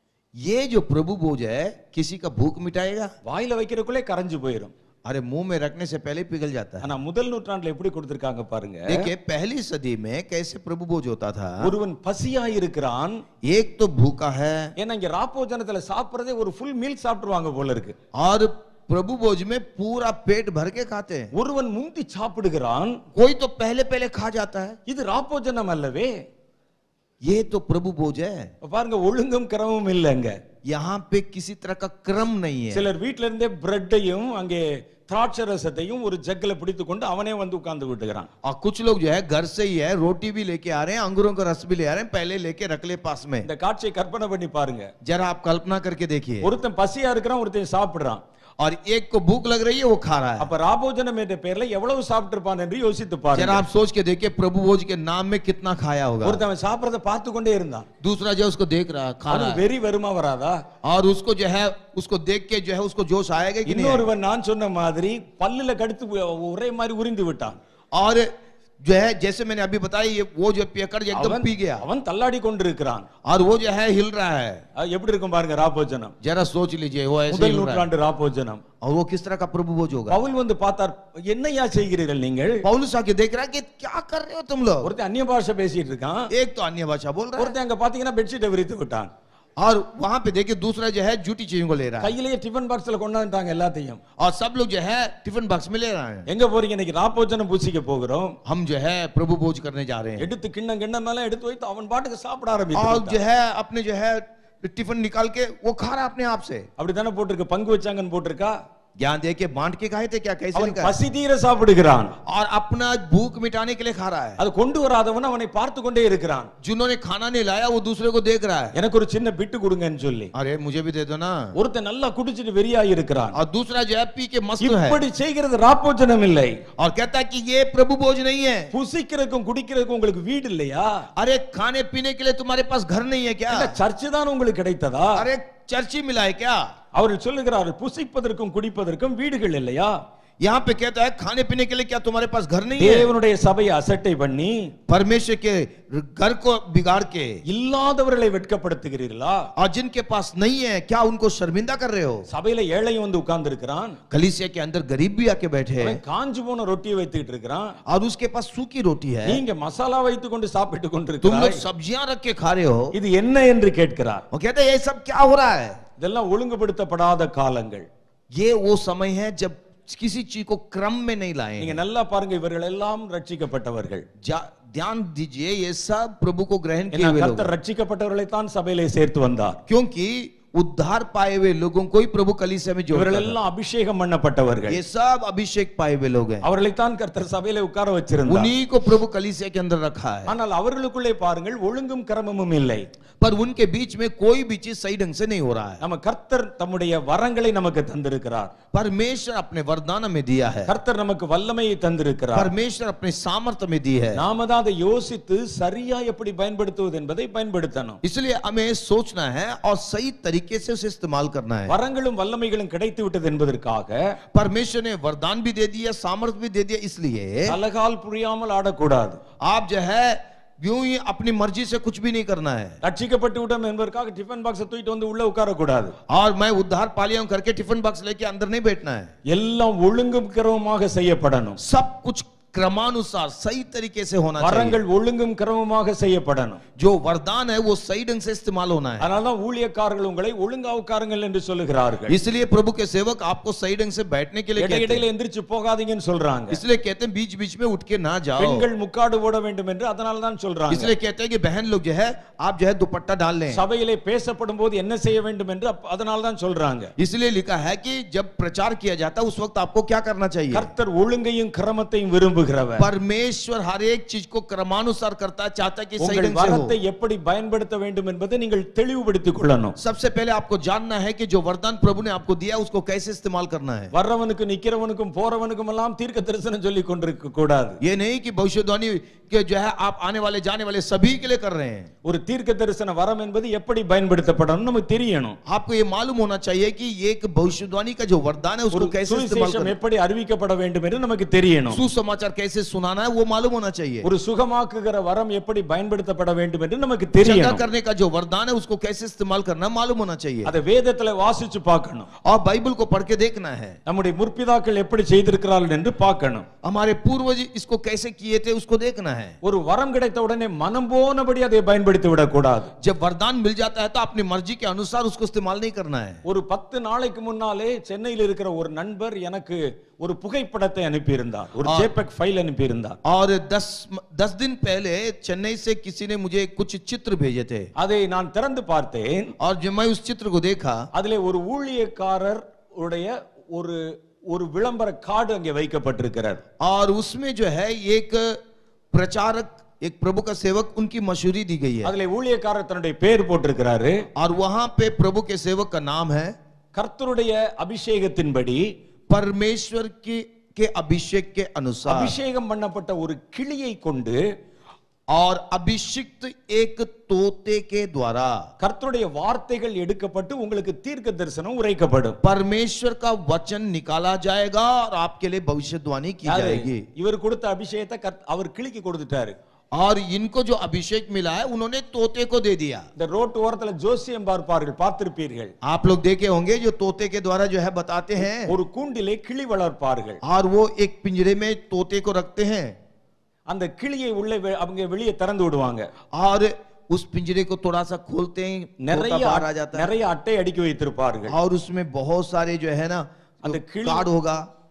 D: ये जो प्रभु भोज है किसी का भूख मिटाएगा?
C: வாயில வைக்கிறதுக்குள்ளே கரைஞ்சு போயிடும்.
D: अरे मुंह में रखने से पहले पिघल जाता है।
C: ஆனா முதல் நூற்றாண்டுல எப்படி கொடுத்திருக்காங்க பாருங்க.
D: देखिए पहली सदी में कैसे प्रभु भोज होता था।
C: ஒருவன் பசியா இருக்கிறான்.
D: एक तो भूखा है
C: ஏன்னா இங்க ராப்போஜனத்துல சாப்பிடுறதே ஒரு ஃபுல் மீல் சாப்பிடுவாங்க போல இருக்கு.
D: और प्रभु भोज में पूरा पेट भर के खाते हैं।
C: ஒருவன் முந்தி சாப்பிடுகிறான்.
D: कोई तो पहले पहले खा जाता है।
C: இது ராப்போஜனம் அல்லவே.
D: ये तो प्रभु भोज है।
C: பாருங்க ஒழுங்கும் கிரமமும் இல்லங்க.
D: यहाँ पे किसी तरह का क्रम नहीं है।
C: சிலர் வீட்ல இருந்தே பிரெட்டையும் அங்கே திராட்சை ரசத்தையும் ஒரு ஜக்ல பிடித்து கொண்டு அவனே வந்து உட்கார்ந்து விட்டுகிறான்.
D: और कुछ लोग जो है घर से ही है रोटी भी लेके आ रहे हैं, अंगूरों का रस भी ले आ रहे हैं, पहले लेके रख ले पास में।
C: இந்த காட்சியை கற்பனை பண்ணி பாருங்க.
D: जरा आप कल्पना करके देखिए।
C: ஒருத்தன் பசியா இருக்கிறான், ஒருத்தன் சாப்பிடுறான்.
D: और एक को भूख लग रही है वो खा रहा है।
C: அப்ப ராபோஜனம் என்ற பெயர்ல எவ்வளவு சாப்பிட்டு இருப்பான் என்று யோசித்து
D: जरा
C: பாருங்க.
D: आप सोच के देखिए प्रभु भोज के नाम में कितना खाया होगा।
C: ஒருத்தன் சாப்பிடுறத பார்த்து கொண்டே இருந்தான்.
D: दूसरा जो उसको देख रहा खा रहा
C: அவனுக்கு
D: है
C: வெறி வருமா வராதா?
D: और उसको जो है उसको देख के जो है उसको जोश आएगा कि नहीं?
C: இன்னொருவன் நான் சொன்ன மாதிரி பல்லுல கடித்து ஒரே மாதிரி உறிந்து விட்டான்.
D: और जो है जैसे मैंने अभी बताया ये वो जो पियकर एकदम
C: அவன்
D: पी गया
C: அவன் தள்ளாடி கொண்டிருக்கிறான்.
D: और वो जो है हिल रहा है।
C: அது எப்படி இருக்கும் பாருங்க ராபோஜனம்.
D: जरा सोच लीजिए वो ऐसे
C: முதல்
D: हिल रहा है।
C: நூற்றாண்டு ராபோஜனம்.
D: और वो किस तरह का प्रभु भोज होगा?
C: பவுல் வந்து பார்த்தார், என்னையா செய்கிறீர்கள் நீங்கள்?
D: पौलुस आके देख रहा है कि क्या कर रहे हो तुम लोग?
C: ஒருத்தன் அந்நிய பாஷை பேசிட்டு இருக்கான்.
D: एक तो अन्य भाषा बोल रहा है
C: ஒருத்தன் அங்க பாத்தீங்கன்னா பெட்ஷீட்டை விரித்து விட்டான்.
D: और वहां पे देखिए दूसरा जो है जूठी चीजों को ले रहा है।
C: கையிலேயே டிஃபன் பாக்ஸ்ல கொண்டாந்துட்டாங்க எல்லாத்தையும்.
D: और सब लोग जो है टिफिन बॉक्स में ले रहे हैं।
C: எங்க போறீங்க? இன்னைக்கு ராப்போஜனம் பூசிக்க போகிறோம்.
D: हम जो है प्रभु भोज करने जा रहे हैं।
C: எடுத்து கிண்ணம் கிண்ணம் மேல எடுத்து வைத்து அவன் பாட்டுக்கு சாப்பிட
D: और
C: ஆரம்பிச்சான்.
D: जो है अपने जो है टिफिन निकाल के वो खा रहा है अपने आप से।
C: அப்படிதானே போட்டிருக்கு, பங்கு வச்சாங்கன்னு போட்டிருக்கா.
D: ज्ञान दे के बांट के खाए थे क्या? कैसे
C: அவன்
D: लिखा है?
C: பசி தீர சாப்பிடுகிறான்.
D: और अपना भूख मिटाने के लिए खा रहा है.
C: அது கொண்டு வராதவன் அவனை பார்த்து கொண்டே இருக்கிறான்.
D: जिन्होंने खाना नहीं लाया वो दूसरे को देख रहा है.
C: எனக்கு ஒரு சின்ன பிட்டு கொடுங்கன்னு சொல்லி.
D: अरे मुझे भी दे दो ना.
C: ஒருத்தன் நல்லா குடிச்சிட்டு வெறியாய் இருக்கிறான்.
D: और दूसरा जो है पी के मस्त है.
C: இப்படி செய்கிறது ராப்போஜனம் இல்லை.
D: और कहता है कि ये प्रभु भोज नहीं है.
C: புசிக்கிறதுக்கும் குடிக்கிறதுக்கும் உங்களுக்கு வீடு இல்லையா?
D: अरे खाने पीने के लिए तुम्हारे पास घर नहीं है क्या?
C: இல்ல சர்ச் தான் உங்களுக்கு கிடைத்ததா?
D: अरे चर्च ही मिला है क्या?
C: அவர்கள் சொல்லுகிறார்கள் புசிப்பதற்கும் குடிப்பதற்கும் வீடுகள் இல்லையா?
D: यहाँ पे कहता है खाने पीने के लिए क्या तुम्हारे पास घर नहीं है?
C: தேவனுடைய சபையை அசட்டை பண்ணி
D: परमेश्वर के घर को बिगाड़ के
C: இல்லாதவர்களை வெட்கப்படுத்துகிறீர்களா?
D: और जिनके पास नहीं है क्या उनको शर्मिंदा कर रहे हो?
C: சபையில ஏழையும் வந்து உட்கார்ந்து இருக்கிறான்.
D: कलीसिया के अंदर गरीब भी आके बैठे हैं.
C: அவன் காஞ்சு போன ரொட்டியை வைத்துக்கிட்டு இருக்கிறான்.
D: और उसके पास सूखी रोटी है.
C: நீங்க மசாலா வைத்து கொண்டு சாப்பிட்டு
D: तुम लोग
C: கொண்டிருக்கிறாய்.
D: सब्जियां रख के खा रहे हो.
C: இது என்ன என்று கேட்கிறார்.
D: वो कहते हैं ये सब क्या हो रहा है?
C: இதெல்லாம் ஒழுங்குபடுத்தப்படாத காலங்கள்.
D: ये वो समय है जब किसी चीज को क्रम में नहीं लाए.
C: நீங்க நல்லா பாருங்க, இவர்கள் எல்லாம் ரட்சிக்கப்பட்டவர்கள்.
D: ध्यान दीजिए ये सब प्रभु को ग्रहण किए हुए लोग.
C: கர்த்தர் ரட்சிக்கப்பட்டவர்களை தான் சபையிலே சேர்த்து வந்தார்.
D: क्योंकि उद्धार पाए हुए लोगों को ही प्रभु कलीसिया में जोड़ता
C: இவர்கள்
D: है.
C: எல்லாம் அபிஷேகம் பண்ணப்பட்டவர்கள்.
D: ये सब अभिषेक पाए हुए लोग हैं.
C: அவர்களை தான் கர்த்தர் சபையிலே உட்கார வச்சிருந்தார்.
D: उन्हीं को प्रभु कलीसिया के अंदर रखा है.
C: ஆனால் அவர்களுக்குள்ளே பாருங்கள் ஒழுங்கும் கிரமமும் இல்லை.
D: पर उनके बीच में कोई भी चीज सही ढंग से नहीं हो रहा है.
C: நம்ம கர்த்தர் தம்முடைய வரங்களை நமக்கு தந்திருக்கிறார்.
D: परमेश्वर अपने वरदान में दिया है.
C: கர்த்தர் நமக்கு வல்லமையை தந்திருக்கிறார்.
D: परमेश्वर अपने सामर्थ्य में दी है.
C: நாம தான் அதை யோசித்து சரியா எப்படி பயன்படுத்துவது என்பதை பயன்படுத்தணும்.
D: इसलिए हमें सोचना है और सही तरीके से उसे इस्तेमाल करना है.
C: வரங்களும் வல்லமைகளும் கிடைத்து விட்டது என்பதற்காக
D: परमेश्वर ने वरदान भी दे दिया, सामर्थ्य भी दे दिया, इसलिए
C: தலகால் புரியாமல் ஆடக்கூடாது.
D: आप जो है यूं ही अपनी मर्जी से कुछ भी नहीं करना है.
C: ரட்சிக்கப்பட்டு விட்டோம் என்பதற்காக டிஃபன் பாக்ஸ் தூக்கிட்டு வந்து உள்ள உட்கார கூடாது.
D: और मैं उद्धार पा लिया हूं करके टिफिन बॉक्स लेके अंदर नहीं बैठना है.
C: எல்லாம் ஒழுங்கும் கிரமமாக செய்யப்படணும்.
D: सब कुछ क्रमानुसार सही तरीके से होना चाहिए.
C: வரங்கள் ஒழுங்கும் கிரமமாக செய்யப்படணும்.
D: जो वरदान है वो सही ढंग से इस्तेमाल होना है.
C: அதனால தான் ஊழியக்காரர்கள் உங்களை ஒழுங்கா உட்காருங்கள் என்று சொல்லுகிறார்கள்.
D: इसलिए प्रभु के सेवक आपको सही ढंग से बैठने के लिए कहते हैं.
C: இடையில எந்திரிச்சு போகாதீங்கன்னு சொல்றாங்க.
D: इसलिए कहते हैं बीच बीच में उठ के ना जाओ.
C: பெண்கள் முக்காடு போட வேண்டும் என்று அதனால தான் சொல்றாங்க.
D: इसलिए कहते हैं कि बहन लोग जो है आप जो है दुपट्टा डाल लें.
C: சபையிலே பேசப்படும் போது என்ன செய்ய வேண்டும் என்று அதனால தான் சொல்றாங்க.
D: इसलिए लिखा है कि जब प्रचार किया जाता है उस वक्त आपको क्या करना चाहिए?
C: கர்த்தர் ஒழுங்கையும் கிரமத்தையும் விரும்புகிறவர்.
D: परमेश्वर हर एक चीज को क्रमानुसार करता है, चाहता है कि सही
C: உங்கள்
D: ढंग से
C: வரத்தை
D: हो.
C: எப்படி பயன்படுத்த வேண்டும் என்பதை நீங்கள் தெளிவுபடுத்திக் கொள்ளணும்.
D: सबसे पहले आपको जानना है कि जो वरदान प्रभु ने आपको दिया उसको कैसे इस्तेमाल करना है.
C: வர்றவனுக்கு நிக்கிறவனுக்கும் போறவனுக்கும் எல்லாம் தீர்க்க தரிசனம் சொல்லி கொண்டிருக்க கூடாது.
D: ये नहीं कि भविष्यवाणी के जो है आप आने वाले जाने वाले सभी के लिए कर रहे हैं.
C: ஒரு தீர்க்க தரிசன வரம் என்பது எப்படி பயன்படுத்தப்படணும் நமக்கு தெரியணும்.
D: आपको ये मालूम होना चाहिए कि ये एक भविष्यवाणी का जो वरदान है उसको
C: ஒரு
D: कैसे इस्तेमाल
C: சுவிசேஷம்
D: करना
C: எப்படி அறிவிக்கப்பட வேண்டும் என்று நமக்கு தெரியணும்.
D: सुसमाचार कैसे सुनाना है वो मालूम होना चाहिए.
C: ஒரு சுகமாக்குகிற வரம் எப்படி பயன்படுத்தப்பட வேண்டும் என்று நமக்கு
D: चंगा
C: தெரியணும்.
D: करने का जो वरदान है उसको कैसे इस्तेमाल करना मालूम होना चाहिए.
C: அதை வேதத்துல வாசிச்சு பார்க்கணும்.
D: और बाइबल को पढ़ के देखना है.
C: நம்முடைய முற்பிதாக்கள் எப்படி செய்திருக்கிறார்கள் என்று பார்க்கணும்.
D: हमारे पूर्वज इसको कैसे किए थे उसको देखना है.
C: ஒரு வரம் கிடைத்த உடனே மனம் போனபடி அதை பயன்படுத்தி விடக் கூடாது.
D: जब वरदान मिल जाता है तो अपनी मर्जी के अनुसार उसको इस्तेमाल नहीं करना है.
C: ஒரு பத்து நாளைக்கு முன்னாலே சென்னையில் இருக்கிற ஒரு நண்பர் எனக்கு ஒரு புகைப்படத்தை அனுப்பியிருந்தார். ஒரு ஜேபெக் ஃபைல் அனுப்பியிருந்தார்.
D: और दस दस दिन पहले चेन्नई से किसी ने मुझे कुछ चित्र भेजे थे.
C: அதை நான் திறந்து பார்த்தேன்.
D: और जब मैं उस चित्र को देखा
C: அதிலே ஒரு ஊழியக்காரர் உடைய ஒரு ஒரு விளம்பர கார்டு அங்கே வைக்கப்பட்டிருக்கிறது.
D: और उसमें जो है एक प्रचारक एक प्रभु का सेवक उनकी मशहूरी दी गई है.
C: அதிலே ஊழியக்காரர் தன்னுடைய பெயர் போட்டிருக்கிறாரு.
D: और वहां पे प्रभु के सेवक का नाम है
C: கர்த்தருடைய அபிஷேகத்தின்படி
D: परमेश्वर की के अभिषेक के अनुसार.
C: அபிஷேகம் பண்ணப்பட்ட ஒரு கிளியை கொண்டு
D: और अभिषिक्त एक तोते के द्वारा
C: கர்த்தருடைய வார்த்தைகள் எடுக்கப்பட்டு உங்களுக்கு தீர்க்க தரிசனம் உரைக்கப்படும்.
D: परमेश्वर का वचन निकाला जाएगा और आपके लिए भविष्यवाणी की जाएगी.
C: இவர் கொடுத்த அபிஷேகத்தை கர்த்த- அவர் கிளிக்கு கொடுத்துட்டாரு.
D: और इनको जो अभिषेक मिला है उन्होंने तोते को दे दिया.
C: இந்த ரோட்டு ஓரத்துல ஜோசியம் பார்ப்பார்கள், பார்த்திருப்பீர்கள்.
D: आप लोग देखे होंगे जो तोते के द्वारा जो है बताते हैं.
C: ஒரு கூண்டிலே கிளி வளர்ப்பார்கள்.
D: और वो एक पिंजरे में तोते को रखते हैं.
C: அந்த கிளியை உள்ளே வெ- அவங்க வெளியே திறந்து விடுவாங்க.
D: और उस पिंजरे को थोड़ा सा खोलते हैं,
C: நிறைய
D: तोता बाहर आ जाता है.
C: நிறைய அட்டை அடுக்கி வைத்திருப்பார்கள்.
D: और उसमें बहुत सारे जो है ना
C: அந்த கிளி
D: कार्ड होगा.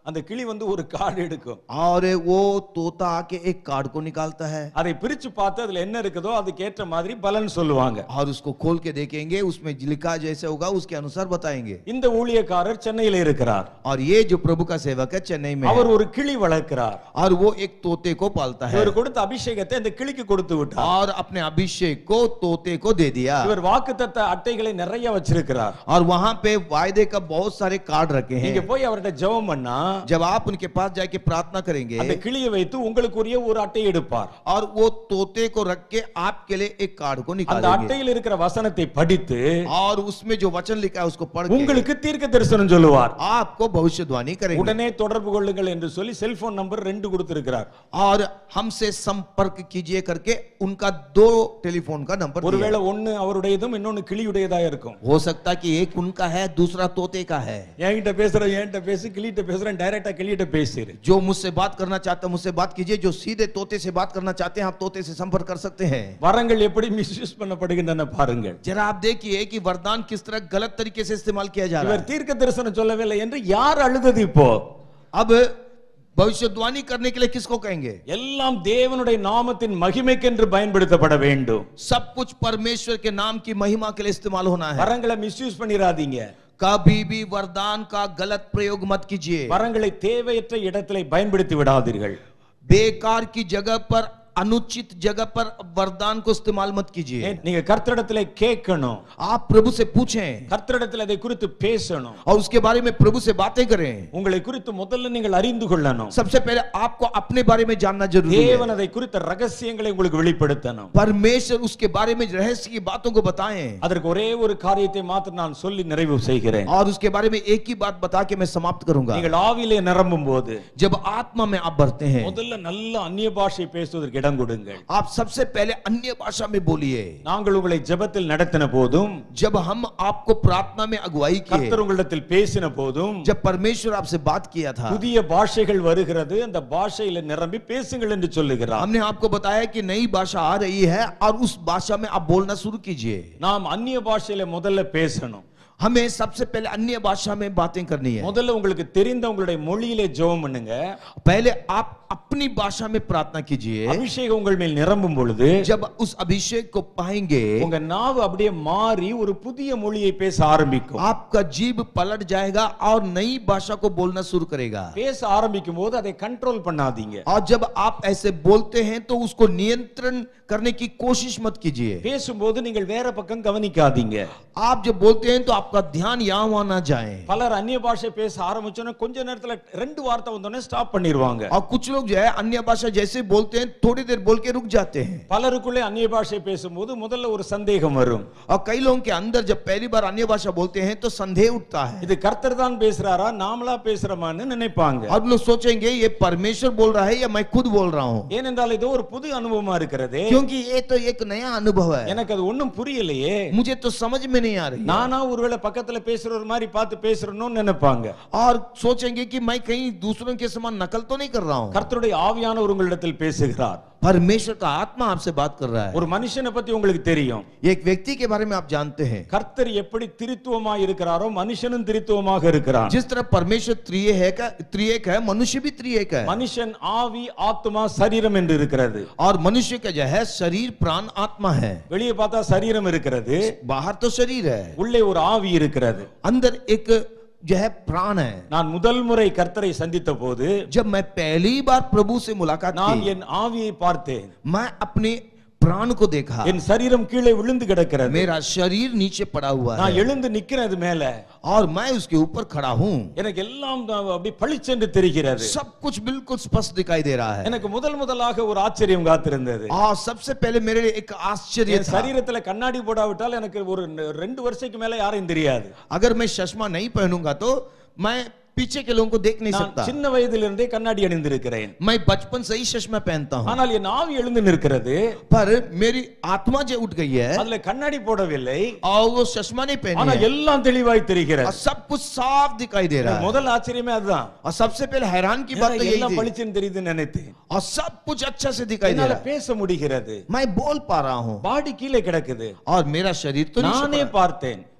C: அந்த கிளி வந்து ஒரு கார்டு எடுக்கும்.
D: और वो तोता आके एक कार्ड को निकालता है
C: அதை பிரிச்சு பார்த்து அதுல என்ன இருக்குதோ அதுக்கு ஏற்ற மாதிரி பலன் சொல்லுவாங்க.
D: और उसको खोल के देखेंगे, उसमें लिखा जैसे होगा उसके अनुसार बताएंगे.
C: இந்த ஊழியக்காரர் சென்னையில இருக்கிறார்.
D: और ये जो प्रभु का सेवक है चेन्नई में
C: அவர் ஒரு கிளி வளர்க்கிறார்.
D: और वो एक तोते को पालता है
C: இவர் கொடுத்த அபிஷேகத்தை அந்த கிளிக்கு கொடுத்து விட்டார்.
D: और अपने अभिषेक को तोते को दे दिया.
C: இவர் வாக்குத்தத்த அட்டைகளை நிறைய வச்சிருக்கிறார்.
D: और वहां पे वायदे का बहुत सारे कार्ड रखे हैं.
C: நீங்க போய் அவர்ட்ட ஜெபம் பண்ணா
D: जब आप उनके पास जाके प्रार्थना करेंगे
C: அந்த கிளியை வைத்து உங்களுக்குரிய ஒரு அட்டை எடுப்பார்.
D: और वो तोते को रख के आपके लिए एक कार्ड को
C: அந்த
D: निकालेंगे
C: அட்டையில் இருக்கிற வசனத்தை படித்து
D: और उसमें जो वचन लिखा है उसको पढ़ के
C: உங்களுக்கு தீர்க்க தரிசனம் சொல்லுவார்.
D: आपको भविष्यवाणी करेंगे.
C: உடனே தொடர்பு கொள்ளுங்கள் என்று சொல்லி செல்போன் நம்பர் ரெண்டு கொடுத்திருக்கிறார்.
D: और हमसे संपर्क कीजिए करके उनका दो टेलीफोन का नंबर दिया.
C: ஒருவேளை ஒன்னு அவருடையதும் இன்னொன்னு கிளியுடையதா இருக்கும்.
D: हो सकता है कि एक उनका है दूसरा तोते का है.
C: என்கிட்ட பேசுற என்கிட்ட பேசு, கிளிட்ட பேசுறேன், டைரக்டா கிளிட்ட பேசிரு.
D: जो मुझसे बात करना चाहते हैं मुझसे बात कीजिए, जो सीधे तोते से बात करना चाहते हैं आप तोते से संपर्क कर सकते हैं.
C: வரங்கள் எப்படி மிஸ்யூஸ் பண்ணப்படுகின்றன பாருங்கள்.
D: जरा आप देखिए कि वरदान किस तरह गलत तरीके से इस्तेमाल किया जा रहा
C: இவர்
D: है.
C: தீர்க்க தரிசனம் சொல்லவில்லை என்று யார் அழுதது இப்போ?
D: अब भविष्यवाणी करने के लिए किसको कहेंगे?
C: எல்லாம் தேவனுடைய நாமத்தின் மகிமைக்கென்று பயன்படுத்தப்பட வேண்டும்.
D: सब कुछ परमेश्वर के नाम की महिमा के लिए इस्तेमाल होना है.
C: வரங்களை மிஸ்யூஸ் பண்ணிராதீங்க.
D: कभी भी वरदान का गलत प्रयोग मत कीजिए.
C: வரங்களை தேவையற்ற இடத்திலே பயன்படுத்தி விடாதீர்கள்.
D: बेकार की जगह पर अनुचित जगह पर वरदान को इस्तेमाल मत कीजिए.
C: நீங்க கர்த்தரிடத்திலே கேட்கணும்.
D: आप प्रभु से पूछें
C: கர்த்தரிடத்திலே அதை குறித்து பேசணும்.
D: और उसके बारे में प्रभु से बातें करें.
C: உங்களை குறித்து முதல்ல நீங்கள் அறிந்து கொள்ளணும்.
D: सबसे पहले आपको अपने बारे में जानना जरूरी है.
C: தேவன் அதை குறித்த ரகசியங்களை உங்களுக்கு வெளிப்படுத்தணும்.
D: परमेश्वर उसके बारे में रहस्य की बातों को बताएं.
C: அதற்கு ஒரே ஒரு காரியத்தை மாத்திரம் நான் சொல்லி நிறைவு செய்கிறேன்.
D: और उसके बारे में एक ही बात बता के मैं समाप्त करूंगा.
C: நீங்கள் ஆவியிலே நிரம்பும் போது
D: जब आत्मा में आप बढ़ते हैं
C: முதல்ல நல்ல அந்நிய பாஷை பேசுவதற்கு இடம் கொடுங்கள்.
D: आप सबसे पहले अन्य भाषा में बोलिए.
C: நாங்கள் உங்களை ஜெபத்தில் நடத்தின போதும்,
D: जब हम आपको प्रार्थना में अगुवाई किए,
C: கர்த்தர் உங்களிடத்தில் பேசின போதும்,
D: जब परमेश्वर आपसे बात किया था,
C: புதிய பாஷைகள் வருகிறது, அந்த பாஷையில நிரம்பி பேசுங்கள் என்று சொல்லுகிறார்.
D: हमने आपको बताया कि नई भाषा आ रही है और उस भाषा में आप बोलना शुरू कीजिए.
C: நாம் அந்நிய பாஷையில முதல்ல பேசணும்.
D: हमें सबसे पहले अन्य भाषा में बातें करनी है.
C: முதல்ல உங்களுக்கு தெரிந்த உங்களுடைய மொழியிலே ஜெபம் பண்ணுங்க.
D: पहले आप अपनी भाषा में प्रार्थना कीजिए.
C: அபிஷேகம் உங்கள் மேல் நிரம்பும் பொழுது,
D: जब उस अभिषेक को पाएंगे,
C: உங்க நாவு அப்படியே மாறி ஒரு புதிய மொழியை பேச ஆரம்பிக்கும்.
D: आपका जीभ पलट जाएगा और नई भाषा को बोलना शुरू करेगा.
C: பேச ஆரம்பிக்கும் போது அதை கண்ட்ரோல் பண்ணாதீங்க.
D: और जब आप ऐसे बोलते हैं तो उसको नियंत्रण करने की कोशिश मत कीजिए.
C: பேசும்போது நீங்கள் வேற பக்கம் கவனிக்காதீங்க.
D: आप जब बोलते हैं तो आपका ध्यान यहाँ वहां ना जाए.
C: பலர் அந்நிய பாஷை பேச ஆரம்பிச்சோன்னா கொஞ்ச நேரத்துல ரெண்டு வார்த்தை வந்தோடனே ஸ்டாப் பண்ணிடுவாங்க.
D: और कुछ लोग जो है अन्य भाषा जैसे बोलते हैं थोड़ी देर बोल के रुक जाते हैं.
C: பலருக்குள்ளே அந்நிய பாஷை பேசும்போது முதல்ல ஒரு சந்தேகம் வரும்.
D: और कई लोगों के अंदर जब पहली बार अन्य भाषा बोलते हैं तो संदेह उठता है.
C: இது கர்த்தர் தான் பேசுறாரா நாமளா பேசுறோமான்னு நினைப்பாங்க.
D: और लोग सोचेंगे ये परमेश्वर बोल रहा है या मैं खुद बोल रहा हूँ.
C: ஏனென்றால் இது ஒரு புது அனுபவமா இருக்கிறது.
D: क्योंकि ये तो एक नया अनुभव है.
C: எனக்கு அது ஒண்ணும் புரியலையே.
D: मुझे तो समझ में नहीं आ रही.
C: நானா ஒருவேளை பக்கத்துல பேசுற ஒரு மாதிரி பார்த்து பேசுறேன்னு நினைப்பாங்க.
D: और सोचेंगे कि मैं कहीं दूसरों के समान नकल तो नहीं कर रहा हूँ.
C: கர்த்தருடைய ஆவியானவர் உங்களிடத்தில் பேசுகிறார்.
D: परमेश्वर का आत्मा आपसे बात कर रहा है.
C: ஒரு மனுஷனை பத்தி உங்களுக்கு தெரியும்.
D: एक व्यक्ति के बारे में आप जानते हैं.
C: கர்த்தர் எப்படி திரித்துவமா இருக்கிறாரோ மனுஷனும் திரித்துவமாக இருக்கிறான்.
D: जिस तरह परमेश्वर त्रिएक है का त्रिएक है, मनुष्य भी त्रिएक है.
C: மனுஷன் ஆவி ஆத்மா சரீரம் என்று இருக்கிறது.
D: और मनुष्य का जो है शरीर प्राण आत्मा है.
C: வெளியே பார்த்தா சரீரம் இருக்கிறது,
D: बाहर तो शरीर है,
C: உள்ளே ஒரு ஆவி இருக்கிறது.
D: अंदर एक जो है प्राण है.
C: நான் முதல் முறை கர்த்தரை சந்தித்த போது
D: जब मैं पहली बार प्रभु से मुलाकात
C: நான்
D: की,
C: என் ஆவியை பார்த்தேன்.
D: मैं अपने प्राण को देखा.
C: என் சரீரம் கீழே விழுந்து கிடக்கிறது.
D: मेरा शरीर नीचे पड़ा हुआ
C: நான்
D: है
C: எழுந்து நிக்கிறேன் மேல.
D: और मैं उसके ऊपर खड़ा हूँ.
C: எனக்கு எல்லாம் அப்படி பளிச்சென்று தெரிகிறது.
D: सब कुछ बिल्कुल स्पष्ट दिखाई दे रहा है.
C: எனக்கு முதல் முதலாக ஒரு ஆச்சரியம் காத்திருந்தது.
D: और सबसे पहले मेरे लिए एक आश्चर्य
C: என்
D: था.
C: சரீரத்துல கண்ணாடி போடாவிட்டால் எனக்கு ஒரு ரெண்டு வருஷத்துக்கு மேல யாரையும் தெரியாது.
D: अगर मैं चश्मा नहीं पहनूंगा तो मैं पीछे के लोगों को देख नहीं
C: நான்
D: सकता.
C: சின்ன வயதிலிருந்தே கண்ணாடி அணிந்திருக்கிறேன்.
D: मैं बचपन से ही चश्मा पहनता हूँ.
C: ஆனால் என் ஆவி எழுந்து நிற்கிறது.
D: पर मेरी आत्मा जो उठ गई है
C: அதுல கண்ணாடி போடவில்லை.
D: और वो चश्मा नहीं पहनी
C: ஆனா
D: है
C: எல்லாம் தெளிவாய்
D: और
C: தெரிகிறது.
D: सब कुछ साफ दिखाई दे रहा है.
C: முதல் ஆச்சரியமே அதுதான்.
D: और सबसे पहले हैरान की बात तो यही
C: எல்லாம்
D: थी.
C: பளிச்சுன்னு தெரியுதுன்னு நினைத்தேன்.
D: और सब कुछ अच्छा से दिखाई दे
C: என்னால
D: रहा है.
C: பேச முடிகிறது.
D: मैं बोल पा रहा हूँ
C: பாடி கீழே கிடக்குது.
D: और मेरा शरीर तो
C: நானே
D: नहीं
C: பார்த்தேன்.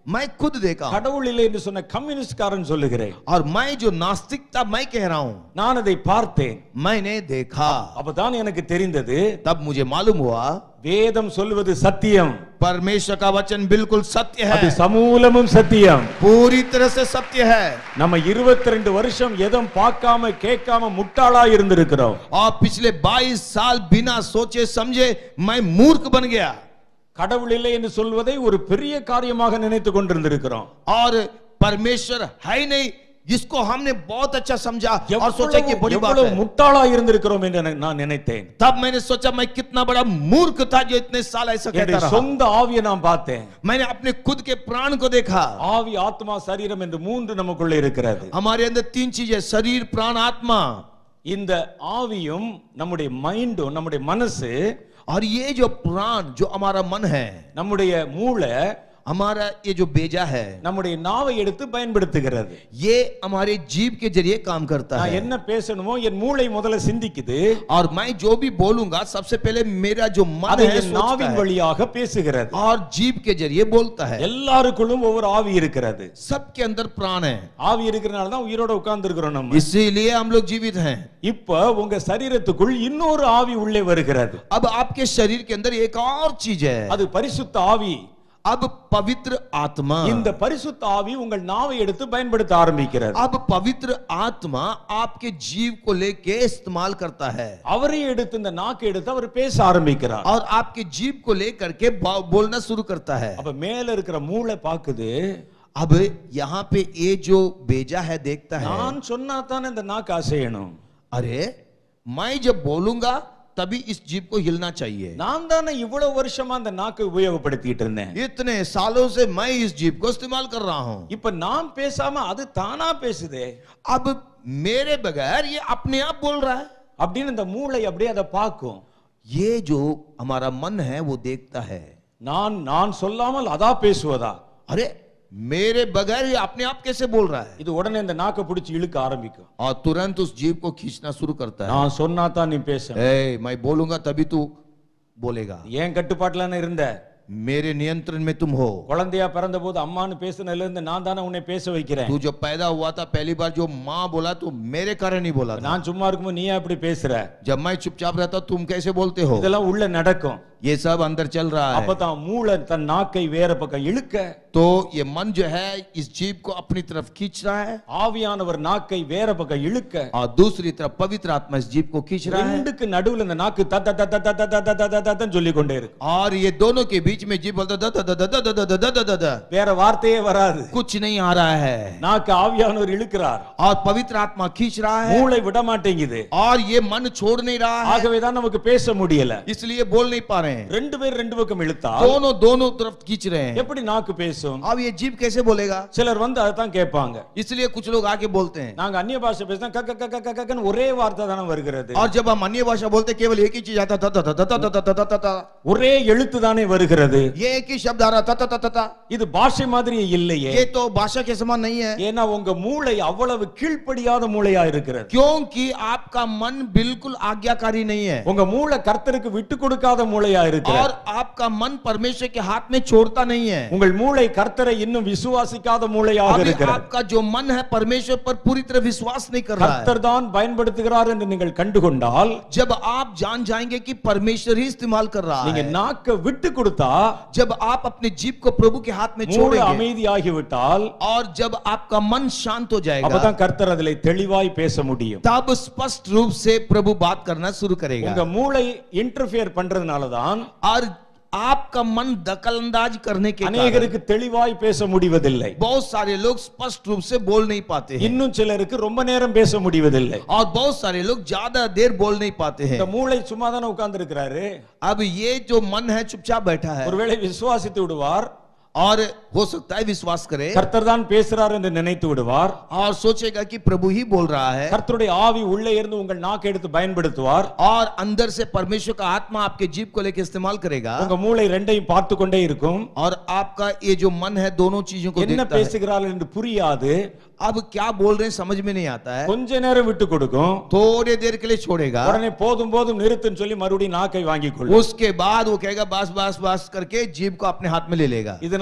D: मैं खुद देखा हूं।
C: கடவுள் இல்லை என்று சொன்ன கம்யூனிஸ்ட்காரன் சொல்லுகிறேன்.
D: और मैं जो नास्तिक था मैं कह रहा हूं,
C: நான் அதை பார்த்தேன்.
D: मैंने देखा,
C: அப்பதான் எனக்கு தெரிந்தது
D: तब मुझे मालूम हुआ
C: வேதம் சொல்வது சத்தியம்.
D: परमेश्वर का वचन बिल्कुल सत्य
C: அது
D: है,
C: சமூலமும் சத்தியம்.
D: पूरी तरह से सत्य है।
C: நம்ம இருபத்தி ரெண்டு வருஷம் எதுவும் பார்க்காம கேட்காம முட்டாளா இருந்திருக்கிறோம்.
D: और पिछले बाईस साल बिना सोचे समझे मैं मूर्ख बन गया
C: கடவுள் இல்லை என்று சொல்வதை ஒரு பெரிய காரியமாக நினைத்து கொண்டிருந்திருக்கிறோம்.
D: और परमेश्वर है ही नहीं जिसको हमने बहुत अच्छा समझा और सोचा कि बड़ी बात
C: எவ்வளவு
D: है।
C: முட்டாளா இருந்திருக்கிறோம் என்று நான் நினைத்தேன்.
D: तब मैंने सोचा मैं कितना बड़ा मूर्ख था जो इतने साल ऐसा कहता
C: என்னுடைய
D: रहा।
C: சொந்த ஆவியை நான் பார்த்தேன்.
D: मैंने अपने खुद के प्राण को देखा।
C: ஆவி ஆத்மா சரீரம் என்று மூன்று நமக்குள்ள இருக்கிறது.
D: हमारे अंदर तीन चीजें, शरीर प्राण आत्मा।
C: இந்த ஆவியும் நம்முடைய மைண்டும் நம்முடைய மனசு,
D: और ये जो प्राण जो हमारा मन है,
C: நம்முடைய மூளை,
D: हमारा ये जो बेजा है,
C: நம்முடைய நாவை எடுத்து பயன்படுத்துகிறது.
D: ये हमारे जीभ के जरिए काम करता
C: நான்
D: है।
C: என்ன பேசணுமோ என் மூளை முதல்ல சிந்திக்குது.
D: और मैं जो भी बोलूंगा सबसे पहले मेरा जो मन
C: அதை
D: है
C: என்
D: सोचता
C: நாவின்
D: है
C: வழியாக பேசுகிறது.
D: और जीभ के जरिए बोलता है।
C: எல்லாருக்குள்ளும் ஒவ்வொரு ஆவி இருக்கிறது.
D: सबके अंदर प्राण है,
C: ஆவி இருக்கிறனால தான் உயிரோட உட்கார்ந்து இருக்கிறோம் நம்ம.
D: इसीलिए हम लोग जीवित हैं।
C: இப்ப உங்க சரீரத்துக்குள் இன்னொரு ஆவி உள்ளே வருகிறது.
D: अब आपके शरीर के अंदर एक और चीज है,
C: அது பரிசுத்த ஆவி.
D: अब पवित्र आत्मा।
C: இந்த பரிசுத்த ஆவி உங்கள் நாவை எடுத்து பயன்படுத்த ஆரம்பிக்கிறது.
D: अब पवित्र आत्मा आपके जीव को लेके इस्तेमाल करता है
C: அவரே எடுத்து இந்த நாக்கு எடுத்து அவர் பேச ஆரம்பிக்கிறார்.
D: और आपके जीव को लेकर के बा- बोलना शुरू करता है।
C: அப்ப மேல இருக்கிற மூளை பாக்குது,
D: अब यहाँ पे ये जो बेजा है देखता है,
C: நான் சொன்னா தானே இந்த நாக்கு அசையணும்.
D: अरे मैं जब बोलूंगा तभी इस जीव को हिलना चाहिए।
C: நான் தானே இவ்வளவு வருஷமா அந்த நாக்கு உபயோகப்படுத்திட்டு இருந்தேன்.
D: इतने सालों से मैं इस जीव को इस्तेमाल कर रहा हूं।
C: இப்ப நான் பேசாம அது தானா பேசுதே
D: अब मेरे बगैर ये अपने आप बोल रहा है।
C: அப்படின்னு இந்த மூளை அப்படியே அதை பார்க்கும்.
D: ये जो हमारा मन है वो देखता है,
C: நான் நான் சொல்லாமல் அதா பேசுவதா,
D: अरे मेरे बगैर ये अपने आप कैसे बोल रहा है।
C: இது உடனே இந்த நாக்கை பிடிச்சி இழுக்க ஆரம்பிக்கும்.
D: और तुरंत उस जीव को खींचना शुरू करता है।
C: நான் சொன்னா தான் நீ பேச,
D: ए, मैं बोलूंगा तभी तू बोलेगा,
C: ஏன் கட்டுப்பாட்டுல இருந்த,
D: मेरे नियंत्रण में तुम हो।
C: குழந்தையா பிறந்த போது அம்மான்னு பேசுனதுல இருந்து நான் தானே உன்னை பேச வைக்கிறேன்.
D: तू जब पैदा हुआ था पहली बार जो माँ बोला तो मेरे कारण ही बोला था।
C: நான் சும்மா இருக்கும்போது நீ ஏன் இப்படி பேசுற,
D: जब मैं चुपचाप रहता तुम कैसे बोलते हो।
C: இதெல்லாம் உள்ள நடக்கும்.
D: ये सब अंदर चल रहा है।
C: அப்பதான் மூளை தன் நாக்கை வேற பக்கம் இழுக்க,
D: तो ये मन जो है इस जीव को अपनी तरफ खींच रहा है
C: ஆவியானவர் நாக்கை வேற பக்கம் இழுக்க,
D: और दूसरी तरफ पवित्र आत्मा इस जीव को खींच रहा है।
C: ரெண்டுக்கு நடுவுல இந்த நாக்கு த த த த த த த த த த த சொல்லி கொண்டே இருக்கு.
D: और ये दोनों के बीच में जीव बोलता द द द द द द द द द द,
C: வேற வார்த்தையே வராது.
D: कुछ नहीं आ रहा है।
C: நாக்கு ஆவியானவர் இழுக்கிறார்,
D: और पवित्र आत्मा खींच रहा है
C: மூளை விட மாட்டேங்குது.
D: और ये मन छोड़ नहीं रहा है,
C: ஆகவே தான் நமக்கு பேச முடியல.
D: इसलिए बोल नहीं पा रहे हैं।
C: ரெண்டு பேர் ரெண்டு பக்கம் இழுத்தா
D: दोनों दोनों तरफ खींच रहे हैं।
C: எப்படி நாக்கு பேசும்?
D: अब ये जीव कैसे बोलेगा।
C: சிலர் வந்து அதான் கேட்பாங்க.
D: इसलिए कुछ लोग आके बोलते हैं,
C: நாங்க அந்நிய பாஷை பேசினா க க க க க கன்னு ஒரே வார்த்தை தான வருகிறது.
D: और जब हम अन्य भाषा बोलते केवल एक ही चीज आता था, ता ता ता ता ता ता ता ता ता,
C: ஒரே எழுத்து தானே வருகிறது.
D: ये एक ही शब्द आ रहा था ता ता ता ता।
C: இது பாஷை மாதிரி இல்லையே.
D: ये तो भाषा के समान नहीं है,
C: ஏன்னா உங்க மூளை அவ்வளவு கீழ்ப்படியாத மூளையா இருக்கிறது.
D: क्योंकि आपका मन बिल्कुल आज्ञाकारी नहीं है
C: உங்க மூளை கர்த்தருக்கு விட்டு கொடுக்காத மூளையா இருக்கிறது.
D: और आपका मन परमेश्वर के हाथ में छोड़ता नहीं है।
C: உங்கள் மூளை கர்த்தரை இன்னும் விசுவாசிக்காத மூளையாக
D: अभी
C: இருக்கிறது.
D: आपका जो मन है परमेश्वर पर पूरी तरह विश्वास नहीं कर रहा है।
C: கர்த்தர் தான் பயன்படுத்துகிறார் என்று நீங்கள் கண்டுகொண்டால்,
D: जब आप जान जाएंगे कि परमेश्वर ही इस्तेमाल कर रहा
C: நீங்க
D: है,
C: நாக்க விட்டு கொடுத்தா,
D: जब आप अपने जीभ को प्रभु के हाथ में
C: மூளை
D: छोड़ेंगे
C: அமைதியாகி விட்டால்,
D: और जब आपका मन शांत हो जाएगा,
C: அப்பதான் கர்த்தர் அதிலே தெளிவாய் பேச முடியும்.
D: तब स्पष्ट रूप से प्रभु बात करना शुरू करेगा।
C: உங்க மூளை இன்டர்ஃபியர் பண்றதுனால தான்
D: और आपका मन दखलंदाज करने के कारण
C: அநேகருக்கு தெளிவாய் பேச முடிவதில்லை.
D: बहुत सारे लोग स्पष्ट रूप से बोल नहीं पाते हैं
C: இன்னும் சிலருக்கு ரொம்ப நேரம் பேச முடிவதில்லை.
D: और बहुत सारे लोग ज्यादा देर बोल नहीं पाते हैं।
C: இந்த மூளை சும்மா தானே உட்கார்ந்து இருக்கிறாரு.
D: अब ये जो मन है चुपचाप बैठा है
C: ஒருவேளை விசுவாசித்து விடுவார்,
D: और हो सकता है विश्वास करे
C: கர்த்தர் தான் பேசுறார் என்று நினைத்து விடுவார்.
D: और सोचेगा कि प्रभु ही बोल रहा है,
C: கர்த்தருடைய ஆவி உள்ளே இருந்து உங்கள் நாக்கை எடுத்து பயன்படுத்துவார்.
D: और अंदर से परमेश्वर का आत्मा आपके जीभ को लेकर इस्तेमाल करेगा
C: உங்க மூளை ரெண்டையும் பார்த்து கொண்டே இருக்கும்.
D: और आपका ये जो मन है दोनों चीजों को
C: என்ன
D: देखता है।
C: பேசுகிறார்கள் என்று புரியாது.
D: अब क्या बोल रहे हैं समझ में नहीं आता है,
C: கொஞ்ச நேரம் விட்டு கொடுக்கும்,
D: थोड़ी देर के लिए छोड़ेगा,
C: உடனே போதும் போதும் நிறுத்துன்னு சொல்லி மறுபடியும் நாக்கை வாங்கிக் கொள்ளும்.
D: उसके बाद वो कहेगा बस बस बस करके जीभ को अपने हाथ में ले लेगा।
C: இதனால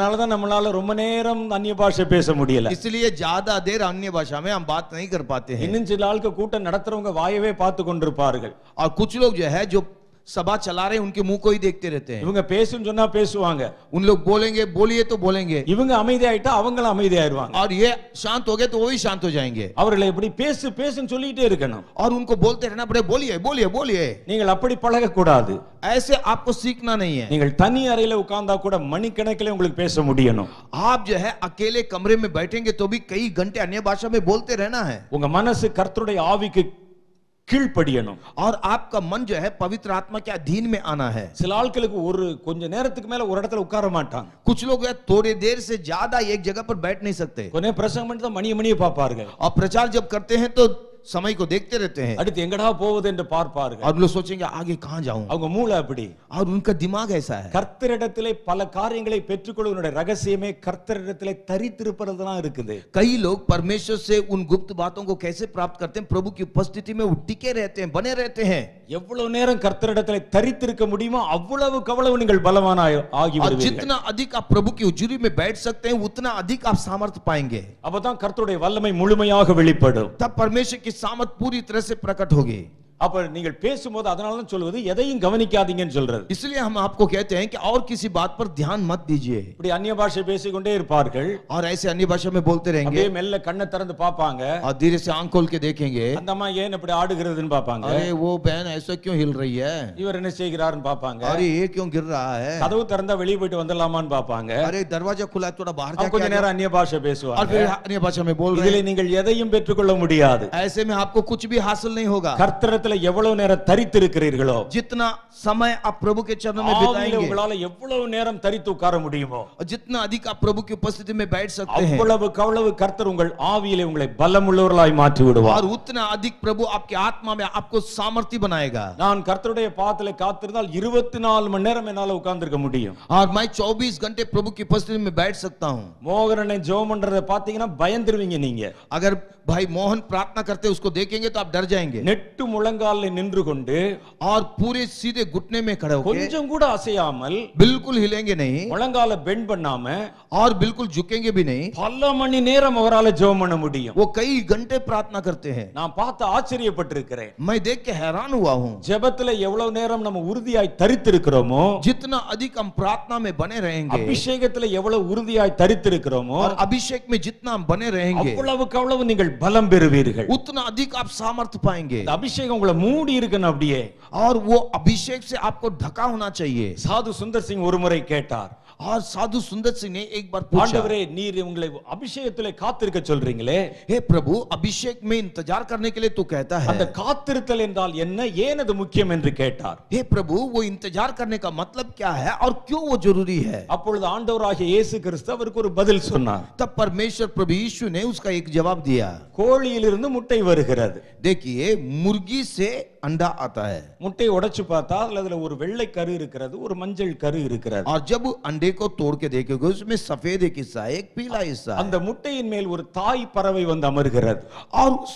C: இதனால தான் நம்மளால ரொம்ப நேரம் அந்நிய பாஷை பேச முடியல.
D: इसलिए ज्यादा देर अन्य भाषा में हम बात नहीं कर पाते हैं.
C: இன்னும் சில ஆளுக்கு கூட்டம் நடத்துறவங்க வாயவே பார்த்து கொண்டிருப்பார்கள்.
D: और कुछ लोग जो है जो सभा चला रहे हैं उनके मुंह को ही देखते रहते हैं.
C: இவங்க பேசுன்னு சொன்னா பேசுவாங்க,
D: उन लोग बोलेंगे बोलिए तो बोलेंगे,
C: இவங்க அமைதியாயிட்டா அவங்களும் அமைதியாயிருவாங்க.
D: और ये शांत हो गए तो वो भी शांत हो जाएंगे.
C: அவர்களை இப்படி பேசு பேசுன்னு சொல்லிட்டே இருக்கணும்.
D: और उनको बोलते रहना पड़े, बोलिए बोलिए बोलिए.
C: நீங்கள் அப்படி பழக கூடாது.
D: ऐसे आपको सीखना नहीं है.
C: நீங்கள் தனி அறையில உட்கார்ந்தா கூட மணிக்கணக்கிலே உங்களுக்கு பேச முடியணும்.
D: आप जो है अकेले कमरे में बैठेंगे तो भी कई घंटे अन्य भाषा में बोलते रहना है.
C: உங்க மனசு கர்த்தருடைய ஆவிக்கு கீழ்ப்படியணும்.
D: और आपका मन जो है पवित्र आत्मा के अधीन में आना है.
C: சில ஆட்களுக்கு ஒரு கொஞ்ச நேரத்துக்கு மேல ஒரு இடத்துல உட்கார மாட்டாங்க.
D: कुछ लोग है थोड़ी देर से ज्यादा एक जगह पर बैठ नहीं सकते.
C: கொஞ்ச பிரசங்கம் பண்ணிட்டு தான் மணி மணியை பார்ப்பார்கள்.
D: और प्रचार जब करते हैं तो समय को देखते रहते हैं.
C: அடுத்து எங்கடா போவது என்று பார்ப்பார்கள்.
D: और लोग सोचेंगे आगे कहां जाऊं.
C: அவங்க மூளை அப்படி.
D: और उनका दिमाग ऐसा है.
C: கர்த்தரிடத்திலே பல காரியங்களை பெற்றுக்கொள்வதனுடைய ரகசியமே கர்த்தரிடத்திலே தரித்திருப்பதுதான் இருக்குது.
D: कई लोग परमेश्वर से उन गुप्त बातों को कैसे प्राप्त करते हैं, प्रभु की उपस्थिति में वो टिके रहते हैं, बने रहते हैं.
C: எவ்வளவு நேரம் கர்த்தரிடத்திலே தரித்திருக்க முடியுமோ அவ்வளவு கவளவு நீங்கள் பலவானாய் ஆகி
D: और
C: வருவீர்கள்.
D: जितना अधिक आप प्रभु की हुजूरी में बैठ सकते हैं उतना अधिक आप सामर्थ्य पाएंगे.
C: அப்பதான் கர்த்தருடைய வல்லமை முழுமையாக வெளிப்படும்.
D: तब परमेश्वर की सामर्थ पूरी तरह से प्रकट होगी.
C: அப்ப நீங்கள் பேசும்போது அதனால தான் சொல்வது எதையும் கவனிக்காதீங்கன்னு சொல்றது.
D: इसलिए हम आपको कहते हैं कि और किसी बात पर ध्यान मत दीजिए.
C: இப்படி அந்நிய பாஷை பேசிக்கொண்டே இருப்பார்கள்.
D: और ऐसे अन्य भाषा में बोलते रहेंगे.
C: அப்படியே மெல்ல கண்ணை திறந்து பாப்பாங்க.
D: और धीरे से आंख खोल के देखेंगे.
C: அந்த அம்மா ஏன் இப்படி ஆடுகிறதுன்னு பாப்பாங்க.
D: अरे वो बहन ऐसा क्यों हिल रही है.
C: இவர் என்ன செய்கிறாருன்னு பாப்பாங்க.
D: अरे ये क्यों गिर रहा है.
C: கதவு திறந்தா வெளியே போயிட்டு வந்துடலாமான்னு பாப்பாங்க.
D: अरे दरवाजा खुला है थोड़ा बाहर
C: கொஞ்ச
D: जाके.
C: நேரம் அந்நிய பாஷை
D: और
C: பேசுவாங்க.
D: फिर अन्य भाषा में बोल रहे
C: இதிலே
D: हैं.
C: நீங்கள் எதையும் பெற்றுக்கொள்ள முடியாது.
D: ऐसे में आपको कुछ भी हासिल नहीं होगा.
C: கர்த்தரிடத்திலே எவ்வளவு நேரம் தரித்திருக்கிறீர்களோ,
D: जितना समय आप प्रभु के चरणों में
C: ஆவியிலே
D: बिताएंगे,
C: உங்களால எவ்வளவு நேரம் தரித்து உட்கார முடியுமோ
D: और जितना अधिक आप प्रभु की उपस्थिति में बैठ सकते हैं,
C: அவ்வளவு கவ்வளவு கர்த்தர் உங்கள் ஆவியிலே உங்களை பலமுள்ளவர்களாய் மாற்றி விடுவார்.
D: और उतना अधिक प्रभु आपके आत्मा में आपको सामर्थ्य बनाएगा.
C: நான் கர்த்தருடைய பாதத்திலே காத்திருந்தால் இருபத்தி நாலு மணி நேரம் என்னால உட்கார்ந்திருக்க முடியும்.
D: और मैं चौबीस घंटे प्रभु की उपस्थिति में बैठ सकता हूं.
C: மோகரனை ஜெபம் பண்றதை பாத்தீங்கன்னா பயந்துருவீங்க நீங்க.
D: अगर भाई मोहन प्रार्थना करते उसको देखेंगे तो आप डर जाएंगे.
C: நெட்டு முழங்காலில் நின்று கொண்டு
D: और पूरे सीधे घुटने में खड़े होकर
C: கொஞ்சம் கூட அசையாமல்,
D: बिल्कुल हिलेंगे नहीं,
C: முழங்கால பெண்ட் பண்ணாம
D: और बिल्कुल झुकेंगे भी नहीं,
C: பல மணி நேரம் அவரால ஜெபம் பண்ண முடியும்.
D: वो कई घंटे प्रार्थना करते हैं.
C: நான் பார்த்து ஆச்சரியப்பட்டிருக்கிறேன்.
D: मैं देख के हैरान हुआ हूं.
C: ஜெபத்துல எவ்வளவு நேரம் நம்ம உறுதியாய் தரித்திருக்கிறோமோ,
D: जितना अधिक हम प्रार्थना में बने रहेंगे,
C: அபிஷேகத்துல எவ்வளவு உறுதியாய் தரித்திருக்கிறோமோ,
D: और अभिषेक में जितना हम बने रहेंगे,
C: அவ்வளவுக்கு அவ்வளவு நீங்கள் பலம் பெறுவீர்கள்.
D: उतना अधिक आप सामर्थ्य पाएंगे.
C: இந்த அபிஷேகம் உங்களை மூடி இருக்கணும் அப்படியே.
D: और वो अभिषेक से आपको ढका होना चाहिए.
C: சாது சுந்தர் சிங் ஒரு முறை கேட்டார்,
D: और साधु सुंदर सिंह ने एक बार पूछा,
C: ஆண்டவரே நீர் உங்களை அபிஷேகத்திலே காத்திருக்க சொல்றீங்களே,
D: हे प्रभु अभिषेक में इंतजार करने के लिए तू कहता है,
C: அந்த காத்திருத்தல் என்றால் என்ன, ஏன் அது முக்கியம் என்று கேட்டார்.
D: हे प्रभु वो इंतजार करने का मतलब क्या है और क्यों वो जरूरी है.
C: அப்பொழுது ஆண்டவராகிய இயேசு கிறிஸ்து அவருக்கு ஒரு பதில் சொன்னார்.
D: तब परमेश्वर प्रभु यीशु ने उसका एक जवाब दिया.
C: கோழியிலிருந்து முட்டை வருகிறது.
D: देखिए मुर्गी से अंडा आता है.
C: முட்டை உடைச்சு பார்த்தா அதுல ஒரு வெள்ளை கரு இருக்கிறது, ஒரு மஞ்சள் கரு இருக்கிறது.
D: और जब अंडे को तोड़ के देखोगे उसमें सफेद एक हिस्सा है, एक पीला हिस्सा है.
C: அந்த முட்டையின் மேல் ஒரு தாய் பறவை வந்து அமர்கிறது.
D: और उस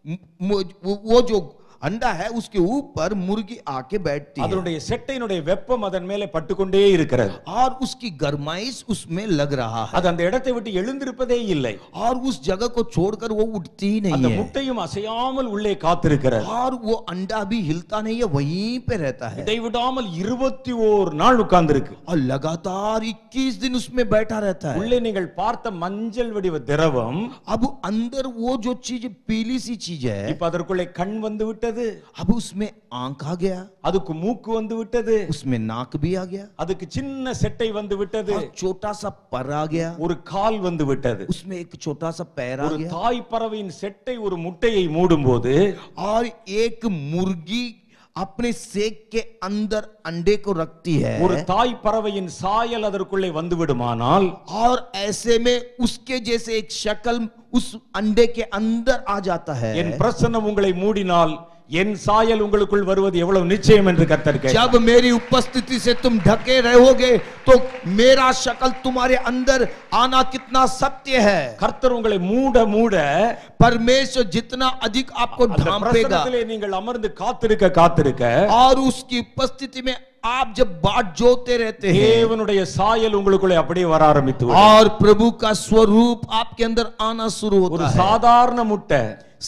D: वो जो अंडा है उसके ऊपर मुर्गी आके बैठती है.
C: அதனுடைய செட்டையினுடைய வெப்பம் அதன் மேலே பட்டுக்கொண்டே இருக்கிறது.
D: और उसकी गरमाइश उसमें लग रहा है.
C: அது அந்த இடத்தை விட்டு எழுந்திருப்பதே இல்லை.
D: और उस जगह को छोड़कर वो उठती ही नहीं
C: அந்த
D: है.
C: முட்டையும் அசையாமல் உள்ளே காத்திருக்கிறது.
D: और वो अंडा भी हिलता नहीं है, वहीं पे रहता है.
C: இடைவிடாமல் இருபத்தி ஓர் நாள் உட்கார்ந்திருக்கு.
D: और लगातार इक्कीस दिन उसमें बैठा रहता है.
C: உள்ளே நீங்கள் பார்த்த மஞ்சள் வடிவ திரவம்,
D: अब अंदर वो जो चीज पीली सी चीज है,
C: இப்ப அதற்குள்ளே கண் வந்து விட்டது,
D: अब उसमें आंख आ गया,
C: அதுக்கு மூக்கு வந்து விட்டது,
D: उसमें नाक भी आ गया,
C: அதுக்கு சின்ன செட்டை வந்து விட்டது,
D: और छोटा सा पर आ गया,
C: ஒரு கால் வந்து விட்டது.
D: उसमें एक छोटा सा पैर आ
C: ஒரு
D: गया.
C: தாய் பறவையின் செட்டை ஒரு முட்டையை மூடும்போது,
D: और एक मुर्गी अपने सेक के अंदर अंडे को रखती है,
C: ஒரு தாய் பறவையின் சாயல் அதற்குள்ளே வந்து விடுமானால்,
D: और ऐसे में उसके जैसे एक शक्ल उस अंडे के अंदर आ जाता है.
C: என் பிரசன்னம் உங்களை மூடினால் என் சாயல் உங்களுக்குள் வருவது எவ்வளவு நிச்சயம் என்று கர்த்தர் கேட்டார்.
D: जब मेरी उपस्थिति से तुम ढके रहोगे तो मेरा शक्ल तुम्हारे अंदर आना कितना सत्य है.
C: கர்த்தர் உங்களை மூட மூட
D: परमेश्वर जितना अधिक आपको
C: அந்த
D: ढांपेगा
C: பிரசன்னத்திலே நீங்கள் அமர்ந்து காத்திருக்க காத்திருக்க
D: और उसकी उपस्थिति में आप जब बाट जोते रहते हैं
C: தேவனுடைய சாயல் உங்களுக்குள்ளே அப்படியே வர ஆரம்பித்து விடும்.
D: और प्रभु का स्वरूप आपके अंदर आना शुरू
C: ஒரு
D: होता है।
C: சாதாரண முட்டை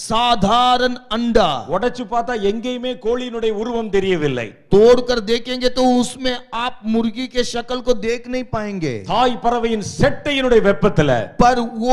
D: साधारण अंडा
C: உடைச்சு பார்த்தா எங்கேயுமே கோழியினுடைய உருவம் தெரியவில்லை.
D: तोड़कर देखेंगे तो उसमें आप मुर्गी के शक्ल को देख नहीं पाएंगे,
C: தாய் பறவையின் செட்டையினுடைய வெப்பத்துல
D: पर वो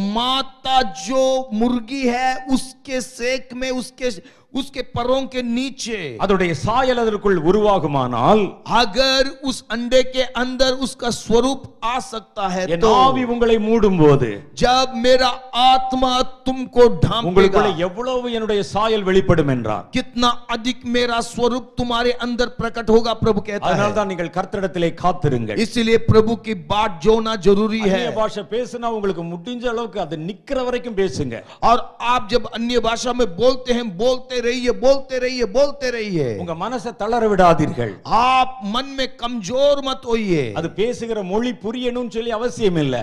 D: माता जो मुर्गी है उसके सेक में उसके उसके परों के नीचे
C: அதோடைய சாயல் அதற்குள் உருவாகுமானால்
D: अगर उस अंडे के अंदर उसका स्वरूप आ सकता है
C: என்
D: तो
C: ஆவி உங்களை மூடும்போது
D: जब मेरा आत्मा तुमको ढांपेगा
C: உங்களுக்குள்ள எவ்வளவு என்னுடைய சாயல் வெளிப்படும் என்றார்.
D: कितना अधिक मेरा स्वरूप तुम्हारे अंदर प्रकट होगा प्रभु कहता
C: அதனால
D: है।
C: தான் நீங்கள் கர்த்தரிடத்திலே காத்திருங்கள்.
D: इसलिए प्रभु की बात जोना जरूरी है।
C: அந்நிய பாஷை பேசினா உங்களுக்கு முடிஞ்ச அளவுக்கு அது நிக்கிற வரைக்கும் பேசுங்க.
D: और आप जब अन्य भाषा में बोलते हैं बोलते रहिए बोलते रहिए बोलते रहिए,
C: உங்க மனசை தளர விடாதீர்கள்.
D: आप मन में कमजोर मत होइए।
C: அது பேசுகிற மொழி புரியணும்னு சொல்லி அவசியம் இல்ல.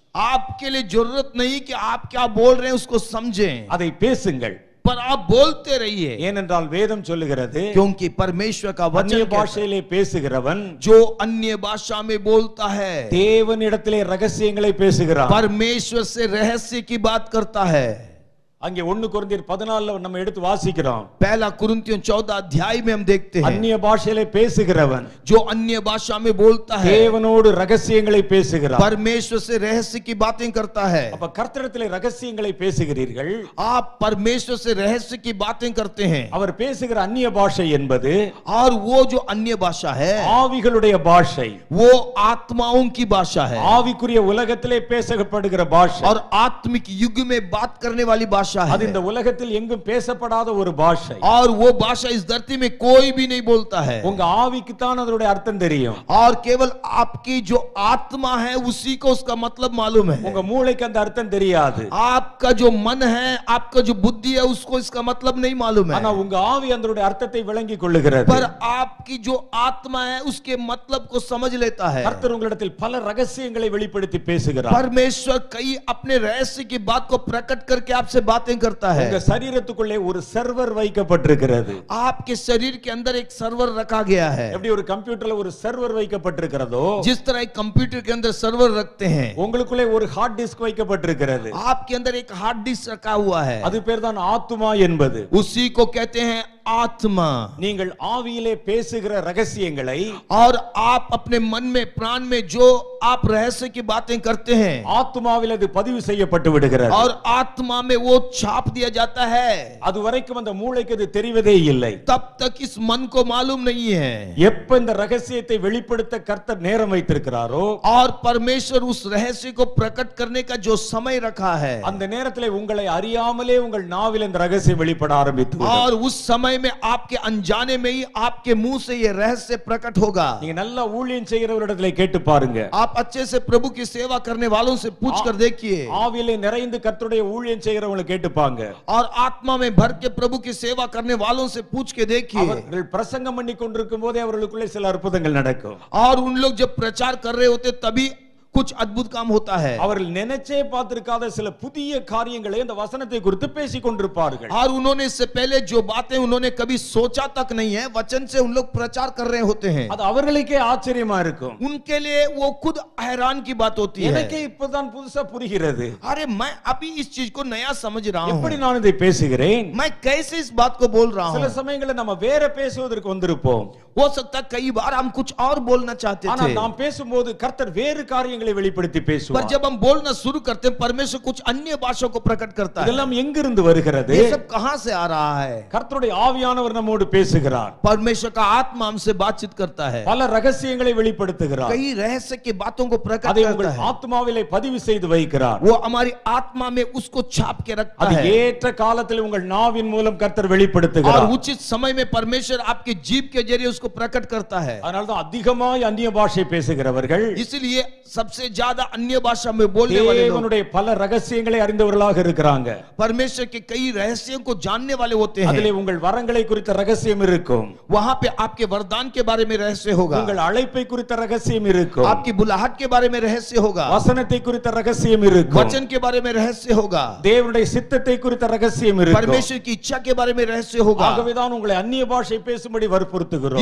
D: आपके लिए जरूरत नहीं कि आप क्या बोल रहे हैं उसको समझें,
C: அதை பேசுங்கள்.
D: पर आप बोलते रहिए,
C: ஏனென்றால் வேதம் சொல்லுகிறது
D: क्योंकि परमेश्वर का
C: அந்நிய
D: वचन कहता है,
C: பாஷையிலே பேசுகிறவன்
D: जो अन्य भाषा में बोलता है
C: தேவனிடத்திலே ரகசியங்களை பேசுகிறான்.
D: परमेश्वर से रहस्य की बात करता है।
C: அங்கே ஒன்று கொரிந்தியர் பதினாலுல நம்ம எடுத்து வாசிக்கிறோம்.
D: पहला कुरिन्थियों चौदह अध्याय में हम देखते हैं,
C: அந்நிய பாஷையிலே பேசுகிறவன்
D: जो अन्य भाषा में बोलता है
C: தேவனோடு ரகசியங்களை பேசுகிறான்.
D: परमेश्वर से रहस्य की बातें करता है।
C: அப்ப கர்த்தரிடத்திலே ரகசியங்களை பேசுகிறீர்கள்.
D: आप परमेश्वर से रहस्य की बातें करते हैं,
C: அவர் பேசுகிற அந்நிய பாஷை என்பது
D: और वो जो अन्य भाषा है
C: ஆவிகளுடைய பாஷை,
D: वो आत्माओं की भाषा है,
C: ஆவிக்குரிய உலகத்திலே பேசப்படுகிற பாஷை.
D: और आत्मिक युग में बात करने वाली भाषा
C: அது
D: है।
C: இந்த உலகத்தில் எங்கும் பேசப்படாத ஒரு பாஷை.
D: और वो भाषा इस धरती में कोई भी नहीं बोलता है,
C: உங்க ஆவிக்கு தான் அதனுடைய அர்த்தம் தெரியும்.
D: और केवल आपकी जो आत्मा है उसी को उसका मतलब मालूम है।
C: உங்க மூளைக்கு அந்த அர்த்தம் தெரியாது.
D: आपका जो मन है आपका जो बुद्धि है उसको इसका मतलब नहीं मालूम है,
C: ஆனா உங்க ஆவி அதனுடைய அர்த்தத்தை விளங்கிக் கொள்ளுகிறது.
D: पर आपकी जो आत्मा है उसके मतलब को समझ लेता है।
C: கர்த்தர் உங்களிடத்தில் பல ரகசியங்களை வெளிப்படுத்தி பேசுகிறார்.
D: परमेश्वर कई अपने रहस्य की बात को प्रकट करके आपसे बातें करता है।
C: உங்க சரீரத்துக்குள்ளே ஒரு சர்வர் வைக்கப்பட்டிருக்கிறது.
D: आपके शरीर के अंदर एक सर्वर रखा गया है।
C: எப்படி ஒரு கம்ப்யூட்டர்ல ஒரு சர்வர் வைக்கப்பட்டிருக்கிறதோ
D: जिस तरह एक कंप्यूटर के अंदर सर्वर रखते हैं,
C: உங்களுக்குள்ளே ஒரு ஹார்ட் டிஸ்க் வைக்கப்பட்டிருக்கிறது.
D: आपके अंदर एक हार्ड डिस्क रखा हुआ है,
C: அது பேர் தான் ஆத்துமா என்பது.
D: उसी को कहते हैं आत्मा।
C: நீங்கள் ஆவியிலே பேசுகிற ரகசியங்களை
D: और आप अपने मन में प्राण में जो आप रहस्य की बातें करते हैं,
C: ஆத்துமாவில் அது பதிவு செய்யப்பட்டு விடுகிறது.
D: और आत्मा में वो छाप दिया जाता है।
C: அது வரைக்கும் அந்த மூளைக்கு அது தெரிவதே இல்லை.
D: तब तक इस मन को मालूम नहीं है।
C: எப்ப இந்த ரகசியத்தை வெளிப்படுத்த கர்த்தர் நேரம் வைத்திருக்கிறாரோ
D: और परमेश्वर उस रहस्य को प्रकट करने का जो समय रखा है,
C: அந்த நேரத்திலே உங்களை அறியாமலே உங்கள் நாவில் இந்த ரகசியம் வெளிப்பட ஆரம்பித்து
D: और उस समय में आपके अनजाने में ही आपके मुंह से ये रहस्य प्रकट होगा।
C: நீங்க நல்லா ஊழியம் செய்கிறவரிடத்திலே கேட்டு பாருங்க.
D: आप अच्छे से प्रभु की सेवा करने वालों से पूछ कर देखिए,
C: ஆவியிலே நிறைந்து கர்த்தருடைய ஊழியம் செய்கிறவங்களை கேட்டுப்பாங்க.
D: और आत्मा में भर के प्रभु की सेवा करने वालों से पूछ के देखिए,
C: அவர்கள் பிரசங்கம் பண்ணி கொண்டிருக்கும் போதே அவர்களுக்குள்ளே சில அற்புதங்கள் நடக்கும்.
D: और उन लोग जब प्रचार कर रहे होते तभी कुछ अद्भुत काम होता है।
C: அவர்கள் நினைச்சே பார்த்திருக்காத சில புதிய காரியங்களை அந்த வசனத்தை குறித்து பேசிக் கொண்டிருப்பார்கள்.
D: और उन्होंने इससे पहले जो बातें उन्होंने कभी सोचा तक नहीं है, वचन से उन लोग प्रचार कर रहे होते हैं।
C: அது அவர்களுக்கே ஆச்சரியமா இருக்கும்.
D: उनके लिए वो खुद हैरान की बात होती है।
C: எனக்கே இப்பதான் புதுசா புரிகிறது.
D: अरे मैं अभी इस चीज को नया समझ रहा हूं,
C: எப்படி நான் இதை பேசுகிறேன்.
D: मैं कैसे इस बात को बोल रहा
C: சில
D: हूं।
C: சமயங்களில் நம்ம வேற பேசுவதற்கு வந்திருப்போம்.
D: हो सकता है कई बार हम कुछ और बोलना चाहते
C: ஆனா
D: थे,
C: நாம் பேசும்போது கர்த்தர் வேறு காரியங்களை வெளிப்படுத்தி
D: पर
C: பேசுவார்.
D: जब हम बोलना शुरू करते हैं परमेश्वर कुछ अन्य भाषा को प्रकट करता है।
C: இதெல்லாம் எங்கிருந்து வருகிறது?
D: ये सब कहां से आ रहा है?
C: கர்த்தருடைய ஆவியானவர் நம்மோடு பேசுகிறார்.
D: परमेश्वर का आत्मा हमसे बातचीत करता है,
C: பல ரகசியங்களை வெளிப்படுத்துகிறார்.
D: कई रहस्य की बातों को प्रकट
C: அதை
D: करता
C: உங்கள்
D: है।
C: ஆத்மாவிலே பதிவு செய்து வைக்கிறார்.
D: वो हमारी आत्मा में उसको छाप के रखता
C: அது
D: है,
C: ஏற்ற காலத்தில் உங்கள் நாவின் மூலம் கர்த்தர்
D: और
C: வெளிப்படுத்துகிறார்.
D: उचित समय में परमेश्वर आपके जीभ के जरिए उसको प्रकट करता है।
C: அதனால தான் அதிகமாய் அந்நிய பாஷை பேசுகிறவர்கள்
D: इसलिए सबसे ज्यादा अन्य भाषा में बोलने वाले लोग
C: தேவனுடைய பல ரகசியங்களை அறிந்தவர்களாக இருக்கிறாங்க.
D: परमेश्वर के कई रहस्यों को जानने वाले होते
C: அதிலே
D: हैं।
C: உங்கள் வரங்களை குறித்த ரகசியம் இருக்கும்.
D: वहां पे आपके वरदान के बारे में रहस्य होगा,
C: உங்கள் அழைப்பை குறித்த ரகசியம் இருக்கும்.
D: आपकी बुलाहट के बारे में रहस्य होगा,
C: வசனத்தை குறித்த ரகசியம் இருக்கும்.
D: वचन के बारे में रहस्य होगा,
C: தேவனுடைய சித்தத்தை குறித்த ரகசியம் இருக்கும்.
D: परमेश्वर की इच्छा के बारे में रहस्य होगा।
C: ஆகவேதான் உங்களை அந்நிய பாஷை பேசும்படி வற்புறுத்துகிறோம்.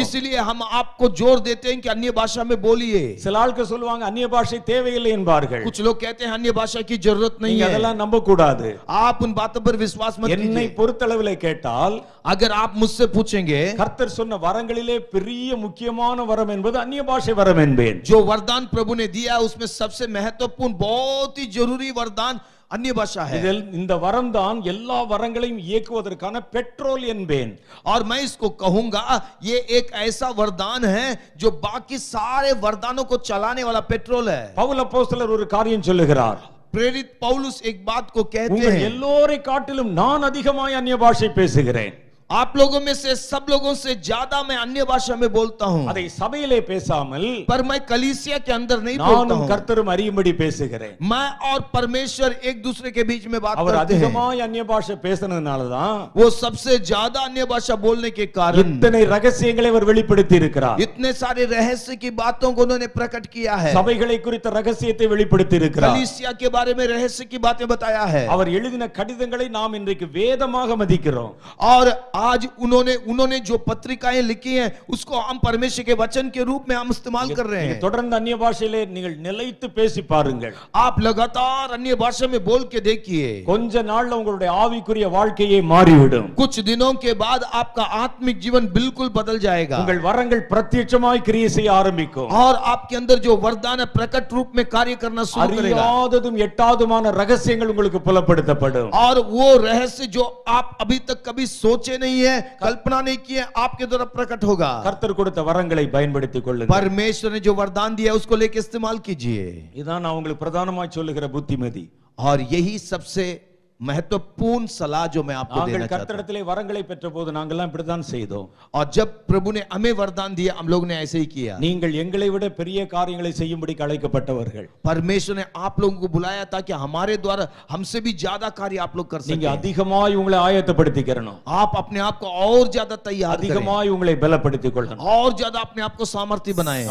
D: इसलिए हम आपको जोर देते हैं कि अन्य भाषा में बोलिए।
C: சில ஆட்கள் சொல்லுவாங்க அந்நிய பாஷை தேவையில்லை என்பார்கள்.
D: कुछ लोग कहते हैं अन्य भाषा की जरूरत नहीं
C: நீங்க
D: है।
C: அதெல்லாம் நம்ப கூடாது.
D: आप उन बातों पर विश्वास मत
C: என்னை
D: कीजिए।
C: பொறுத்தளவிலே கேட்டால்
D: अगर आप मुझसे पूछेंगे,
C: கர்த்தர் சொன்ன வரங்களிலே பெரிய முக்கியமான வரம் என்பது அந்நிய பாஷை வரம் என்பேன்.
D: जो वरदान प्रभु ने दिया उसमें सबसे महत्वपूर्ण बहुत ही जरूरी वरदान अन्य भाषा है।
C: இதில் இந்த வரம் தான் எல்லா வரங்களையும் இயக்குவதற்கான பெட்ரோல் என்பேன்.
D: और मैं इसको कहूंगा ये एक ऐसा वरदान है जो बाकी सारे वरदानों को चलाने वाला पेट्रोल है।
C: பவுல் அப்போஸ்தலர் ஒரு காரியம் சொல்லுகிறார்.
D: प्रेरित पौलुस एक बात को कहते
C: உங்கள்
D: हैं,
C: எல்லோரை காட்டிலும் நான் அதிகமாய் அந்நிய பாஷை பேசுகிறேன்.
D: आप लोगों में से सब लोगों से ज्यादा मैं अन्य भाषा में बोलता हूं,
C: அதை சபையிலே பேசாமல்
D: पर मैं कलीसिया के अंदर नहीं बोलता
C: நானும்
D: हूं।
C: கர்த்தரும் அறியும்படி பேசுகிறேன்.
D: मैं और परमेश्वर एक दूसरे के बीच में बात
C: அவர்
D: करते हैं।
C: அதிகமாய் அந்நிய பாஷை பேசினதுனால தான்
D: वो सबसे ज्यादा अन्य भाषा बोलने के कारण
C: இத்தனை ரகசியங்களை அவர் வெளிப்படுத்தி இருக்கிறார்.
D: इतने सारे रहस्य की बातों को उन्होंने प्रकट किया है।
C: சபைகளை குறித்த ரகசியத்தை வெளிப்படுத்தி இருக்கிறார்.
D: कलीसिया के बारे में रहस्य की बातें बताया है।
C: அவர் எழுதின கடிதங்களை நாம் இன்றைக்கு வேதமாக மதிக்கிறோம்.
D: और आज उन्होंने उन्होंने जो पत्रिकाएं लिखी हैं उसको हम परमेश्वर के वचन के रूप में हम इस्तेमाल कर रहे हैं।
C: தொடர்ந்து அந்நிய பாஷையிலே நீங்கள் நிலைத்து பேசி பாருங்கள்.
D: आप लगातार अन्य भाषा में बोल के देखिए,
C: கொஞ்ச நாள்ல உங்களுடைய ஆவிக்குரிய வாழ்க்கையே மாறிவிடும்.
D: कुछ दिनों के बाद आपका आत्मिक जीवन बिल्कुल बदल जाएगा।
C: உங்கள் வரங்கள் பிரத்யட்சமாய் கிரியை செய்ய ஆரம்பிக்கும்.
D: और आपके अंदर जो वरदान है प्रकट रूप में कार्य करना शुरू करेगा।
C: அறியாததும் எட்டாதுமான ரகசியங்கள் உங்களுக்கு புலப்படுத்தப்படும்.
D: और वो रहस्य जो आप अभी तक कभी सोचे नहीं है, कल्पना नहीं किए, आपके द्वारा प्रकट होगा।
C: கர்த்தர் கொடுத்த வரங்களை பயன்படுத்திக் கொள்ளுங்கள்.
D: परमेश्वर ने जो वरदान दिया उसको लेके इस्तेमाल कीजिए।
C: இதான் நான் உங்களுக்கு பிரதானமாய் சொல்லுகிற புத்திமதி.
D: और यही सबसे महत्वपूर्ण सलाह जो मैं आपको
C: நாங்கள்
D: देना चाहता हूं।
C: கர்த்தரிடத்திலே வரங்களை பெற்றபோது நாங்கெல்லாம் இப்படித்தான் செய்தோம்.
D: और जब प्रभु ने हमें वरदान दिया हम लोग ने ऐसे ही किया।
C: நீங்கள் எங்களை விட பெரிய காரியங்களை செய்யும்படி அழைக்கப்பட்டவர்கள்.
D: परमेश्वर ने आप लोगों को बुलाया ताकि हमारे द्वारा हमसे भी ज्यादा कार्य आप लोग कर
C: நீங்க
D: सकें।
C: அதிகமாய் உங்களை ஆயத்தப்படுத்திக்கிறணும்.
D: आप अपने आप को और ज्यादा तैयार करें,
C: அதிகமாய் உங்களை பலப்படுத்திக் கொள்ளணும்.
D: और ज्यादा अपने आप को सामर्थ्य बनाएं।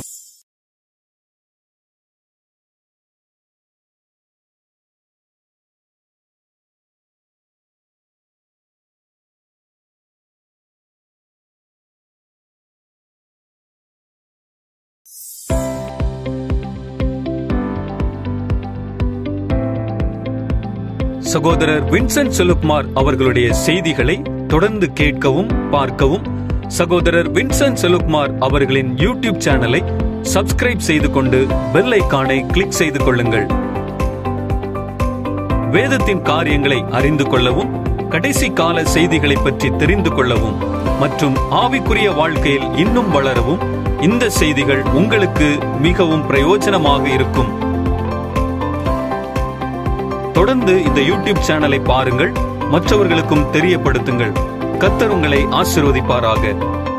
B: சகோதரர் வின்சென்ட் செலுப்மார் அவர்களுடைய செய்திகளை தொடர்ந்து கேட்கவும் பார்க்கவும் சகோதரர் வின்சென்ட் செலுப்மார் அவர்களின் யூடியூப் சேனலை சப்ஸ்கிரைப் செய்து கொண்டு பெல் ஐகானை கிளிக் செய்து கொள்ளுங்கள். வேதத்தின் காரியங்களை அறிந்து கொள்ளவும், கடைசி கால செய்திகளை பற்றி தெரிந்து கொள்ளவும் மற்றும் ஆவிக்குரிய வாழ்க்கையில் இன்னும் வளரவும் இந்த செய்திகள் உங்களுக்கு மிகவும் பிரயோஜனமாக இருக்கும். தொடர்ந்து இந்த யூடியூப் சேனலை பாருங்கள், மற்றவர்களுக்கும் தெரியப்படுத்துங்கள். கர்த்தர் உங்களை ஆசீர்வதிப்பாராக.